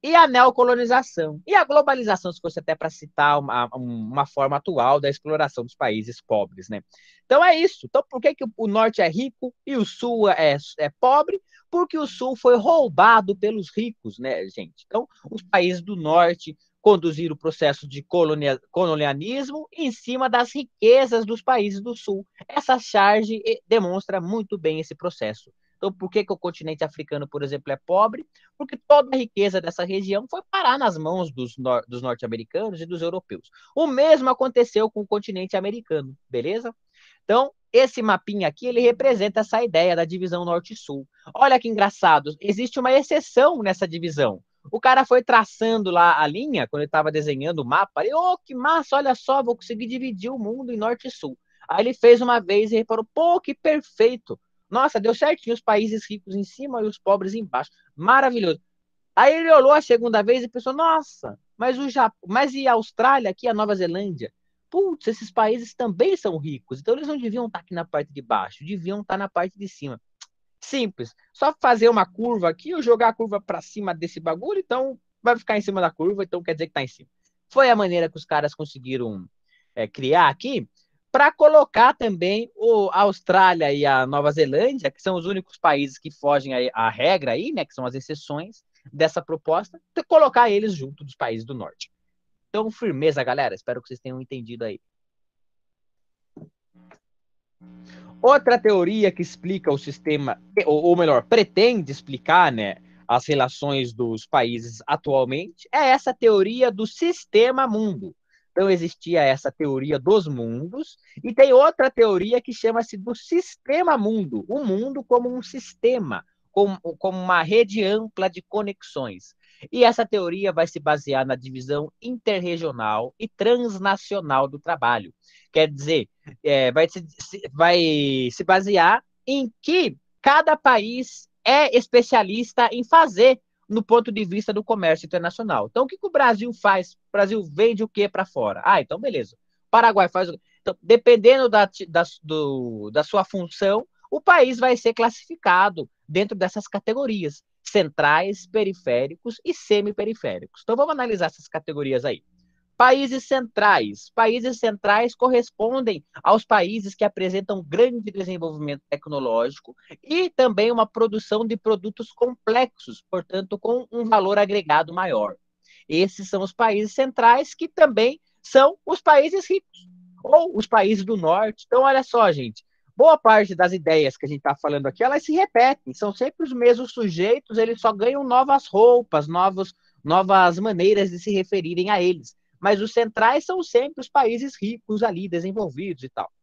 e a neocolonização. E a globalização, se fosse até para citar uma, uma forma atual da exploração dos países pobres, né? Então é isso. Então por que, que o norte é rico e o sul é, é pobre? Porque o sul foi roubado pelos ricos, né, gente? Então, os países do norte conduziram o processo de colonia, colonialismo em cima das riquezas dos países do sul. Essa charge demonstra muito bem esse processo. Então, por que, que o continente africano, por exemplo, é pobre? Porque toda a riqueza dessa região foi parar nas mãos dos, nor dos norte-americanos e dos europeus. O mesmo aconteceu com o continente americano, beleza? Então, esse mapinha aqui, ele representa essa ideia da divisão norte-sul. Olha que engraçado, existe uma exceção nessa divisão. O cara foi traçando lá a linha, quando ele estava desenhando o mapa, e, oh, que massa, olha só, vou conseguir dividir o mundo em norte e sul. Aí ele fez uma vez e reparou, pô, que perfeito. Nossa, deu certinho, os países ricos em cima e os pobres embaixo. Maravilhoso. Aí ele olhou a segunda vez e pensou, nossa, mas, o Japão, mas e a Austrália aqui, a Nova Zelândia? Putz, esses países também são ricos, então eles não deviam estar aqui na parte de baixo, deviam estar na parte de cima. Simples, só fazer uma curva aqui ou jogar a curva para cima desse bagulho, então vai ficar em cima da curva, então quer dizer que está em cima. Foi a maneira que os caras conseguiram é, criar aqui, para colocar também o, a Austrália e a Nova Zelândia, que são os únicos países que fogem à regra aí, né, que são as exceções dessa proposta, de colocar eles junto dos países do norte. Então, firmeza, galera. Espero que vocês tenham entendido aí. Outra teoria que explica o sistema, ou, ou melhor, pretende explicar, né, as relações dos países atualmente, é essa teoria do sistema mundo. Então, existia essa teoria dos mundos, e tem outra teoria que chama-se do sistema mundo. O mundo como um sistema, como, como uma rede ampla de conexões. E essa teoria vai se basear na divisão interregional e transnacional do trabalho. Quer dizer, é, vai, se, vai se basear em que cada país é especialista em fazer no ponto de vista do comércio internacional. Então, o que, que o Brasil faz? O Brasil vende o que para fora? Ah, então beleza. O Paraguai faz o... Então, dependendo da, da, do, da sua função, o país vai ser classificado dentro dessas categorias, centrais, periféricos e semiperiféricos. Então, vamos analisar essas categorias aí. Países centrais. Países centrais correspondem aos países que apresentam grande desenvolvimento tecnológico e também uma produção de produtos complexos, portanto, com um valor agregado maior. Esses são os países centrais, que também são os países ricos, ou os países do norte. Então, olha só, gente, boa parte das ideias que a gente está falando aqui, elas se repetem, são sempre os mesmos sujeitos, eles só ganham novas roupas, novos, novas maneiras de se referirem a eles. Mas os centrais são sempre os países ricos ali, desenvolvidos e tal.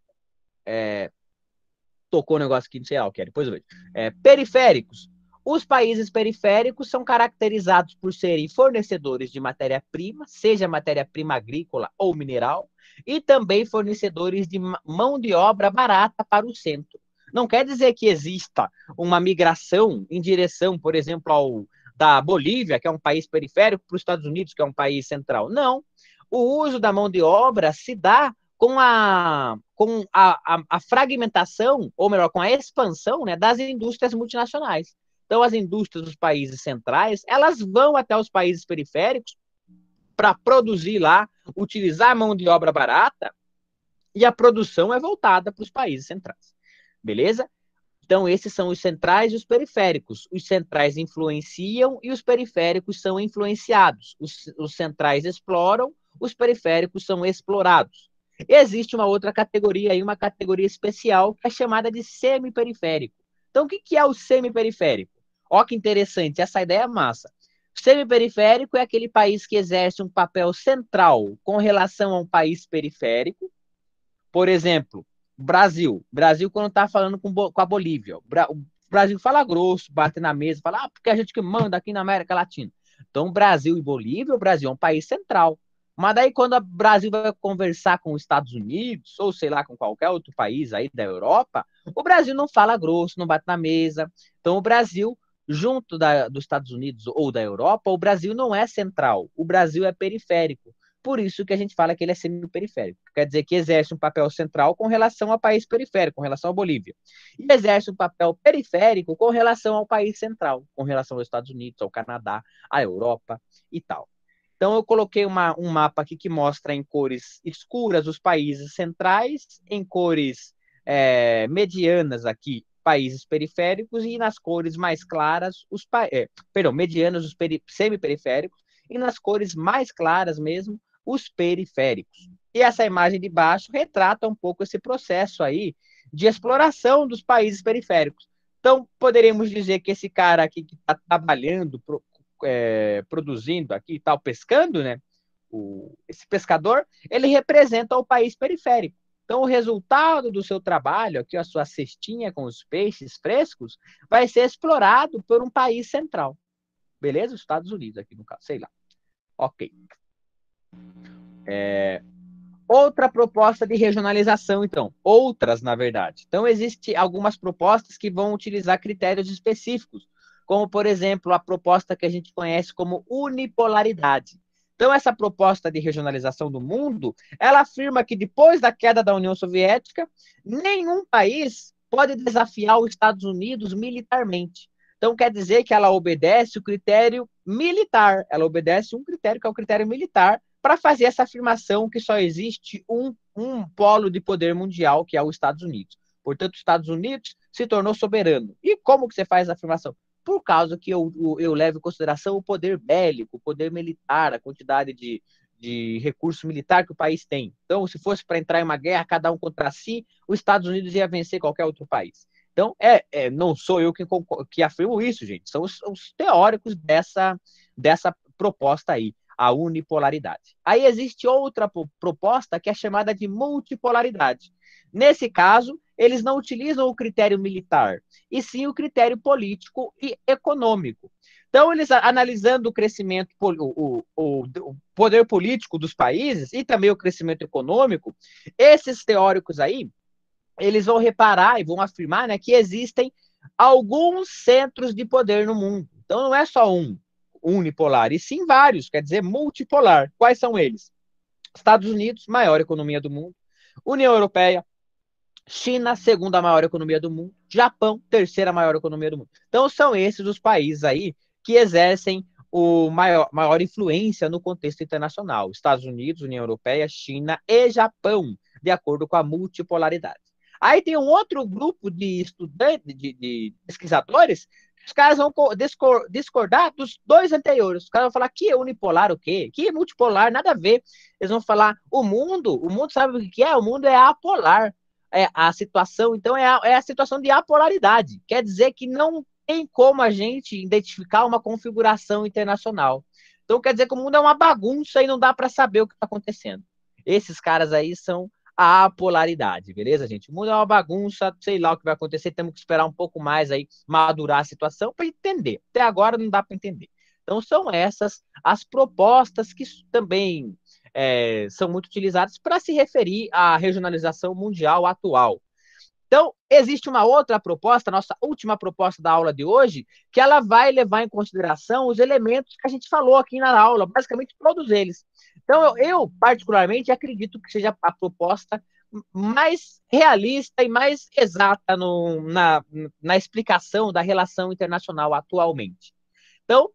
É... Tocou um negócio aqui, não sei lá o que é, depois eu vejo. É, periféricos. Os países periféricos são caracterizados por serem fornecedores de matéria-prima, seja matéria-prima agrícola ou mineral, e também fornecedores de mão de obra barata para o centro. Não quer dizer que exista uma migração em direção, por exemplo, ao da Bolívia, que é um país periférico, para os Estados Unidos, que é um país central. Não. O uso da mão de obra se dá com a, com a, a, a fragmentação, ou melhor, com a expansão, né, das indústrias multinacionais. Então, as indústrias dos países centrais, elas vão até os países periféricos para produzir lá, utilizar a mão de obra barata, e a produção é voltada para os países centrais. Beleza? Então, esses são os centrais e os periféricos. Os centrais influenciam e os periféricos são influenciados. Os, os centrais exploram, os periféricos são explorados. Existe uma outra categoria aí, uma categoria especial, que é chamada de semiperiférico. Então, o que, que é o semiperiférico? Ó, que interessante, essa ideia é massa. O semiperiférico é aquele país que exerce um papel central com relação a um país periférico. Por exemplo, Brasil. Brasil, quando está falando com, com a Bolívia. O Brasil fala grosso, bate na mesa, fala, ah, porque a gente que manda aqui na América Latina. Então, Brasil e Bolívia, o Brasil é um país central. Mas daí, quando o Brasil vai conversar com os Estados Unidos, ou sei lá, com qualquer outro país aí da Europa, o Brasil não fala grosso, não bate na mesa. Então, o Brasil, junto da, dos Estados Unidos ou da Europa, o Brasil não é central, o Brasil é periférico. por isso que a gente fala que ele é semiperiférico. Quer dizer que exerce um papel central com relação ao país periférico, com relação à Bolívia. E exerce um papel periférico com relação ao país central, com relação aos Estados Unidos, ao Canadá, à Europa e tal. Então, eu coloquei uma, um mapa aqui que mostra em cores escuras os países centrais, em cores é, medianas aqui, países periféricos, e nas cores mais claras, os pa... é, perdão, medianos, os peri... semiperiféricos, e nas cores mais claras mesmo, os periféricos. E essa imagem de baixo retrata um pouco esse processo aí de exploração dos países periféricos. Então, poderíamos dizer que esse cara aqui que está trabalhando, pro, é, produzindo aqui e tal, pescando, né? O, esse pescador, ele representa o país periférico. Então, o resultado do seu trabalho, aqui a sua cestinha com os peixes frescos, vai ser explorado por um país central. Beleza? Os Estados Unidos aqui no caso, sei lá. Ok. É... Outra proposta de regionalização, então. Outras, na verdade. Então, existem algumas propostas que vão utilizar critérios específicos, como, por exemplo, a proposta que a gente conhece como unipolaridade. Então, essa proposta de regionalização do mundo, ela afirma que depois da queda da União Soviética, nenhum país pode desafiar os Estados Unidos militarmente. Então, quer dizer que ela obedece o critério militar, ela obedece um critério que é o critério militar, para fazer essa afirmação que só existe um, um polo de poder mundial, que é os Estados Unidos. Portanto, os Estados Unidos se tornou soberano. E como que você faz a afirmação? Por causa que eu, eu levo em consideração o poder bélico, o poder militar, a quantidade de, de recurso militar que o país tem. Então, se fosse para entrar em uma guerra, cada um contra si, os Estados Unidos ia vencer qualquer outro país. Então, é, é, não sou eu que, que afirmo isso, gente. São os, os teóricos dessa, dessa proposta aí, a unipolaridade. Aí existe outra proposta que é chamada de multipolaridade. Nesse caso, eles não utilizam o critério militar, e sim o critério político e econômico. Então, eles analisando o crescimento, o, o, o poder político dos países e também o crescimento econômico, esses teóricos aí, eles vão reparar e vão afirmar, né, que existem alguns centros de poder no mundo. Então, não é só um unipolar, e sim vários, quer dizer, multipolar. Quais são eles? Estados Unidos, maior economia do mundo. União Europeia. China, segunda maior economia do mundo. Japão, terceira maior economia do mundo. Então, são esses os países aí que exercem o maior, maior influência no contexto internacional. Estados Unidos, União Europeia, China e Japão, de acordo com a multipolaridade. Aí tem um outro grupo de estudantes, de, de pesquisadores, os caras vão discordar dos dois anteriores. Os caras vão falar que é unipolar o quê? Que é multipolar, nada a ver. Eles vão falar, o mundo, o mundo sabe o que é? O mundo é apolar. É a situação, então, é a, é a situação de apolaridade. Quer dizer que não tem como a gente identificar uma configuração internacional. Então, quer dizer que o mundo é uma bagunça e não dá para saber o que está acontecendo. Esses caras aí são a apolaridade, beleza, gente? O mundo é uma bagunça, sei lá o que vai acontecer, temos que esperar um pouco mais aí, madurar a situação para entender. Até agora não dá para entender. Então, são essas as propostas que também é, são muito utilizadas para se referir à regionalização mundial atual. Então, existe uma outra proposta, nossa última proposta da aula de hoje, que ela vai levar em consideração os elementos que a gente falou aqui na aula, basicamente todos eles. Então, eu, eu particularmente, acredito que seja a proposta mais realista e mais exata no, na, na explicação da relação internacional atualmente. Então,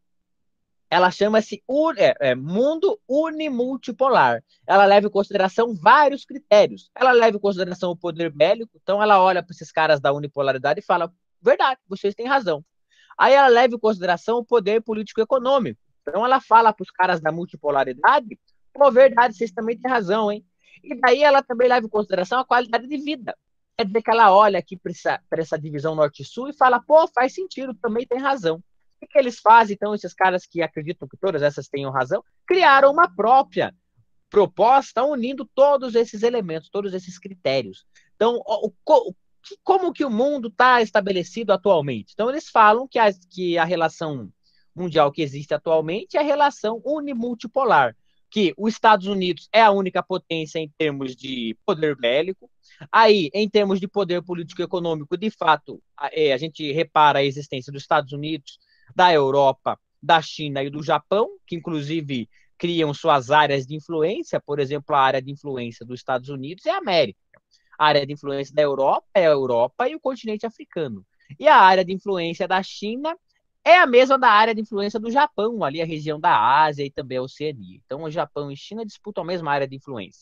ela chama-se é, é, mundo unimultipolar. Ela leva em consideração vários critérios. Ela leva em consideração o poder bélico, então ela olha para esses caras da unipolaridade e fala, verdade, vocês têm razão. Aí ela leva em consideração o poder político-econômico. Então ela fala para os caras da multipolaridade, pô, verdade, vocês também têm razão, hein? E daí ela também leva em consideração a qualidade de vida. Quer dizer que ela olha aqui para essa, para essa divisão norte-sul e fala, pô, faz sentido, também tem razão. O que eles fazem, então, esses caras que acreditam que todas essas tenham razão, criaram uma própria proposta unindo todos esses elementos, todos esses critérios. Então, o, o, como que o mundo está estabelecido atualmente? Então, eles falam que a, que a relação mundial que existe atualmente é a relação unimultipolar, que os Estados Unidos é a única potência em termos de poder bélico. Aí, em termos de poder político e econômico, de fato, a, a gente repara a existência dos Estados Unidos, da Europa, da China e do Japão, que inclusive criam suas áreas de influência, por exemplo, a área de influência dos Estados Unidos é a América. A área de influência da Europa é a Europa e o continente africano. E a área de influência da China é a mesma da área de influência do Japão, ali a região da Ásia e também a Oceania. Então, o Japão e China disputam a mesma área de influência.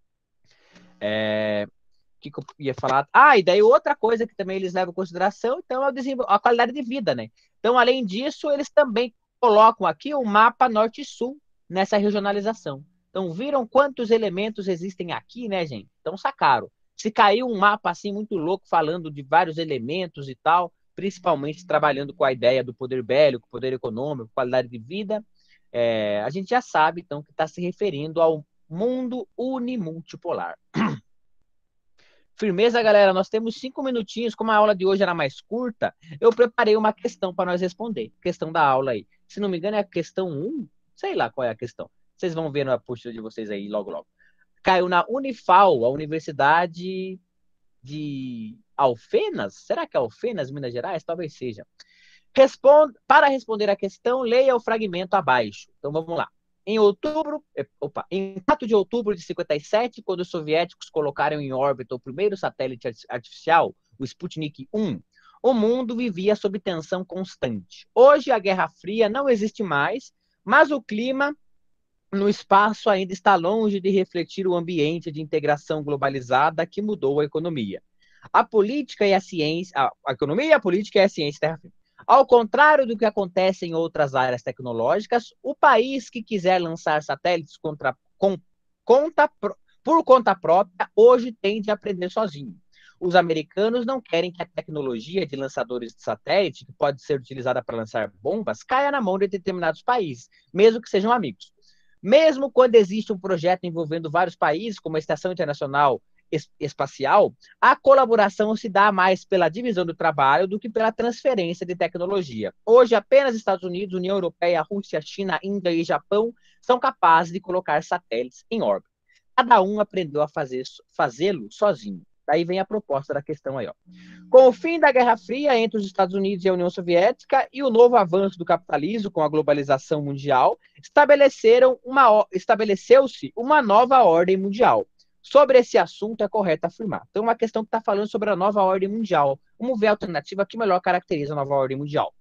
É... O que, que eu ia falar? Ah, e daí outra coisa que também eles levam em consideração, então, é o desenvol... a qualidade de vida, né? Então, além disso, eles também colocam aqui o mapa norte e sul nessa regionalização. Então, viram quantos elementos existem aqui, né, gente? Então, sacaram. Se caiu um mapa assim muito louco, falando de vários elementos e tal, principalmente trabalhando com a ideia do poder bélico, poder econômico, qualidade de vida, é, a gente já sabe, então, que está se referindo ao mundo unimultipolar. Firmeza, galera? Nós temos cinco minutinhos, como a aula de hoje era mais curta, eu preparei uma questão para nós responder. Questão da aula aí. Se não me engano, é a questão um, sei lá qual é a questão. Vocês vão ver na apostila de vocês aí logo, logo. Caiu na Unifal, a Universidade de Alfenas? Será que é Alfenas, Minas Gerais? Talvez seja. Responde, para responder a questão, leia o fragmento abaixo. Então, vamos lá. Em outubro, opa, em quatro de outubro de cinquenta e sete, quando os soviéticos colocaram em órbita o primeiro satélite artificial, o Sputnik um, o mundo vivia sob tensão constante. Hoje, a Guerra Fria não existe mais, mas o clima no espaço ainda está longe de refletir o ambiente de integração globalizada que mudou a economia. A política e a ciência, a economia, a política e a ciência terra firme. Ao contrário do que acontece em outras áreas tecnológicas, o país que quiser lançar satélites contra, com, conta, por conta própria, hoje tende a aprender sozinho. Os americanos não querem que a tecnologia de lançadores de satélite, que pode ser utilizada para lançar bombas, caia na mão de determinados países, mesmo que sejam amigos. Mesmo quando existe um projeto envolvendo vários países, como a Estação Internacional Espacial, a colaboração se dá mais pela divisão do trabalho do que pela transferência de tecnologia. Hoje, apenas Estados Unidos, União Europeia, Rússia, China, Índia e Japão são capazes de colocar satélites em órbita. Cada um aprendeu a fazer, fazê-lo sozinho. Daí vem a proposta da questão aí, ó. Com o fim da Guerra Fria entre os Estados Unidos e a União Soviética e o novo avanço do capitalismo com a globalização mundial, estabeleceram uma, estabeleceu-se uma nova ordem mundial. Sobre esse assunto é correto afirmar. Então, uma questão que está falando sobre a nova ordem mundial. Vamos ver a alternativa que melhor caracteriza a nova ordem mundial.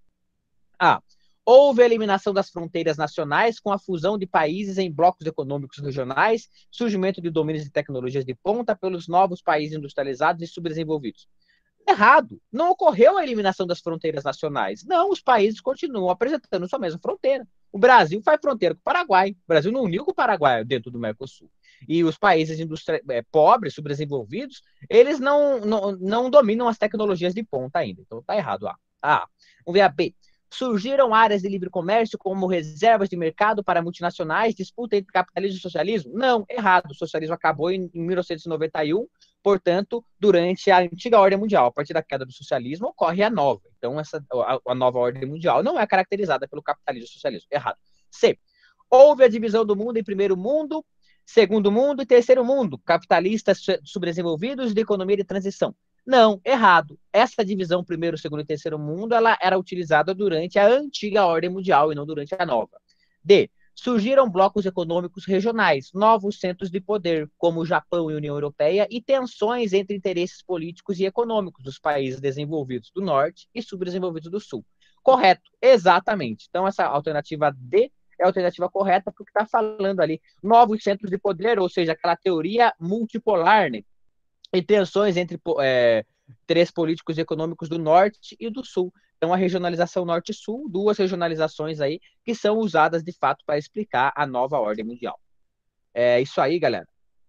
A. Houve a eliminação das fronteiras nacionais com a fusão de países em blocos econômicos regionais, surgimento de domínios de tecnologias de ponta pelos novos países industrializados e subdesenvolvidos. Errado. Não ocorreu a eliminação das fronteiras nacionais. Não, os países continuam apresentando sua mesma fronteira. O Brasil faz fronteira com o Paraguai. O Brasil não uniu com o Paraguai dentro do Mercosul. E os países industri... é, pobres, subdesenvolvidos, eles não, não, não dominam as tecnologias de ponta ainda. Então tá errado. A. A. Vamos ver a B. Surgiram áreas de livre comércio como reservas de mercado para multinacionais, disputa entre capitalismo e socialismo? Não, errado. O socialismo acabou em, em mil novecentos e noventa e um, portanto, durante a antiga ordem mundial. A partir da queda do socialismo, ocorre a nova. Então, essa, a, a nova ordem mundial não é caracterizada pelo capitalismo e socialismo. Errado. C. Houve a divisão do mundo em primeiro mundo, segundo mundo e terceiro mundo, capitalistas subdesenvolvidos e de economia de transição. Não, errado. Essa divisão primeiro, segundo e terceiro mundo, ela era utilizada durante a antiga ordem mundial e não durante a nova. D. Surgiram blocos econômicos regionais, novos centros de poder, como o Japão e a União Europeia, e tensões entre interesses políticos e econômicos dos países desenvolvidos do norte e subdesenvolvidos do sul. Correto, exatamente. Então, essa alternativa D é a alternativa correta, porque está falando ali novos centros de poder, ou seja, aquela teoria multipolar, né? E tensões entre é, interesses políticos e econômicos do norte e do sul. Então, a regionalização norte-sul, duas regionalizações aí que são usadas, de fato, para explicar a nova ordem mundial. É isso aí, galera.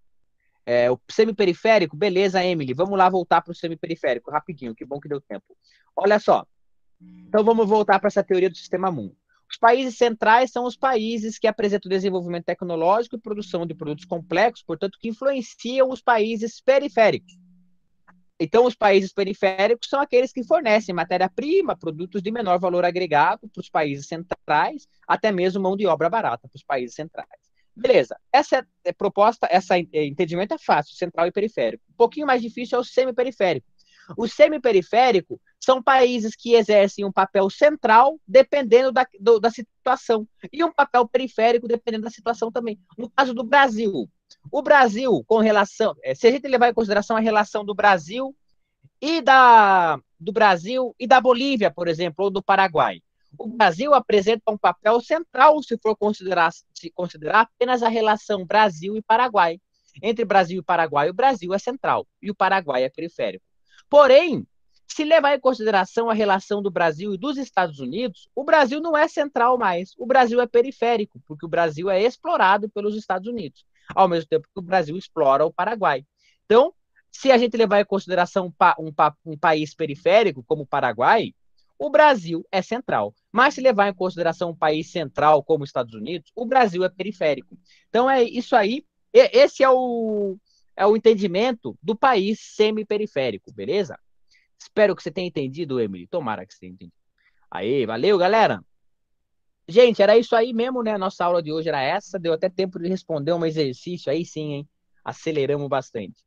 É, o semiperiférico, beleza, Emily. Vamos lá voltar para o semiperiférico, rapidinho, que bom que deu tempo. Olha só. Então, vamos voltar para essa teoria do sistema mundo. Os países centrais são os países que apresentam desenvolvimento tecnológico e produção de produtos complexos, portanto, que influenciam os países periféricos. Então, os países periféricos são aqueles que fornecem matéria-prima, produtos de menor valor agregado para os países centrais, até mesmo mão de obra barata para os países centrais. Beleza, essa é proposta, esse entendimento é fácil, central e periférico. Um pouquinho mais difícil é o semiperiférico. O semiperiférico são países que exercem um papel central dependendo da, do, da situação, e um papel periférico dependendo da situação também. No caso do Brasil, o Brasil, com relação, se a gente levar em consideração a relação do Brasil e da, do Brasil e da Bolívia, por exemplo, ou do Paraguai, o Brasil apresenta um papel central se for considerar, se considerar apenas a relação Brasil e Paraguai. Entre Brasil e Paraguai, o Brasil é central e o Paraguai é periférico. Porém, se levar em consideração a relação do Brasil e dos Estados Unidos, o Brasil não é central mais, o Brasil é periférico, porque o Brasil é explorado pelos Estados Unidos, ao mesmo tempo que o Brasil explora o Paraguai. Então, se a gente levar em consideração um, pa um, pa um país periférico, como o Paraguai, o Brasil é central. Mas se levar em consideração um país central, como os Estados Unidos, o Brasil é periférico. Então, é isso aí, esse é o, é o entendimento do país semi-periférico, beleza? Espero que você tenha entendido, Emily. Tomara que você tenha entendido. Aí, valeu, galera. Gente, era isso aí mesmo, né? Nossa aula de hoje era essa. Deu até tempo de responder um exercício. Aí sim, hein? Aceleramos bastante.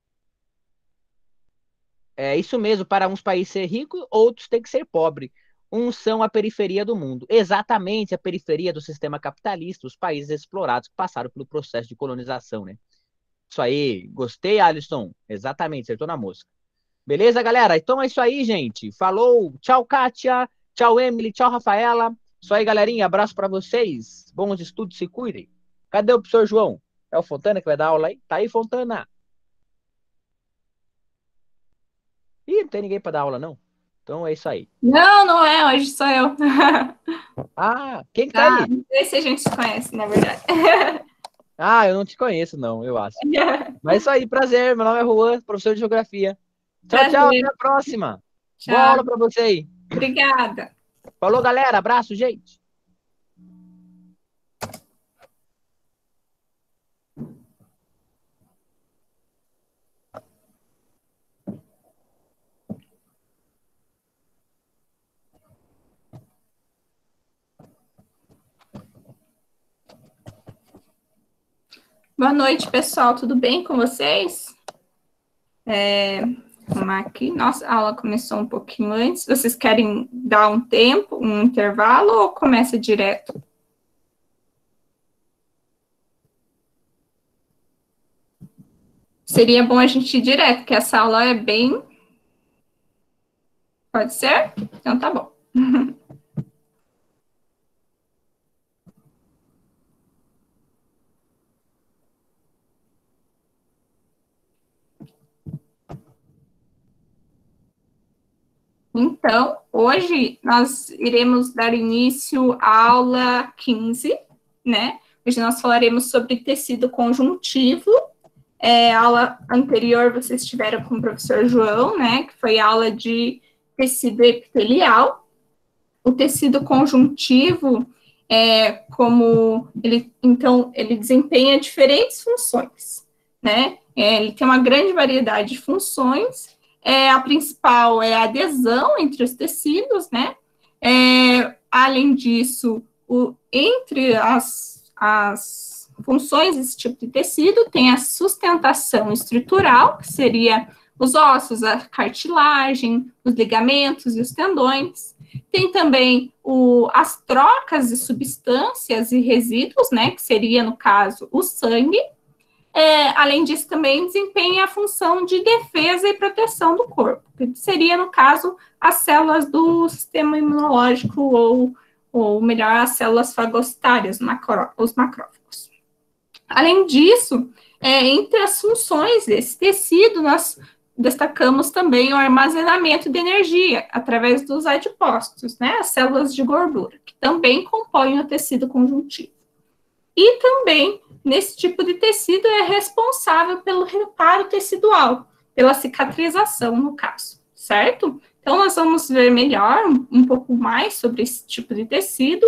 É isso mesmo. Para uns países ser rico, outros têm que ser pobre. Uns são a periferia do mundo. Exatamente a periferia do sistema capitalista, os países explorados que passaram pelo processo de colonização, né? Isso aí. Gostei, Alisson? Exatamente, acertou na mosca. Beleza, galera? Então é isso aí, gente. Falou. Tchau, Kátia. Tchau, Emily. Tchau, Rafaela. Isso aí, galerinha. Abraço para vocês. Bons estudos, se cuidem. Cadê o professor João? É o Fontana que vai dar aula aí? Tá aí, Fontana. Ih, não tem ninguém para dar aula, não. Então é isso aí. Não, não é. Hoje sou eu. Ah, quem que tá Ah, aí? não sei se a gente se conhece, na verdade. Ah, eu não te conheço, não, eu acho. Mas é isso aí, prazer. Meu nome é Juan, professor de Geografia. Tchau, Prazer. tchau. Até a próxima. Tchau. Boa aula para você aí. Obrigada. Falou, galera. Abraço, gente. Boa noite, pessoal. Tudo bem com vocês? É, vamos aqui. Nossa, a aula começou um pouquinho antes. Vocês querem dar um tempo, um intervalo, ou começa direto? Seria bom a gente ir direto, porque essa aula é bem... Pode ser? Então tá bom. Então, hoje nós iremos dar início à aula quinze, né? Hoje nós falaremos sobre tecido conjuntivo. É, a aula anterior vocês tiveram com o professor João, né? Que foi a aula de tecido epitelial. O tecido conjuntivo, é, como ele, então, ele desempenha diferentes funções, né? É, ele tem uma grande variedade de funções. É, a principal é a adesão entre os tecidos, né? É, além disso, o, entre as, as funções desse tipo de tecido, tem a sustentação estrutural, que seria os ossos, a cartilagem, os ligamentos e os tendões. Tem também o, as trocas de substâncias e resíduos, né? Que seria, no caso, o sangue. É, além disso, também desempenha a função de defesa e proteção do corpo, que seria, no caso, as células do sistema imunológico, ou, ou melhor, as células fagocitárias, macró, os macrófagos. Além disso, é, entre as funções desse tecido, nós destacamos também o armazenamento de energia, através dos adipócitos, né, as células de gordura, que também compõem o tecido conjuntivo. E também, nesse tipo de tecido, é responsável pelo reparo tecidual, pela cicatrização, no caso, certo? Então, nós vamos ver melhor, um, um pouco mais sobre esse tipo de tecido.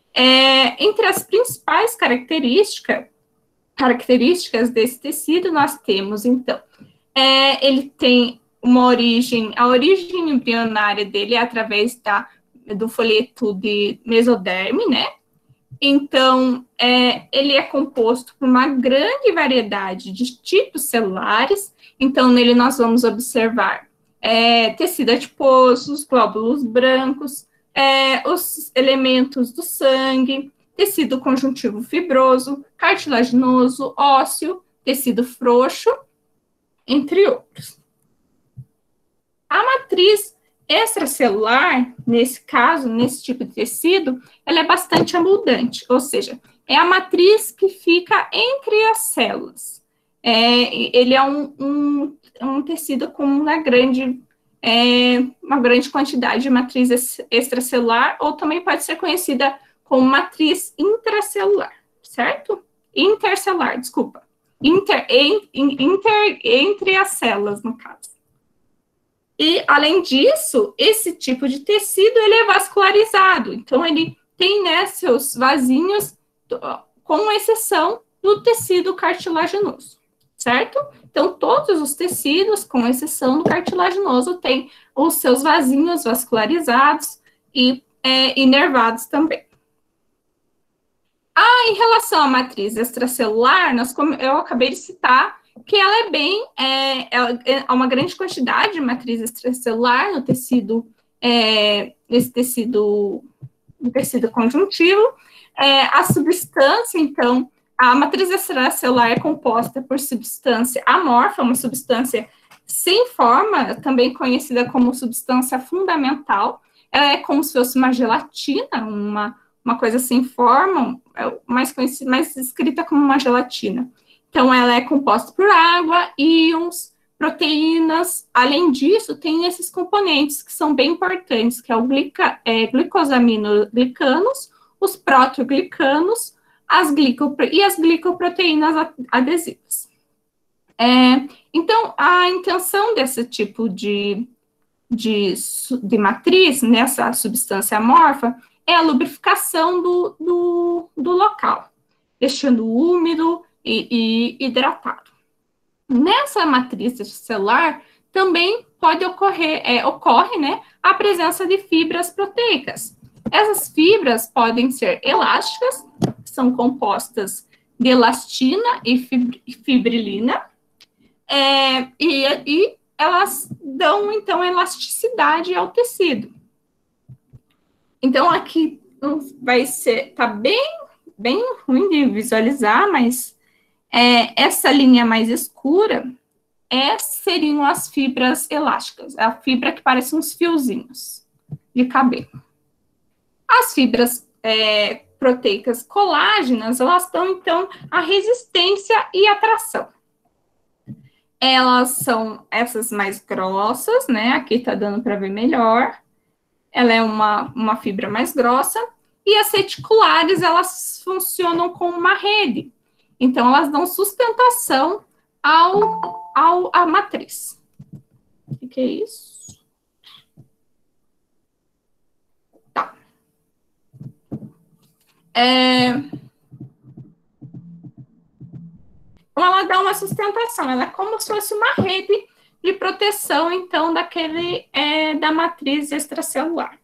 É, entre as principais características, características desse tecido, nós temos, então, é, ele tem uma origem, a origem embrionária dele é através da, do folheto de mesoderme, né? Então, é, ele é composto por uma grande variedade de tipos celulares. Então, nele nós vamos observar é, tecido adiposo, os glóbulos brancos, é, os elementos do sangue, tecido conjuntivo fibroso, cartilaginoso, ósseo, tecido frouxo, entre outros. A matriz extracelular, nesse caso, nesse tipo de tecido, ela é bastante abundante, ou seja, é a matriz que fica entre as células. É, ele é um, um, um tecido com uma grande, é, uma grande quantidade de matriz extracelular, ou também pode ser conhecida como matriz intracelular, certo? Intercelular, desculpa. Inter, inter, entre as células, no caso. E, além disso, esse tipo de tecido, ele é vascularizado. Então, ele tem, né, seus vasinhos, com exceção do tecido cartilaginoso, certo? Então, todos os tecidos, com exceção do cartilaginoso, têm os seus vasinhos vascularizados e é, inervados também. Ah, em relação à matriz extracelular, nós, eu acabei de citar que ela é bem, é, é uma grande quantidade de matriz extracelular no tecido, é, nesse tecido, no tecido conjuntivo. É, a substância, então, a matriz extracelular é composta por substância amorfa, uma substância sem forma, também conhecida como substância fundamental. Ela é como se fosse uma gelatina, uma, uma coisa sem forma, mais conhecida, mais escrita como uma gelatina. Então, ela é composta por água, íons, proteínas. Além disso, tem esses componentes que são bem importantes, que é o glica, é, glicosaminoglicanos, os proteoglicanos, as glico, e as glicoproteínas adesivas. É, então, a intenção desse tipo de, de, de matriz, nessa substância amorfa, é a lubrificação do, do, do local, deixando úmido e, e hidratado. Nessa matriz celular, também pode ocorrer, é, ocorre, né, a presença de fibras proteicas. Essas fibras podem ser elásticas, são compostas de elastina e fibrilina, é, e, e elas dão, então, elasticidade ao tecido. Então, aqui vai ser, tá bem, bem ruim de visualizar, mas é, essa linha mais escura é, seriam as fibras elásticas, a fibra que parece uns fiozinhos de cabelo. As fibras é, proteicas colágenas, elas dão, então, a resistência e a tração. Elas são essas mais grossas, né? Aqui tá dando para ver melhor. Ela é uma, uma fibra mais grossa. E as reticulares, elas funcionam como uma rede. Então, elas dão sustentação ao, ao, à matriz. O que, que é isso? Tá. É... Então, ela dá uma sustentação. Ela é como se fosse uma rede de proteção, então, daquele, é, da matriz extracelular.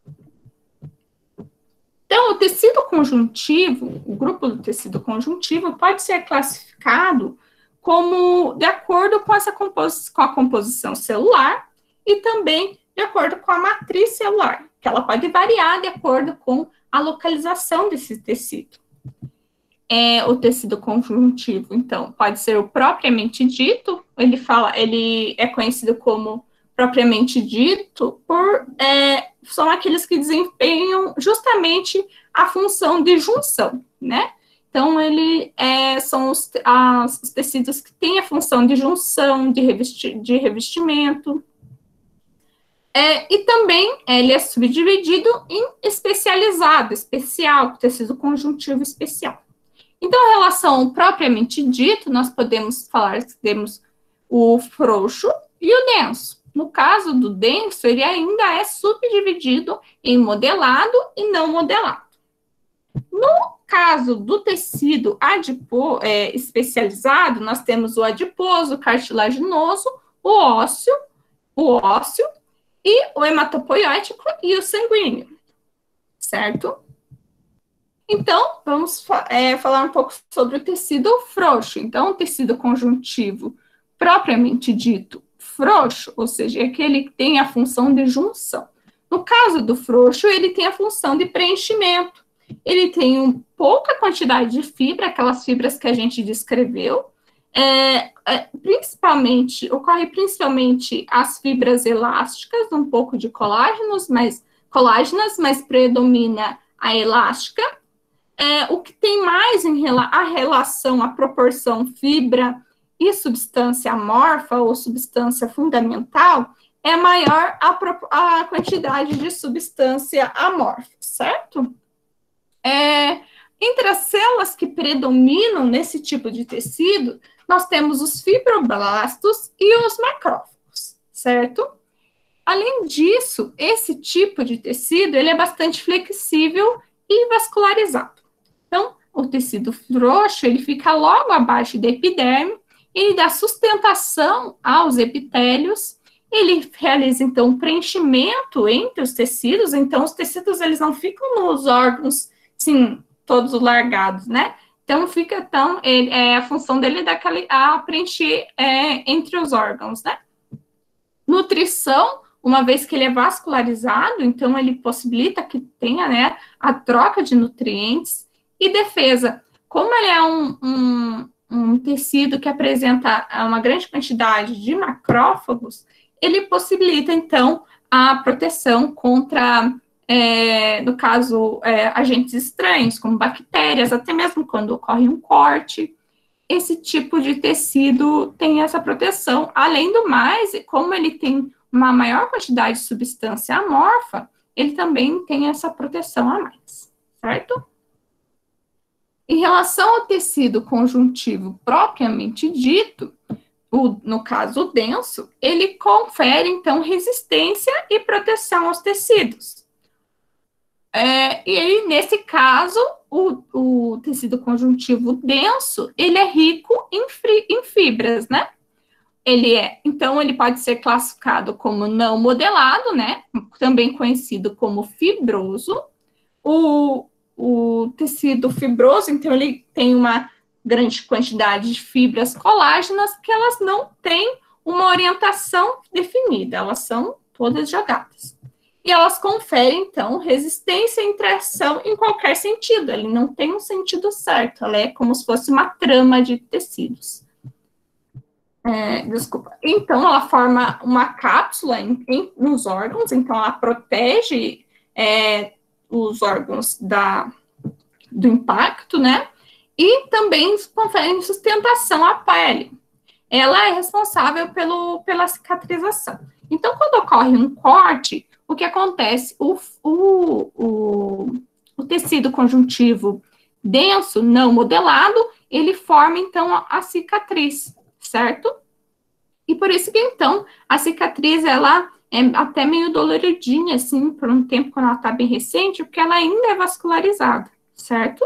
Então, o tecido conjuntivo, o grupo do tecido conjuntivo, pode ser classificado como de acordo com, essa compos com a composição celular e também de acordo com a matriz celular, que ela pode variar de acordo com a localização desse tecido. É, o tecido conjuntivo, então, pode ser o propriamente dito, ele, fala, ele é conhecido como propriamente dito, por, é, são aqueles que desempenham justamente a função de junção, né? Então, ele é, são os, as, os tecidos que têm a função de junção, de, revesti, de revestimento. É, e também ele é subdividido em especializado, especial, tecido conjuntivo especial. Então, em relação ao propriamente dito, nós podemos falar que temos o frouxo e o denso. No caso do denso, ele ainda é subdividido em modelado e não modelado. No caso do tecido adipo, é, especializado, nós temos o adiposo, o cartilaginoso, o ósseo, o ósseo e o hematopoiético e o sanguíneo, certo? Então, vamos é, falar um pouco sobre o tecido frouxo. Então, o tecido conjuntivo, propriamente dito, frouxo, ou seja, aquele que tem a função de junção. No caso do frouxo, ele tem a função de preenchimento. Ele tem um, pouca quantidade de fibra, aquelas fibras que a gente descreveu, é, é, principalmente, ocorre principalmente as fibras elásticas, um pouco de colágenos, mas, colágenas, mas predomina a elástica. É, o que tem mais em rela a relação, a proporção fibra e substância amorfa ou substância fundamental, é maior a, a quantidade de substância amorfa, certo? É, entre as células que predominam nesse tipo de tecido, nós temos os fibroblastos e os macrófagos, certo? Além disso, esse tipo de tecido, ele é bastante flexível e vascularizado. Então, o tecido frouxo, ele fica logo abaixo da epiderme, ele dá sustentação aos epitélios, ele realiza, então, um preenchimento entre os tecidos, então, os tecidos, eles não ficam nos órgãos, sim, todos largados, né? Então, fica, então, ele, é, a função dele é daquele, a preencher é, entre os órgãos, né? Nutrição, uma vez que ele é vascularizado, então, ele possibilita que tenha, né, a troca de nutrientes. E defesa, como ele é um, um, um tecido que apresenta uma grande quantidade de macrófagos, ele possibilita, então, a proteção contra, é, no caso, é, agentes estranhos, como bactérias, até mesmo quando ocorre um corte. Esse tipo de tecido tem essa proteção. Além do mais, como ele tem uma maior quantidade de substância amorfa, ele também tem essa proteção a mais, certo? Em relação ao tecido conjuntivo propriamente dito, o, no caso o denso, ele confere, então, resistência e proteção aos tecidos. É, e aí, nesse caso, o, o tecido conjuntivo denso, ele é rico em, fri, em fibras, né? Ele é, então, ele pode ser classificado como não modelado, né? Também conhecido como fibroso. O, o tecido fibroso, então, ele tem uma grande quantidade de fibras colágenas que elas não têm uma orientação definida, elas são todas jogadas. E elas conferem, então, resistência e tração em qualquer sentido, ele não tem um sentido certo, ela é como se fosse uma trama de tecidos. É, desculpa. Então, ela forma uma cápsula em, em, nos órgãos, então ela protege é, os órgãos da, do impacto, né? E também confere sustentação à pele. Ela é responsável pelo, pela cicatrização. Então, quando ocorre um corte, o que acontece? O, o, o, o tecido conjuntivo denso, não modelado, ele forma, então, a, a cicatriz, certo? E por isso que, então, a cicatriz, ela é até meio doloridinha, assim, por um tempo, quando ela está bem recente, porque ela ainda é vascularizada, certo?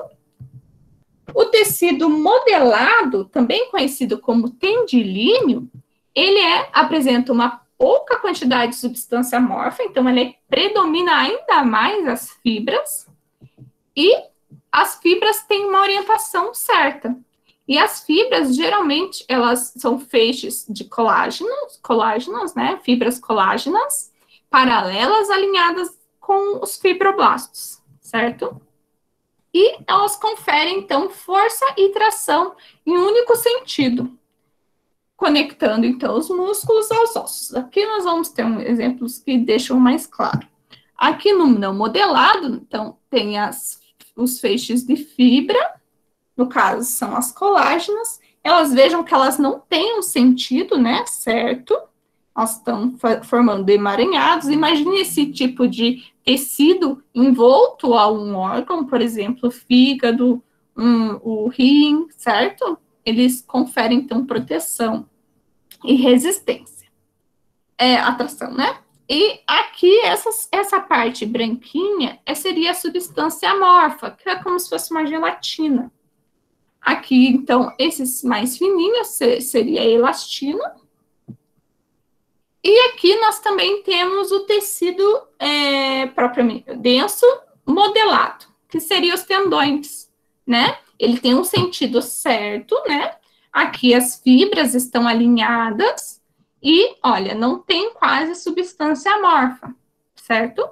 O tecido modelado, também conhecido como tendilíneo, ele é, apresenta uma pouca quantidade de substância amorfa, então ele predomina ainda mais as fibras, e as fibras têm uma orientação certa. E as fibras, geralmente, elas são feixes de colágenos, colágenos, né, fibras colágenas, paralelas, alinhadas com os fibroblastos, certo? E elas conferem, então, força e tração em um único sentido, conectando, então, os músculos aos ossos. Aqui nós vamos ter um, exemplos que deixam mais claro. Aqui no não modelado, então, tem as, os feixes de fibra, no caso, são as colágenas. Elas vejam que elas não têm um sentido, né, certo? Elas estão formando emaranhados. Imagine esse tipo de tecido envolto a um órgão, por exemplo, o fígado, um, o rim, certo? Eles conferem, então, proteção e resistência. É, atração, né? E aqui, essa, essa parte branquinha seria a substância amorfa, que é como se fosse uma gelatina. Aqui, então, esses mais fininhos seria a elastina. E aqui nós também temos o tecido é, propriamente denso modelado, que seria os tendões, né? Ele tem um sentido certo, né? Aqui as fibras estão alinhadas E, olha, não tem quase substância amorfa, certo?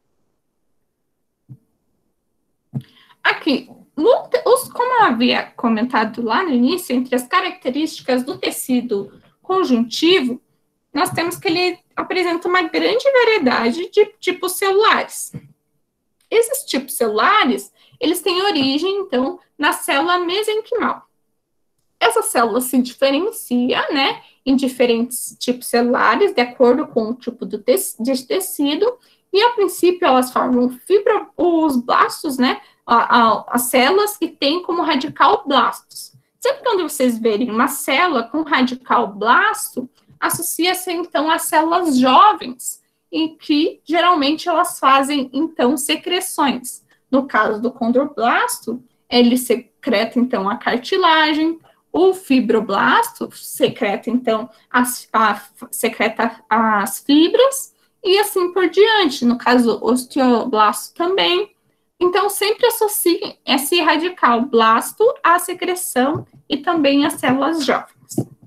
Aqui, no, os, como eu havia comentado lá no início, entre as características do tecido conjuntivo, nós temos que ele apresenta uma grande variedade de tipos celulares. Esses tipos celulares, eles têm origem, então, na célula mesenquimal. Essa célula se diferencia, né, em diferentes tipos celulares, de acordo com o tipo do te de tecido, e, a princípio, elas formam fibra, os blastos, né, a, a, as células que têm como radical blastos. Sempre quando vocês verem uma célula com radical blasto, associa-se, então, às células jovens, em que, geralmente, elas fazem, então, secreções. No caso do condroblasto, ele secreta, então, a cartilagem, o fibroblasto secreta, então, as, a, secreta as fibras, e assim por diante. No caso, o osteoblasto também. Então, sempre associe esse radical blasto à secreção e também às células jovens.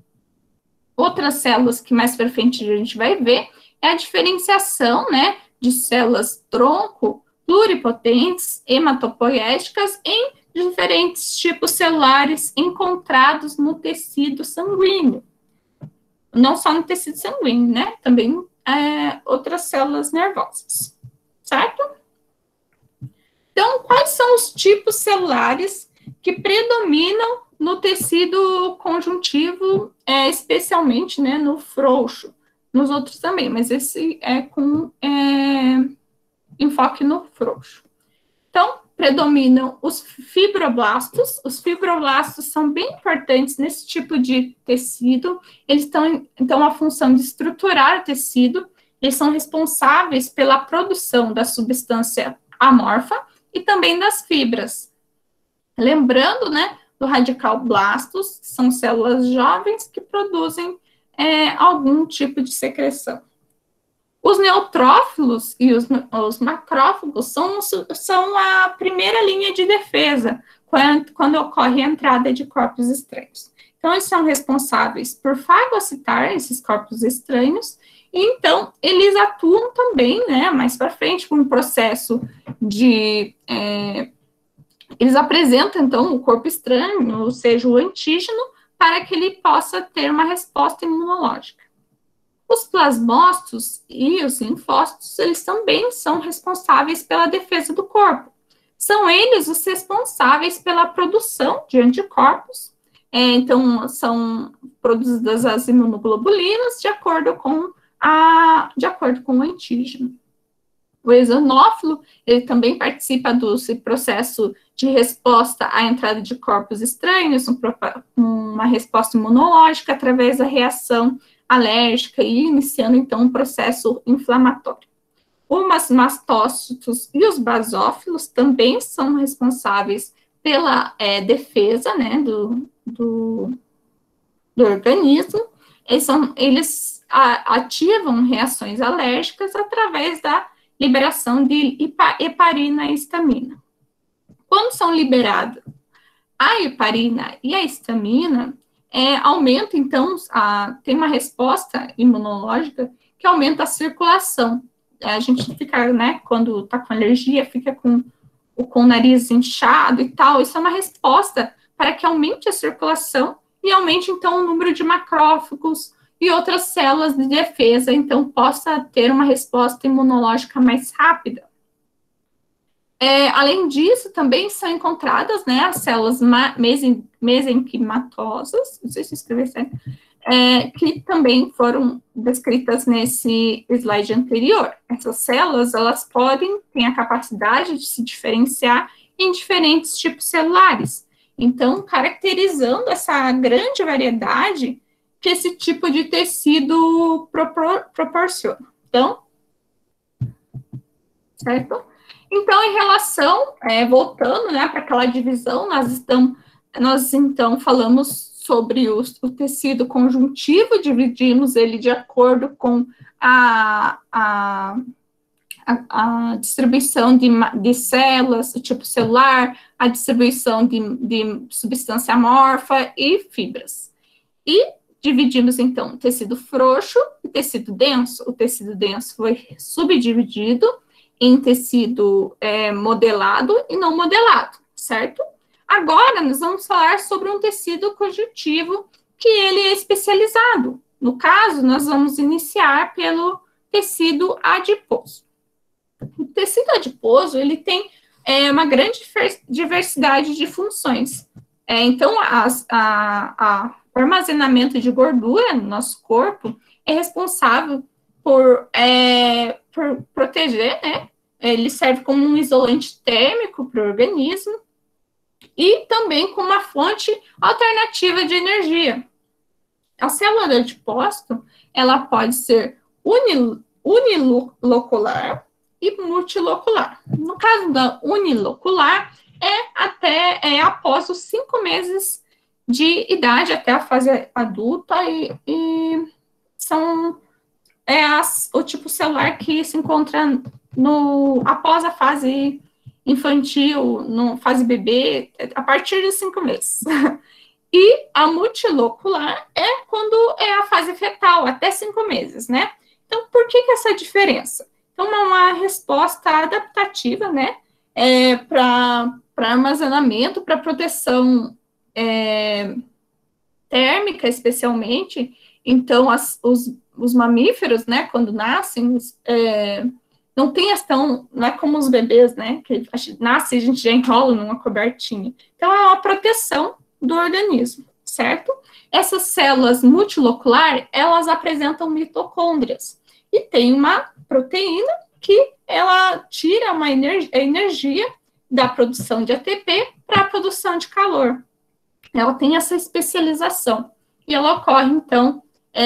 Outras células que mais para frente a gente vai ver é a diferenciação, né, de células tronco pluripotentes, hematopoéticas, em diferentes tipos celulares encontrados no tecido sanguíneo. Não só no tecido sanguíneo, né? Também é, outras células nervosas, certo? Então, quais são os tipos celulares que predominam no tecido conjuntivo, é, especialmente, né, no frouxo? Nos outros também, mas esse é com é, enfoque no frouxo. Então, predominam os fibroblastos. Os fibroblastos são bem importantes nesse tipo de tecido. Eles estão, então, a função de estruturar o tecido. Eles são responsáveis pela produção da substância amorfa e também das fibras. Lembrando, né, do radical blastos, que são células jovens que produzem é, algum tipo de secreção. Os neutrófilos e os, os macrófagos são, são a primeira linha de defesa quando, quando ocorre a entrada de corpos estranhos. Então, eles são responsáveis por fagocitar esses corpos estranhos, e então eles atuam também, né, mais para frente, com um processo de... É, eles apresentam, então, o corpo estranho, ou seja, o antígeno, para que ele possa ter uma resposta imunológica. Os plasmócitos e os linfócitos, eles também são responsáveis pela defesa do corpo. São eles os responsáveis pela produção de anticorpos. É, então, são produzidas as imunoglobulinas de acordo com, a, de acordo com o antígeno. O eosinófilo, ele também participa do processo de resposta à entrada de corpos estranhos, um, uma resposta imunológica através da reação alérgica e iniciando, então, um processo inflamatório. Os mastócitos e os basófilos também são responsáveis pela é, defesa, né, do, do, do organismo. Eles, são, eles a, ativam reações alérgicas através da liberação de heparina e histamina. Quando são liberadas a heparina e a histamina, É, aumenta, então, a, tem uma resposta imunológica que aumenta a circulação. A gente fica, né, quando tá com alergia, fica com, com o nariz inchado e tal. Isso é uma resposta para que aumente a circulação e aumente, então, o número de macrófagos e outras células de defesa, então, possa ter uma resposta imunológica mais rápida. É, além disso, também são encontradas, né, as células mesen, mesenquimatosas, não sei se escrever certo, é, que também foram descritas nesse slide anterior. Essas células, elas podem, têm a capacidade de se diferenciar em diferentes tipos celulares. Então, caracterizando essa grande variedade que esse tipo de tecido propor, proporciona. Então, certo? Então, em relação, é, voltando, né, para aquela divisão, nós, estamos, nós então falamos sobre o, o tecido conjuntivo, dividimos ele de acordo com a, a, a, a distribuição de, de células, o tipo celular, a distribuição de, de substância amorfa e fibras. E dividimos, então, tecido frouxo e tecido denso. O tecido denso foi subdividido em tecido é, modelado e não modelado, certo? Agora, nós vamos falar sobre um tecido conjuntivo que ele é especializado. No caso, nós vamos iniciar pelo tecido adiposo. O tecido adiposo, ele tem é, uma grande diversidade de funções. É, então, as, a, a, o armazenamento de gordura no nosso corpo é responsável por, é, por proteger, né? Ele serve como um isolante térmico para o organismo e também como uma fonte alternativa de energia. A célula adipócito, ela pode ser unil, unilocular e multilocular. No caso da unilocular, é até é, após os cinco meses de idade, até a fase adulta, e, e são é as, o tipo celular que se encontra no, após a fase infantil, no fase bebê, a partir de cinco meses. E a multilocular é quando é a fase fetal, até cinco meses, né? Então, por que que essa diferença? Então, é uma resposta adaptativa, né? É, para armazenamento, para proteção é, térmica, especialmente. Então, as, os, os mamíferos, né, quando nascem, é, não tem ação, não é como os bebês, né, que a gente nasce e a gente já enrola numa cobertinha. Então, é uma proteção do organismo, certo? Essas células multilocular, elas apresentam mitocôndrias e tem uma proteína que ela tira uma energia, energia da produção de A T P para a produção de calor. Ela tem essa especialização e ela ocorre, então,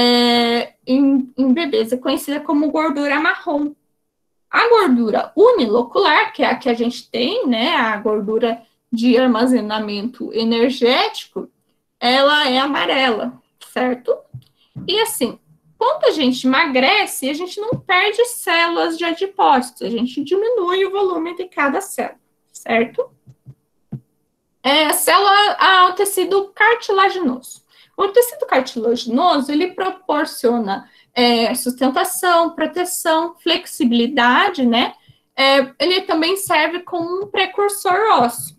é, em, em bebês, é conhecida como gordura marrom. A gordura unilocular, que é a que a gente tem, né, a gordura de armazenamento energético, ela é amarela, certo? E assim, quando a gente emagrece, a gente não perde células de adipócitos, a gente diminui o volume de cada célula, certo? É, célula, ah, o tecido cartilaginoso. O tecido cartilaginoso, ele proporciona é, sustentação, proteção, flexibilidade, né? É, ele também serve como um precursor ósseo.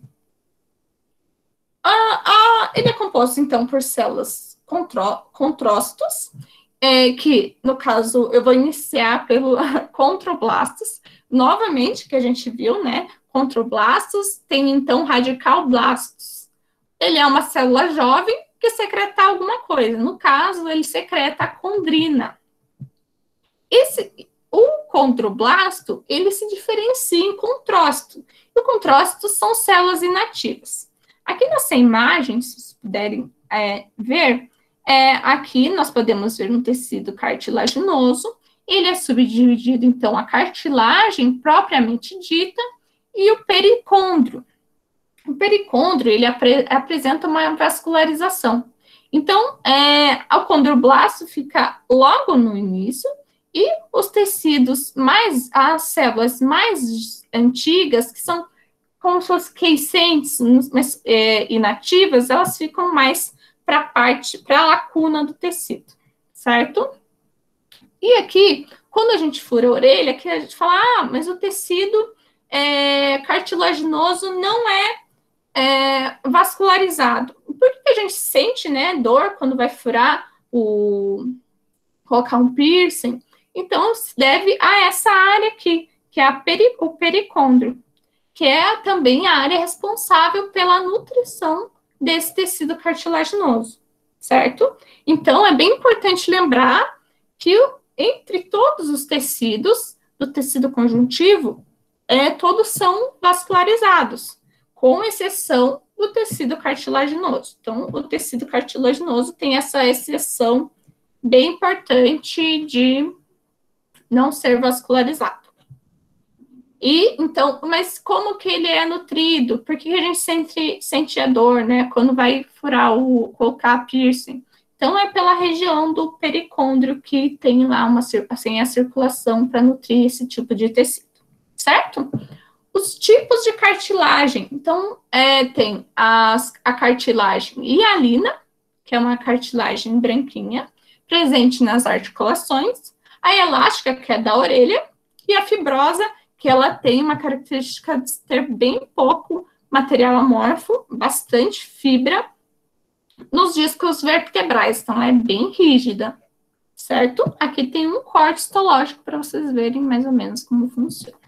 Ah, ah, ele é composto, então, por células contrócitos, é, que, no caso, eu vou iniciar pelo controblastos, novamente, que a gente viu, né? Controblastos tem, então, radicalblastos. Ele é uma célula jovem que secreta alguma coisa. No caso, ele secreta a condrina. Esse, o controblasto, ele se diferencia em contrócito. E o contrócito são células inativas. Aqui nessa imagem, se vocês puderem é, ver, é, aqui nós podemos ver um tecido cartilaginoso. Ele é subdividido, então, a cartilagem propriamente dita e o pericôndrio. O pericôndrio, ele apre apresenta uma vascularização. Então, é, o condroblasto fica logo no início e os tecidos mais, as células mais antigas, que são como se fossem quiescentes, mas é, inativas, elas ficam mais para a parte, para a lacuna do tecido, certo? E aqui, quando a gente fura a orelha, aqui a gente fala, ah, mas o tecido é, cartilaginoso não é, é vascularizado. Por que a gente sente, né, dor quando vai furar o, colocar um piercing? Então, se deve a essa área aqui, que é a peri, o pericôndrio, que é também a área responsável pela nutrição desse tecido cartilaginoso, certo? Então, é bem importante lembrar que entre todos os tecidos do tecido conjuntivo, é, todos são vascularizados, com exceção do tecido cartilaginoso. Então, o tecido cartilaginoso tem essa exceção bem importante de não ser vascularizado. E, então, mas como que ele é nutrido? Por que a gente sente, sente a dor, né, quando vai furar o, colocar piercing? Então, é pela região do pericôndrio que tem lá uma, assim, a circulação para nutrir esse tipo de tecido, certo? Os tipos de cartilagem. Então, é, tem as, a cartilagem hialina, que é uma cartilagem branquinha, presente nas articulações, a elástica, que é da orelha, e a fibrosa, que ela tem uma característica de ter bem pouco material amorfo, bastante fibra, nos discos vertebrais, então ela é bem rígida, certo? Aqui tem um corte histológico para vocês verem mais ou menos como funciona.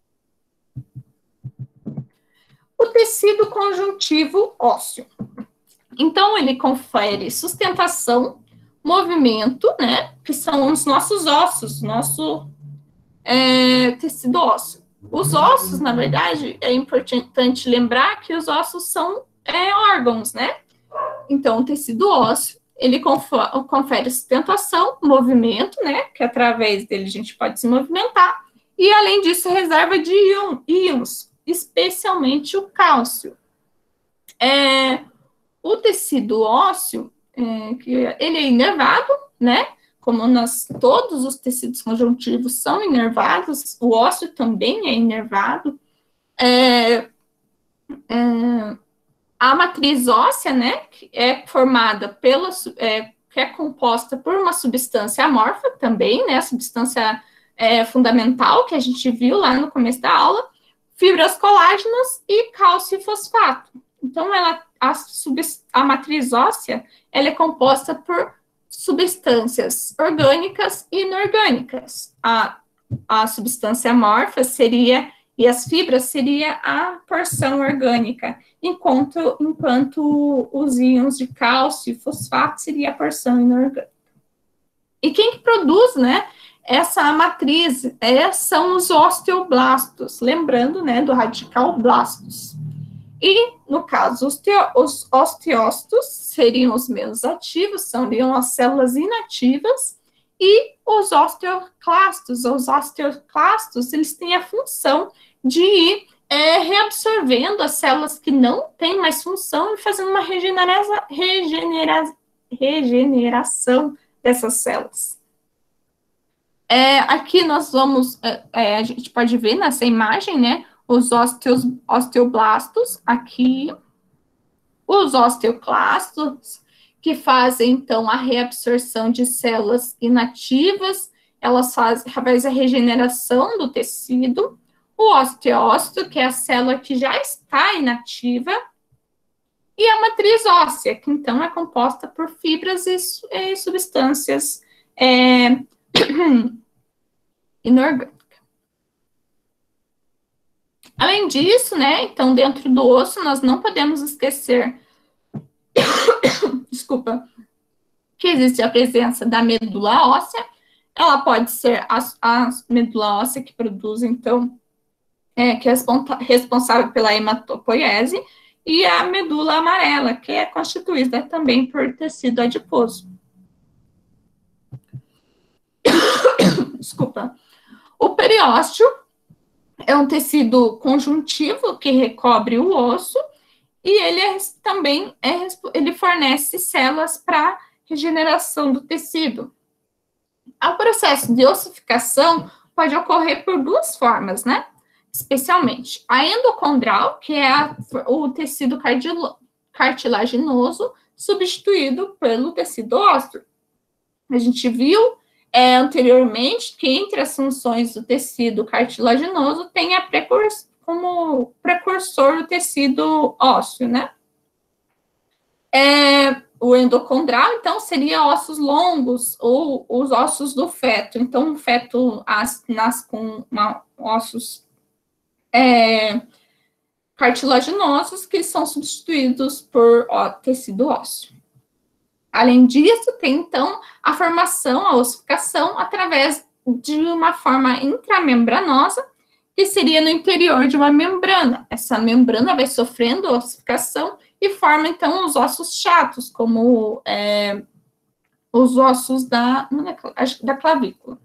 O tecido conjuntivo ósseo. Então, ele confere sustentação, movimento, né? Que são os nossos ossos, nosso é, tecido ósseo. Os ossos, na verdade, é importante lembrar que os ossos são é, órgãos, né? Então, o tecido ósseo, ele confere sustentação, movimento, né? Que através dele a gente pode se movimentar. E, além disso, reserva de íon, íons, especialmente o cálcio. É, o tecido ósseo, é, que ele é inervado, né? Como nós, todos os tecidos conjuntivos são inervados, o ósseo também é inervado. É, é, a matriz óssea, né, é formada pela, é, que é composta por uma substância amorfa também, né, a substância é, fundamental que a gente viu lá no começo da aula, fibras colágenas e cálcio e fosfato. Então, ela, a, sub, a matriz óssea, ela é composta por substâncias orgânicas e inorgânicas. A, a substância amorfa seria, e as fibras seria a porção orgânica, enquanto, enquanto os íons de cálcio e fosfato seria a porção inorgânica. E quem que produz, né, essa matriz é, são os osteoblastos, lembrando, né, do radical blastos. E, no caso, os, teo, os osteócitos seriam os menos ativos, seriam as células inativas, e os osteoclastos, os osteoclastos, eles têm a função de ir é, reabsorvendo as células que não têm mais função e fazendo uma regenera regenera regeneração dessas células. É, aqui nós vamos, é, a gente pode ver nessa imagem, né, os osteos, osteoblastos, aqui, os osteoclastos, que fazem, então, a reabsorção de células inativas, elas fazem, fazem a regeneração do tecido, o osteócito, que é a célula que já está inativa, e a matriz óssea, que, então, é composta por fibras e, e substâncias é, inorgânicas. Além disso, né, então, dentro do osso, nós não podemos esquecer, desculpa, que existe a presença da medula óssea. Ela pode ser a, a medula óssea que produz, então, é, que é responsável pela hematopoiese, e a medula amarela, que é constituída também por tecido adiposo. Desculpa. O periósteo é um tecido conjuntivo que recobre o osso, e ele é, também é, ele fornece células para regeneração do tecido. O processo de ossificação pode ocorrer por duas formas, né? Especialmente a endocondral, que é a, o tecido cartilaginoso substituído pelo tecido ósseo. A gente viu é, anteriormente que entre as funções do tecido cartilaginoso tem a precursor, como precursor do tecido ósseo, né? É, o endocondral, então, seria ossos longos ou os ossos do feto. Então, o feto nasce com uma, ossos é, cartilaginosos que são substituídos por ó, tecido ósseo. Além disso, tem, então, a formação, a ossificação, através de uma forma intramembranosa, que seria no interior de uma membrana. Essa membrana vai sofrendo ossificação e forma, então, os ossos chatos, como é, os ossos da, da clavícula.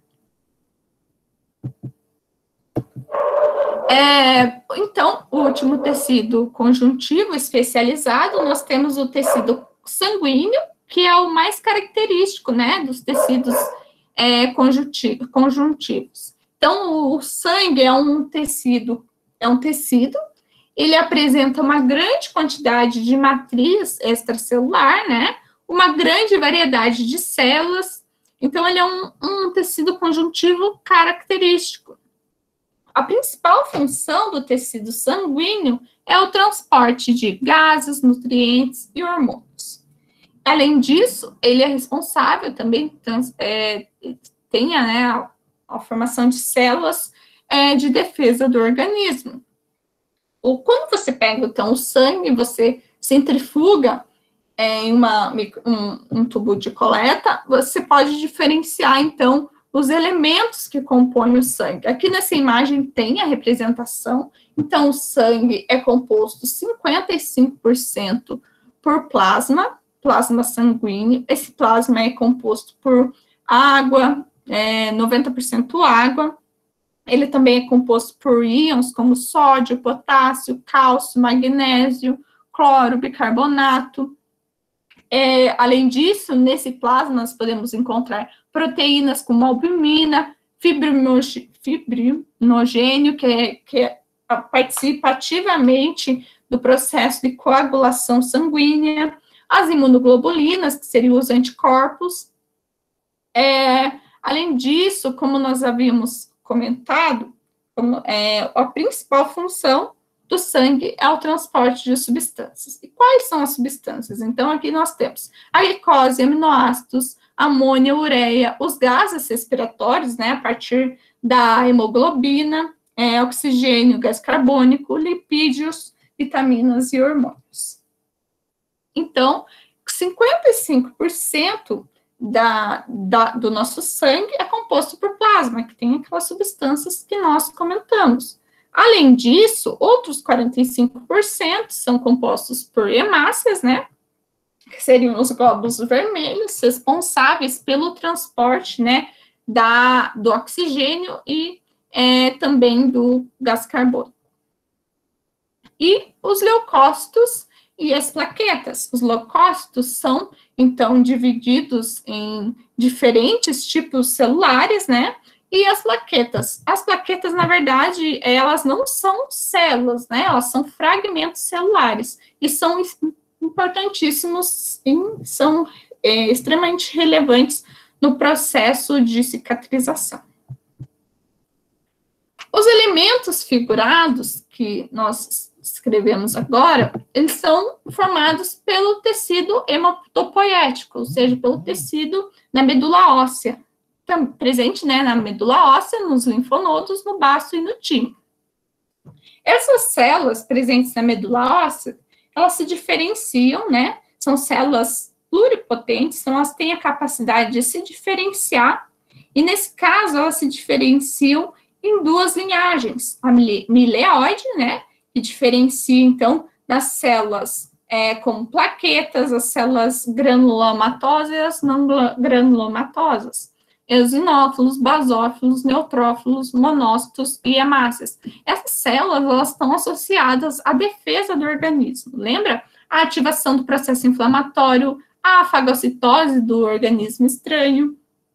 É, então, o último tecido conjuntivo especializado, nós temos o tecido sanguíneo, que é o mais característico, né, dos tecidos é, conjuntivos. Então, o sangue é um tecido, é um tecido, ele apresenta uma grande quantidade de matriz extracelular, né? uma grande variedade de células. Então, ele é um, um tecido conjuntivo característico. A principal função do tecido sanguíneo é o transporte de gases, nutrientes e hormônios. Além disso, ele é responsável também, é, tenha, né, a, a formação de células é, de defesa do organismo. Ou quando você pega, então, o sangue, você centrifuga é, em uma, um, um tubo de coleta, você pode diferenciar, então, os elementos que compõem o sangue. Aqui nessa imagem tem a representação. Então, o sangue é composto cinquenta e cinco por cento por plasma, plasma sanguíneo. Esse plasma é composto por água, é, noventa por cento água. Ele também é composto por íons como sódio, potássio, cálcio, magnésio, cloro, bicarbonato. É, além disso, nesse plasma nós podemos encontrar proteínas como albumina, fibrinogênio, que, é, que participa ativamente do processo de coagulação sanguínea, as imunoglobulinas, que seriam os anticorpos. É, além disso, como nós havíamos comentado, como, é, a principal função do sangue é o transporte de substâncias. E quais são as substâncias? Então, aqui nós temos a glicose, aminoácidos, amônia, ureia, os gases respiratórios, né, a partir da hemoglobina, é, oxigênio, gás carbônico, lipídios, vitaminas e hormônios. Então, cinquenta e cinco por cento da, da, do nosso sangue é composto por plasma, que tem aquelas substâncias que nós comentamos. Além disso, outros quarenta e cinco por cento são compostos por hemácias, né, que seriam os glóbulos vermelhos, responsáveis pelo transporte, né, da, do oxigênio e é, também do gás carbônico. E os leucócitos e as plaquetas. Os leucócitos são, então, divididos em diferentes tipos celulares, né, e as plaquetas. As plaquetas, na verdade, elas não são células, né, elas são fragmentos celulares, e são importantíssimos, e são é, extremamente relevantes no processo de cicatrização. Os elementos figurados que nós escrevemos agora, eles são formados pelo tecido hematopoético, ou seja, pelo tecido na medula óssea, presente, né, na medula óssea, nos linfonodos, no baço e no timo. Essas células presentes na medula óssea, elas se diferenciam, né, são células pluripotentes, então elas têm a capacidade de se diferenciar, e nesse caso elas se diferenciam em duas linhagens, a mileoide, né, que diferencia, então, das células é, como plaquetas, as células granulomatosas e as não granulomatosas, eosinófilos, basófilos, neutrófilos, monócitos e hemácias. Essas células, elas estão associadas à defesa do organismo, lembra? A ativação do processo inflamatório, a fagocitose do organismo estranho,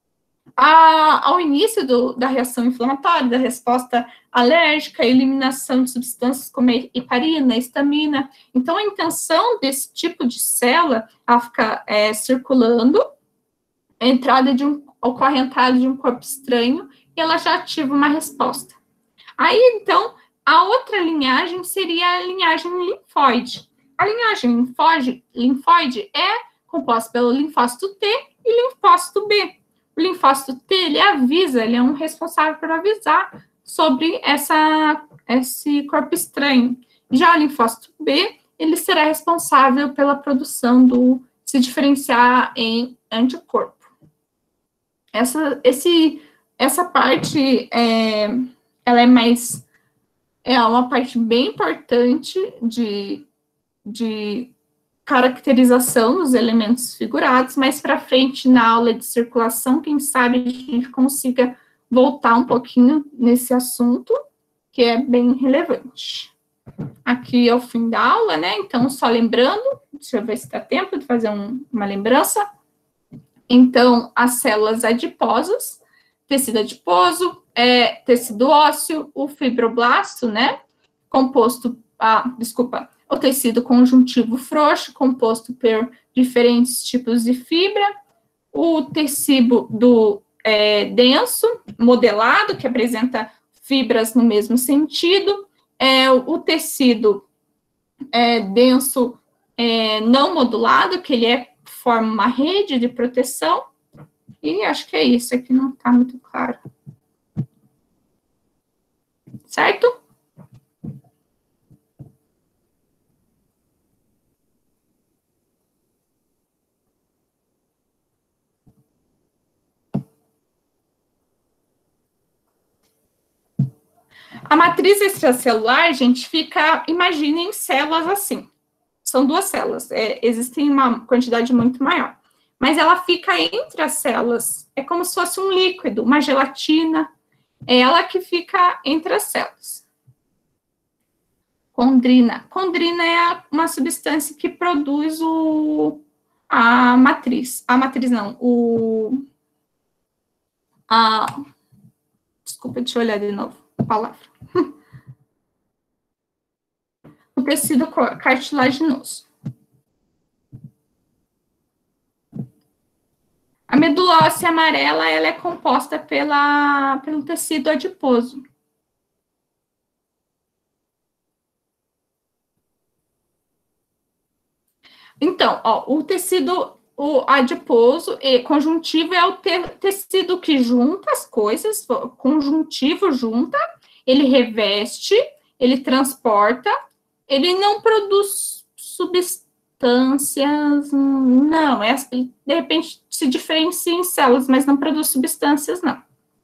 a, ao início do, da reação inflamatória, da resposta alérgica, a eliminação de substâncias como a heparina, a histamina. Então, a intenção desse tipo de célula, ela fica é, circulando, a entrada de um, ocorre a entrada de um corpo estranho, e ela já ativa uma resposta. Aí, então, a outra linhagem seria a linhagem linfóide. A linhagem linfóide, linfóide é composta pelo linfócito T e linfócito B. O linfócito T, ele avisa, ele é um responsável por avisar sobre essa, esse corpo estranho. Já o linfócito B, ele será responsável pela produção do, se diferenciar em anticorpo. Essa, esse, essa parte, é, ela é mais, é uma parte bem importante de, de caracterização dos elementos figurados. Mais para frente, na aula de circulação, quem sabe a gente consiga voltar um pouquinho nesse assunto, que é bem relevante. Aqui é o fim da aula, né? Então, só lembrando, deixa eu ver se dá tempo de fazer um, uma lembrança. Então, as células adiposas, tecido adiposo, é, tecido ósseo, o fibroblasto, né? Composto, ah, desculpa, O tecido conjuntivo frouxo, composto por diferentes tipos de fibra. O tecido do, é, denso, modelado, que apresenta fibras no mesmo sentido. É, o tecido é, denso é, não modulado, que ele é, forma uma rede de proteção. E acho que é isso, aqui não está muito claro. Certo? A matriz extracelular, gente, fica, imaginem células assim. São duas células, é, existem uma quantidade muito maior. Mas ela fica entre as células, é como se fosse um líquido, uma gelatina, é ela que fica entre as células. Condrina. Condrina é uma substância que produz o, a matriz. A matriz não, o... A, desculpa, deixa eu olhar de novo a palavra. O tecido cartilaginoso. A medula óssea amarela, ela é composta pela, pelo tecido adiposo. Então, ó, o tecido o adiposo e conjuntivo é o te, tecido que junta as coisas, conjuntivo junta, ele reveste, ele transporta, ele não produz substâncias, não, é, de repente se diferencia em células, mas não produz substâncias, não.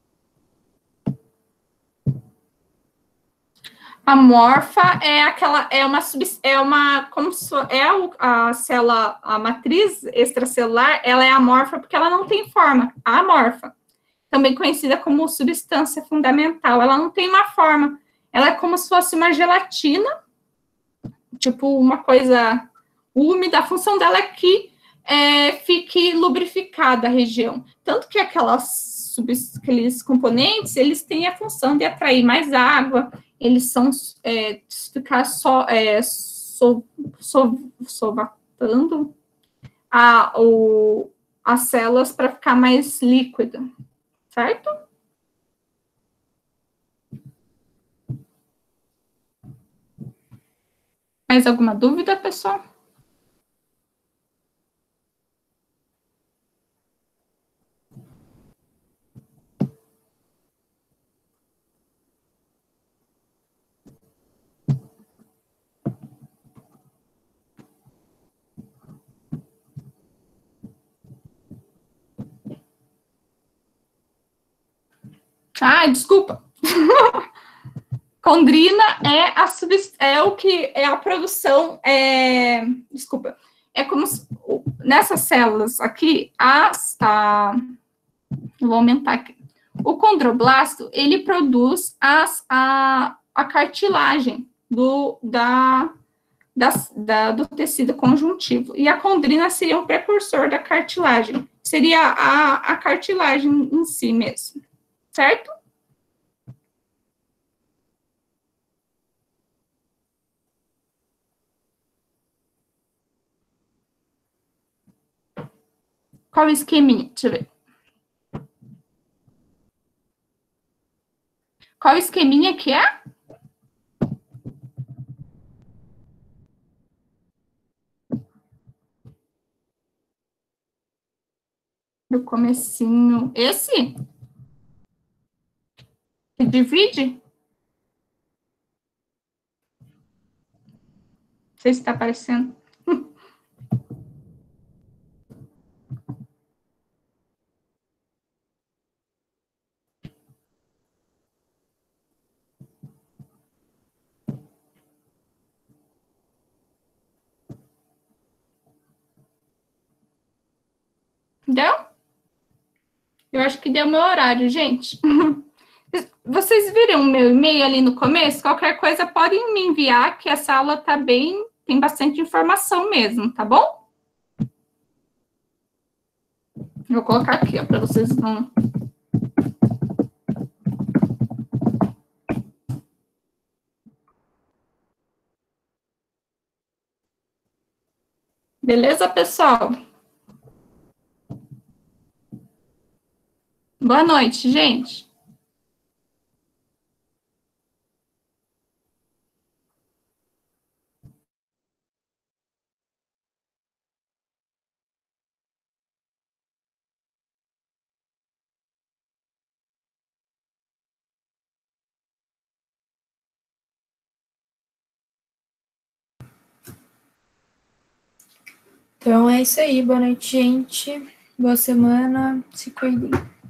A morfa é aquela, é uma, é uma, como se, é a célula, a matriz extracelular, ela é amorfa porque ela não tem forma, amorfa, também conhecida como substância fundamental, ela não tem uma forma, ela é como se fosse uma gelatina, tipo uma coisa úmida, a função dela é que é, fique lubrificada a região, tanto que aquelas, aqueles componentes, eles têm a função de atrair mais água, eles são, é, ficar só, é, so, so, sovatando a, o, as células para ficar mais líquida, certo? Mais alguma dúvida, pessoal? Ah, desculpa. Condrina é, a sub, é o que é a produção, é, desculpa, é como se, nessas células aqui, as, a, vou aumentar aqui, o condroblasto, ele produz as, a, a cartilagem do, da, da, da, do tecido conjuntivo, e a condrina seria um precursor da cartilagem, seria a, a cartilagem em si mesmo, certo? Qual o esqueminha? Deixa eu ver. Qual o esqueminha que é? Do comecinho. Esse? Que divide? Não sei se está aparecendo. Deu? Eu acho que deu meu horário, gente. Vocês viram o meu e-mail ali no começo? Qualquer coisa podem me enviar, que essa aula tá bem, tem bastante informação mesmo, tá bom? Vou colocar aqui, ó, para vocês não... Beleza, pessoal? Boa noite, gente. Então é isso aí. Boa noite, gente. Boa semana. Se cuidem.